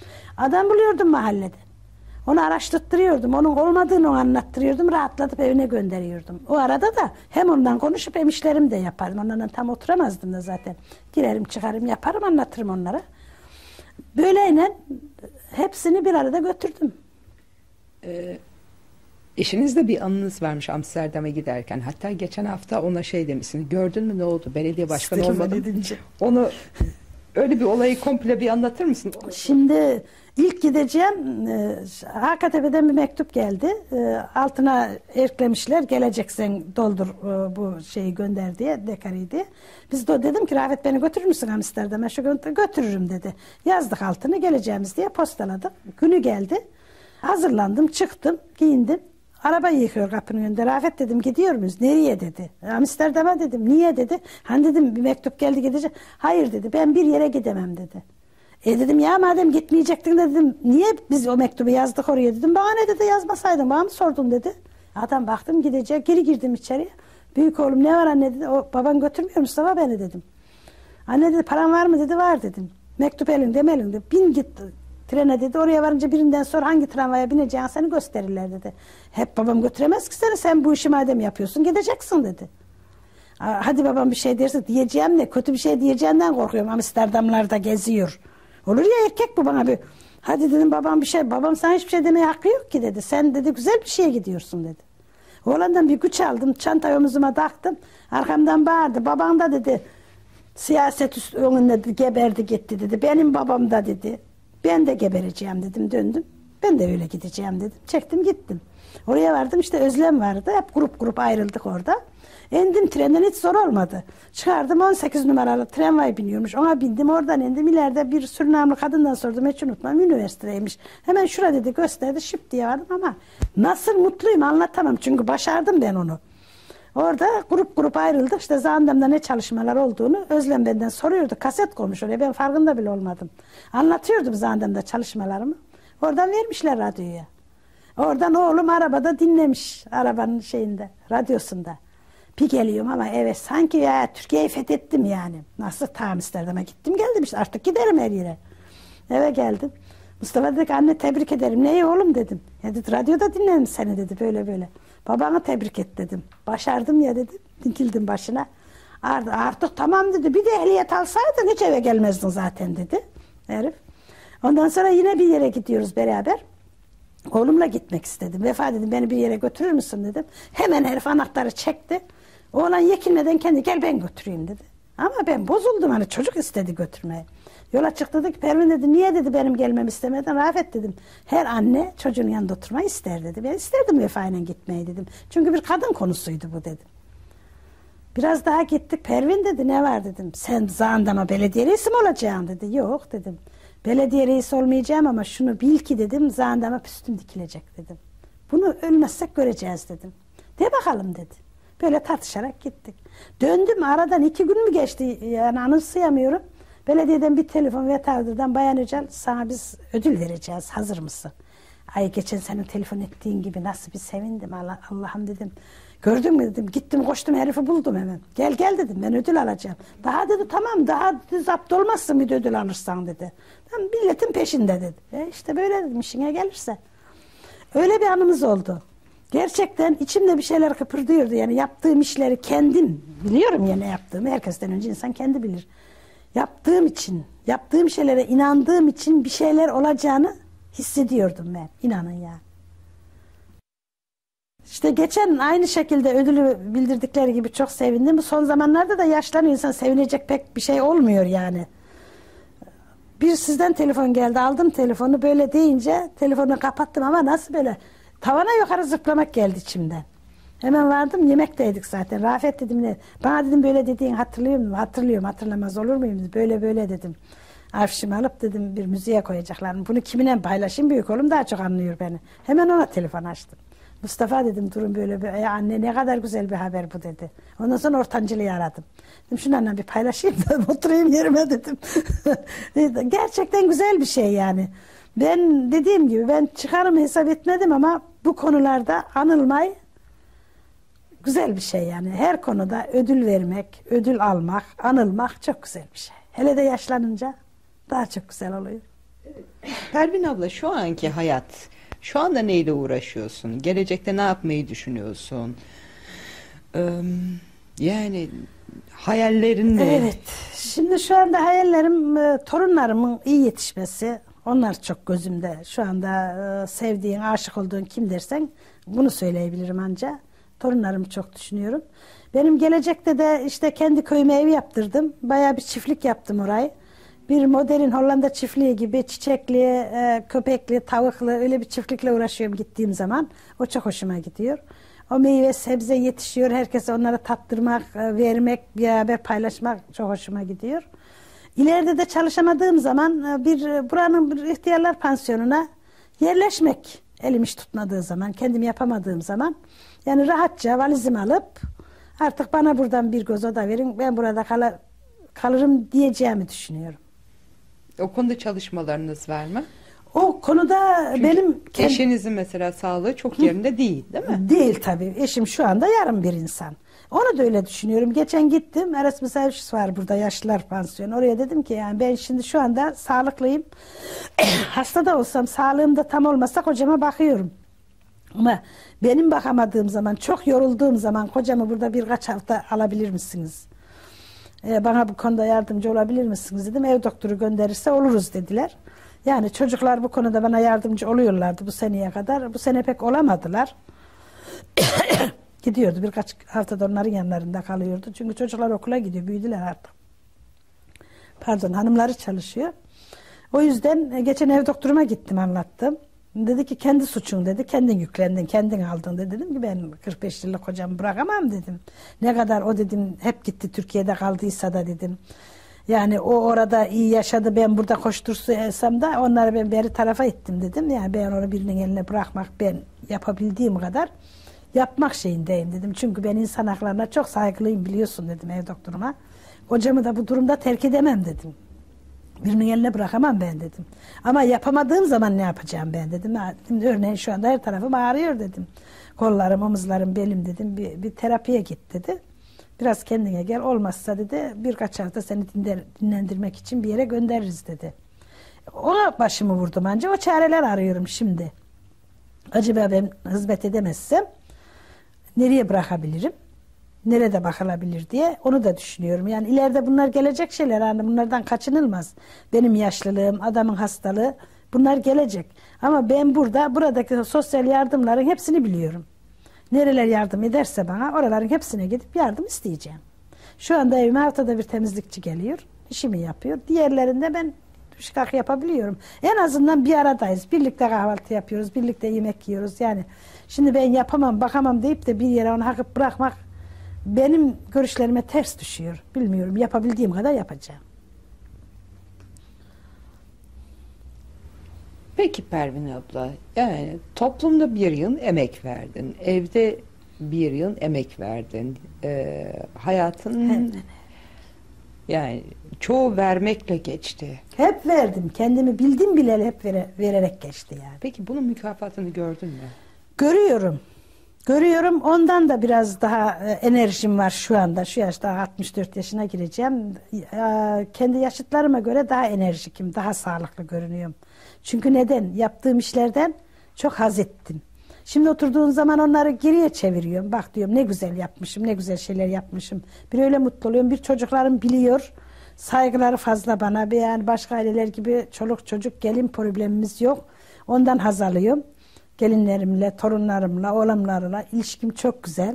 Adam buluyordum mahallede. Onu araştırtırıyordum. Onun olmadığını anlattırıyordum. Rahatlatıp evine gönderiyordum. O arada da hem ondan konuşup hem işlerimi de yaparım. Onlarla tam oturamazdım da zaten. Girerim çıkarım yaparım anlatırım onlara. Böyleyle hepsini bir arada götürdüm. Eşinizde bir anınız varmış Amsterdam'a giderken. Hatta geçen hafta ona şey demişsiniz. Gördün mü ne oldu? Belediye başkanı olmadı. Onu öyle bir olayı komple bir anlatır mısın? Şimdi ilk gideceğim Hakkatepe'den bir mektup geldi. Altına eklemişler geleceksen doldur bu şeyi gönder diye dekarıydı. Biz de dedim ki Rafet beni götürür müsün Amsterdam'a? Şu götürürüm dedi. Yazdık altına geleceğimiz diye postaladık. Günü geldi. Hazırlandım çıktım giyindim. Arabayı yıkıyor kapının önünde. Rafet dedim gidiyor muyuz? Nereye dedi. Amsterdam'a dedim. Niye dedi. Hani dedim bir mektup geldi gidecek. Hayır dedi ben bir yere gidemem dedi. Dedim ya madem gitmeyecektin dedim. Niye biz o mektubu yazdık oraya dedim. Bana ne dedi yazmasaydın bana mı sordun dedi. Adam baktım gidecek. Geri girdim içeriye. Büyük oğlum ne var anne dedi. O baban götürmüyor Mustafa beni dedim. Anne dedi paran var mı dedi var dedim. Mektup elinde bin git trene dedi. Oraya varınca birinden sonra hangi tramvaya bineceğini seni gösterirler dedi. Hep babam götüremez ki seni. Sen bu işi madem yapıyorsun gideceksin dedi. Hadi babam bir şey derse diyeceğim de kötü bir şey diyeceğinden korkuyorum. Amsterdamlarda geziyor. Olur ya erkek bu bana bir. Hadi dedim babam bir şey. Babam sana hiçbir şey demeye hakkı yok ki dedi. Sen dedi güzel bir şeye gidiyorsun dedi. Oğlandan bir güç aldım. Çantayı omuzuma taktım. Arkamdan bağırdı. Baban da dedi siyaset önünde geberdi gitti dedi. Benim babam da dedi. Ben de gebereceğim dedim döndüm. Ben de öyle gideceğim dedim. Çektim gittim. Oraya vardım işte Özlem vardı. Hep grup ayrıldık orada. İndim trenden hiç zor olmadı. Çıkardım 18 numaralı tramvay biniyormuş. Ona bindim oradan indim. İleride bir Surinamlı kadından sordum. Hiç unutmam üniversitedeymiş. Hemen şura dedi gösterdi şıp diye vardım ama nasıl mutluyum anlatamam. Çünkü başardım ben onu. Orada grup ayrıldık. İşte Zaandam'da ne çalışmalar olduğunu Özlem benden soruyordu. Kaset koymuş oraya. Ben farkında bile olmadım. Anlatıyordum Zaandam'da çalışmalarımı. Oradan vermişler radyoya. Oradan oğlum arabada dinlemiş. Arabanın şeyinde, radyosunda. Bir geliyorum ama evet sanki ya Türkiye'yi fethettim yani. Nasıl ta Amsterdam'a gittim geldim işte artık giderim her yere. Eve geldim. Mustafa dedi ki anne tebrik ederim. Neyi oğlum dedim. Ya dedi radyoda dinledim seni dedi böyle böyle. Babana tebrik et dedim. Başardım ya dedim. Dikildim başına. Artık tamam dedi. Bir de ehliyet alsaydın hiç eve gelmezdin zaten dedi herif. Ondan sonra yine bir yere gidiyoruz beraber. Oğlumla gitmek istedim. Vefa dedim beni bir yere götürür müsün dedim. Hemen herif anahtarı çekti. Oğlan yekinmeden kendi gel ben götüreyim dedi. Ama ben bozuldum hani çocuk istedi götürmeyi. Yola çıktı dedi ki Pervin dedi niye dedi benim gelmemi istemeden Rafet dedim. Her anne çocuğun yanında oturmayı ister dedi. Ben isterdim Vefa'yla gitmeyi dedim. Çünkü bir kadın konusuydu bu dedim. Biraz daha gittik Pervin dedi ne var dedim. Sen Zaandam'a belediye reisi mi olacaksın dedi. Yok dedim. Belediye reisi olmayacağım ama şunu bil ki dedim Zaandam'a püstüm dikilecek dedim. Bunu ölmezsek göreceğiz dedim. De bakalım dedi. Böyle tartışarak gittik. Döndüm aradan 2 gün mü geçti yani anımsayamıyorum. Belediyeden bir telefon ve tavırdan Bayan Öcal sana biz ödül vereceğiz hazır mısın? Ay geçen senin telefon ettiğin gibi nasıl bir sevindim Allah'ım dedim. Gördün mü dedim gittim koştum herifi buldum hemen. Gel dedim ben ödül alacağım. Daha dedi tamam daha dedi, zapt olmazsın bir de ödül alırsan dedi. Tamam, milletin peşinde dedi. İşte böyle dedim işine gelirse. Öyle bir anımız oldu. Gerçekten içimde bir şeyler kıpırdıyordu. Yani yaptığım işleri kendim biliyorum ya ne yaptığımı. Herkesten önce insan kendi bilir. Yaptığım için, yaptığım şeylere inandığım için bir şeyler olacağını hissediyordum ben. İnanın ya. İşte geçen aynı şekilde ödülü bildirdikleri gibi çok sevindim. Bu son zamanlarda da yaşlanıyor insan sevinecek pek bir şey olmuyor yani. Bir sizden telefon geldi aldım telefonu böyle deyince telefonu kapattım ama nasıl böyle tavana yukarı zıplamak geldi içimden. Hemen vardım yemekteydik zaten. Rafet dedim ne? Bana dedim böyle dediğin hatırlıyor musun? Hatırlıyorum hatırlamaz olur muyum? Böyle dedim. Afişimi alıp dedim bir müziğe koyacaklar. Bunu kiminle paylaşayım büyük oğlum daha çok anlıyor beni. Hemen ona telefon açtım. Mustafa dedim durum böyle anne ne kadar güzel bir haber bu dedi. Ondan sonra ortancılığı aradım. Dedim şunlarla bir paylaşayım da oturayım yerime dedim. Gerçekten güzel bir şey yani. Ben dediğim gibi ben çıkarımı hesap etmedim ama bu konularda anılmayı güzel bir şey yani. Her konuda ödül vermek, ödül almak, anılmak çok güzel bir şey. Hele de yaşlanınca daha çok güzel oluyor. Pervin abla şu anki hayat, şu anda neyle uğraşıyorsun? Gelecekte ne yapmayı düşünüyorsun? Yani hayallerin ne? Evet, şimdi şu anda hayallerim torunlarımın iyi yetişmesi. Onlar çok gözümde. Şu anda sevdiğin, aşık olduğun kim dersen bunu söyleyebilirim anca. Torunlarımı çok düşünüyorum. Benim gelecekte de işte kendi köyüme ev yaptırdım. Bayağı bir çiftlik yaptım orayı. Bir modern Hollanda çiftliği gibi çiçekli, köpekli, tavuklu öyle bir çiftlikle uğraşıyorum gittiğim zaman. O çok hoşuma gidiyor. O meyve sebze yetişiyor. Herkese onlara tattırmak, vermek, beraber paylaşmak çok hoşuma gidiyor. İleride de çalışamadığım zaman buranın bir ihtiyarlar pansiyonuna yerleşmek elim iş tutmadığı zaman, kendim yapamadığım zaman yani rahatça valizimi alıp artık bana buradan bir göz oda verin ben burada kalırım diyeceğimi düşünüyorum. O konuda çalışmalarınız var mı? O konuda çünkü benim eşinizin mesela sağlığı çok yerinde değil mi? Değil tabii. Eşim şu anda yarım bir insan. Onu da öyle düşünüyorum. Geçen gittim. Erasmus Services var burada yaşlılar pansiyonu. Oraya dedim ki yani ben şimdi şu anda sağlıklıyım. Hasta da olsam sağlığım da tam olmasa kocama bakıyorum. Ama benim bakamadığım zaman çok yorulduğum zaman kocamı burada birkaç hafta alabilir misiniz? Bana bu konuda yardımcı olabilir misiniz dedim. Ev doktoru gönderirse oluruz dediler. Yani çocuklar bu konuda bana yardımcı oluyorlardı bu seneye kadar. Bu sene pek olamadılar. Gidiyordu birkaç haftada onların yanlarında kalıyordu. Çünkü çocuklar okula gidiyor, büyüdüler artık. Pardon, hanımları çalışıyor. O yüzden geçen ev doktoruma gittim anlattım. Dedi ki kendi suçun dedi, kendin yüklendin, kendin aldın dedi. Dedim ki ben 45 yıllık kocamı bırakamam dedim. Ne kadar o dedim hep gitti Türkiye'de kaldıysa da dedim. Yani o orada iyi yaşadı ben burada koştursam da onları ben beri tarafa ettim dedim. Yani ben onu birinin eline bırakmak ben yapabildiğim kadar yapmak şeyindeyim dedim. Çünkü ben insan haklarına çok saygılıyım biliyorsun dedim ev doktoruma. Kocamı da bu durumda terk edemem dedim. Birinin eline bırakamam ben dedim. Ama yapamadığım zaman ne yapacağım ben dedim. Şimdi örneğin şu anda her tarafım ağrıyor dedim. Kollarım, omuzlarım, belim dedim. Bir terapiye git dedi. Biraz kendine gel. Olmazsa dedi birkaç hafta seni dinlendirmek için bir yere göndeririz dedi. Ona başımı vurdum ancak o çareler arıyorum şimdi. Acaba ben hizmet edemezsem nereye bırakabilirim? Nerede bakılabilir diye onu da düşünüyorum. Yani ileride bunlar gelecek şeyler. Yani bunlardan kaçınılmaz. Benim yaşlılığım, adamın hastalığı bunlar gelecek. Ama ben buradaki sosyal yardımların hepsini biliyorum. Nereler yardım ederse bana oraların hepsine gidip yardım isteyeceğim. Şu anda evime haftada bir temizlikçi geliyor. İşimi yapıyor. Diğerlerinde ben kalk yapabiliyorum. En azından bir aradayız. Birlikte kahvaltı yapıyoruz. Birlikte yemek yiyoruz. Yani şimdi ben yapamam, bakamam deyip de bir yere onu hakıp bırakmak benim görüşlerime ters düşüyor. Bilmiyorum. Yapabildiğim kadar yapacağım. Peki Pervin abla, yani toplumda bir yıl emek verdin. Evde bir yıl emek verdin. Hayatın yani çoğu vermekle geçti. Hep verdim. Kendimi bildim bileli hep vererek geçti yani. Peki bunun mükafatını gördün mü? Görüyorum. Görüyorum. Ondan da biraz daha enerjim var şu anda. Şu yaşta 64 yaşına gireceğim. Kendi yaşıtlarıma göre daha enerjikim, daha sağlıklı görünüyorum. Çünkü neden? Yaptığım işlerden çok haz ettim. Şimdi oturduğun zaman onları geriye çeviriyorum. Bak diyorum ne güzel yapmışım, ne güzel şeyler yapmışım. Bir öyle mutlu oluyorum. Bir çocuklarım biliyor. Saygıları fazla bana. Yani başka aileler gibi çoluk çocuk gelin problemimiz yok. Ondan haz alıyorum. Gelinlerimle, torunlarımla, oğlanlarla ilişkim çok güzel.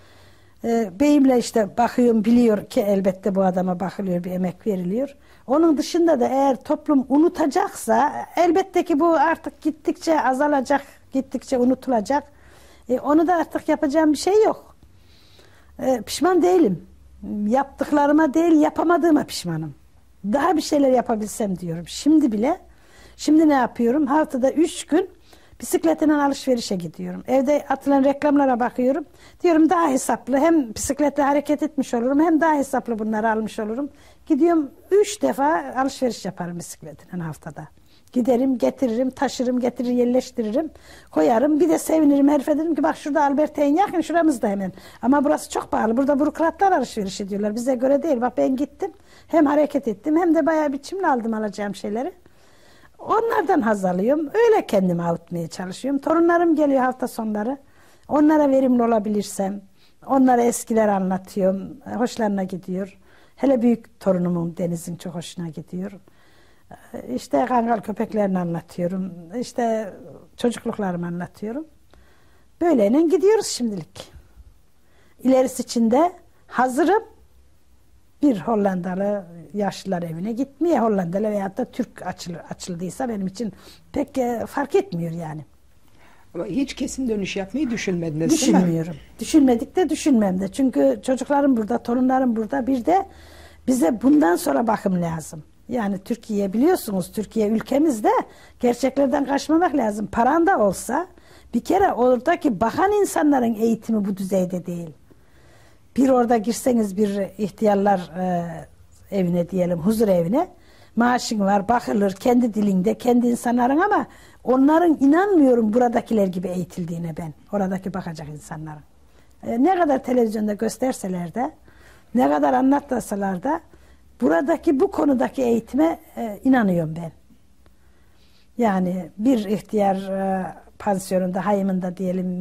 Beyimle işte bakıyorum, biliyor ki elbette bu adama bakılıyor, bir emek veriliyor. Onun dışında da eğer toplum unutacaksa elbette ki bu artık gittikçe azalacak, gittikçe unutulacak. Onu da artık yapacağım bir şey yok. Pişman değilim. Yaptıklarıma değil, yapamadığıma pişmanım. Daha bir şeyler yapabilsem diyorum. Şimdi bile, şimdi ne yapıyorum? Haftada 3 gün bisikletle alışverişe gidiyorum. Evde atılan reklamlara bakıyorum. Diyorum daha hesaplı. Hem bisikletle hareket etmiş olurum hem daha hesaplı bunları almış olurum. Gidiyorum 3 defa alışveriş yaparım bisikletle haftada. Giderim, getiririm, taşırım, getirir, yerleştiririm, koyarım. Bir de sevinirim, herife dedim ki bak şurada Albert'in yakın, şuramızda hemen. Ama burası çok pahalı. Burada bürokratlar alışveriş ediyorlar. Bize göre değil. Bak ben gittim. Hem hareket ettim hem de bayağı biçimle aldım alacağım şeyleri. Onlardan haz alıyorum. Öyle kendimi avutmaya çalışıyorum. Torunlarım geliyor hafta sonları. Onlara verimli olabilirsem, onlara eskiler anlatıyorum. Hoşlarına gidiyor. Hele büyük torunumun Deniz'in çok hoşuna gidiyor. İşte kangal köpeklerini anlatıyorum. İşte çocukluklarımı anlatıyorum. Böyleyle gidiyoruz şimdilik. İlerisi için de hazırım. Bir Hollandalı yaşlılar evine gitmeye, Hollandalı veyahut da Türk açıldıysa benim için pek fark etmiyor yani. Ama hiç kesin dönüş yapmayı düşünmediniz. Düşünmüyorum. Düşünmedik de düşünmem de. Çünkü çocuklarım burada, torunlarım burada. Bir de bize bundan sonra bakım lazım. Yani Türkiye biliyorsunuz, Türkiye ülkemizde gerçeklerden kaçmamak lazım. Paran da olsa bir kere oradaki bakan insanların eğitimi bu düzeyde değil. Bir orada girseniz bir ihtiyarlar evine diyelim, huzur evine, maaşın var, bakılır kendi dilinde, kendi insanların ama onların inanmıyorum buradakiler gibi eğitildiğine ben, oradaki bakacak insanların. Ne kadar televizyonda gösterseler de, ne kadar anlatsalar da buradaki bu konudaki eğitime inanıyorum ben. Yani bir ihtiyar pansiyonunda, hayımında diyelim,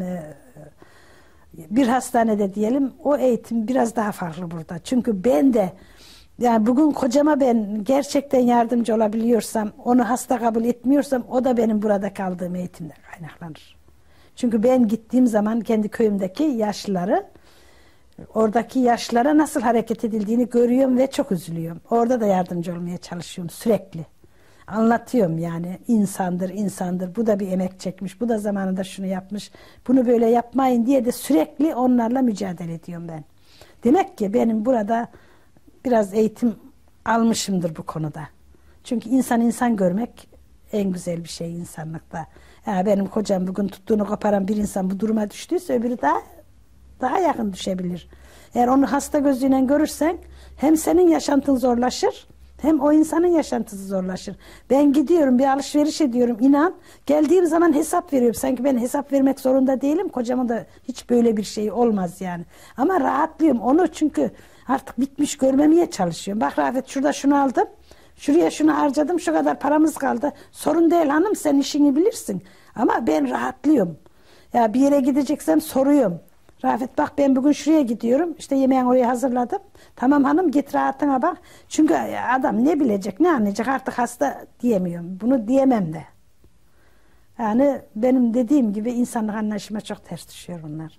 bir hastanede diyelim, o eğitim biraz daha farklı burada. Çünkü ben de yani bugün kocama ben gerçekten yardımcı olabiliyorsam, onu hasta kabul etmiyorsam o da benim burada kaldığım eğitimden kaynaklanır. Çünkü ben gittiğim zaman kendi köyümdeki yaşlıları, oradaki yaşlara nasıl hareket edildiğini görüyorum ve çok üzülüyorum. Orada da yardımcı olmaya çalışıyorum sürekli. Anlatıyorum yani insandır, insandır. Bu da bir emek çekmiş. Bu da zamanında şunu yapmış. Bunu böyle yapmayın diye de sürekli onlarla mücadele ediyorum ben. Demek ki benim burada biraz eğitim almışımdır bu konuda. Çünkü insan görmek en güzel bir şey insanlıkta. Yani benim kocam bugün tuttuğunu koparan bir insan bu duruma düştüyse öbürü daha yakın düşebilir. Eğer onu hasta gözüyle görürsen hem senin yaşantın zorlaşır Hem o insanın yaşantısı zorlaşır. Ben gidiyorum bir alışveriş ediyorum, inan. Geldiğim zaman hesap veriyorum. Sanki ben hesap vermek zorunda değilim. Kocamın da hiç böyle bir şey olmaz yani. Ama rahatlıyorum onu, çünkü artık bitmiş görmemeye çalışıyorum. Bak Rafet, şurada şunu aldım. Şuraya şunu harcadım. Şu kadar paramız kaldı. Sorun değil hanım, sen işini bilirsin. Ama ben rahatlıyorum. Ya bir yere gideceksem soruyorum. Rafet bak, ben bugün şuraya gidiyorum. İşte yemeğini oraya hazırladım. Tamam hanım, git rahatına bak. Çünkü adam ne bilecek, ne anlayacak, artık hasta diyemiyorum. Bunu diyemem de. Yani benim dediğim gibi insanlık anlayışıma çok ters düşüyor bunlar.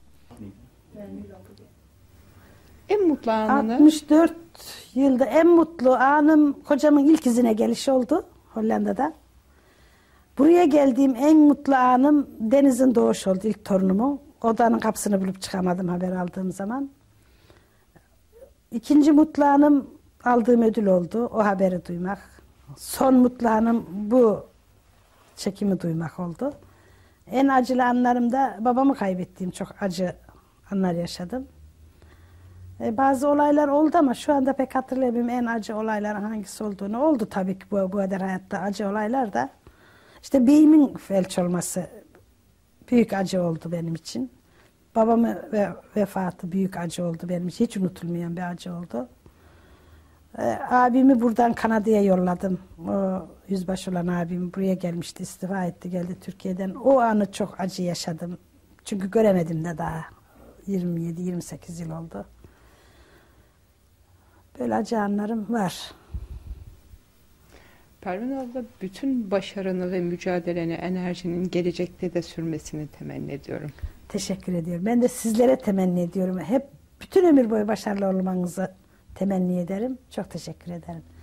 En mutlu anını? 64 yılda en mutlu anım kocamın ilk izine gelişi oldu Hollanda'da. Buraya geldiğim en mutlu anım Deniz'in doğuşu oldu, ilk torunumu. Odanın kapısını bulup çıkamadım haber aldığım zaman. İkinci mutlu anım aldığım ödül oldu, o haberi duymak. Son mutlu anım bu çekimi duymak oldu. En acılı anlarımda babamı kaybettiğim çok acı anlar yaşadım. Bazı olaylar oldu ama şu anda pek hatırlayamıyorum en acı olayların hangisi olduğunu. Oldu tabii ki bu kadar hayatta acı olaylar da. İşte beyimin felç olması büyük acı oldu benim için. Babamın vefatı büyük acı oldu benim için. Hiç unutulmayan bir acı oldu. Abimi buradan Kanada'ya yolladım. O yüzbaşı olan abim buraya gelmişti, istifa etti, geldi Türkiye'den. O anı çok acı yaşadım. Çünkü göremedim de daha. 27-28 yıl oldu. Böyle acı anlarım var. Pervin abla, bütün başarını ve mücadeleni, enerjinin gelecekte de sürmesini temenni ediyorum. Teşekkür ediyorum. Ben de sizlere temenni ediyorum. Hep bütün ömür boyu başarılı olmanızı temenni ederim. Çok teşekkür ederim.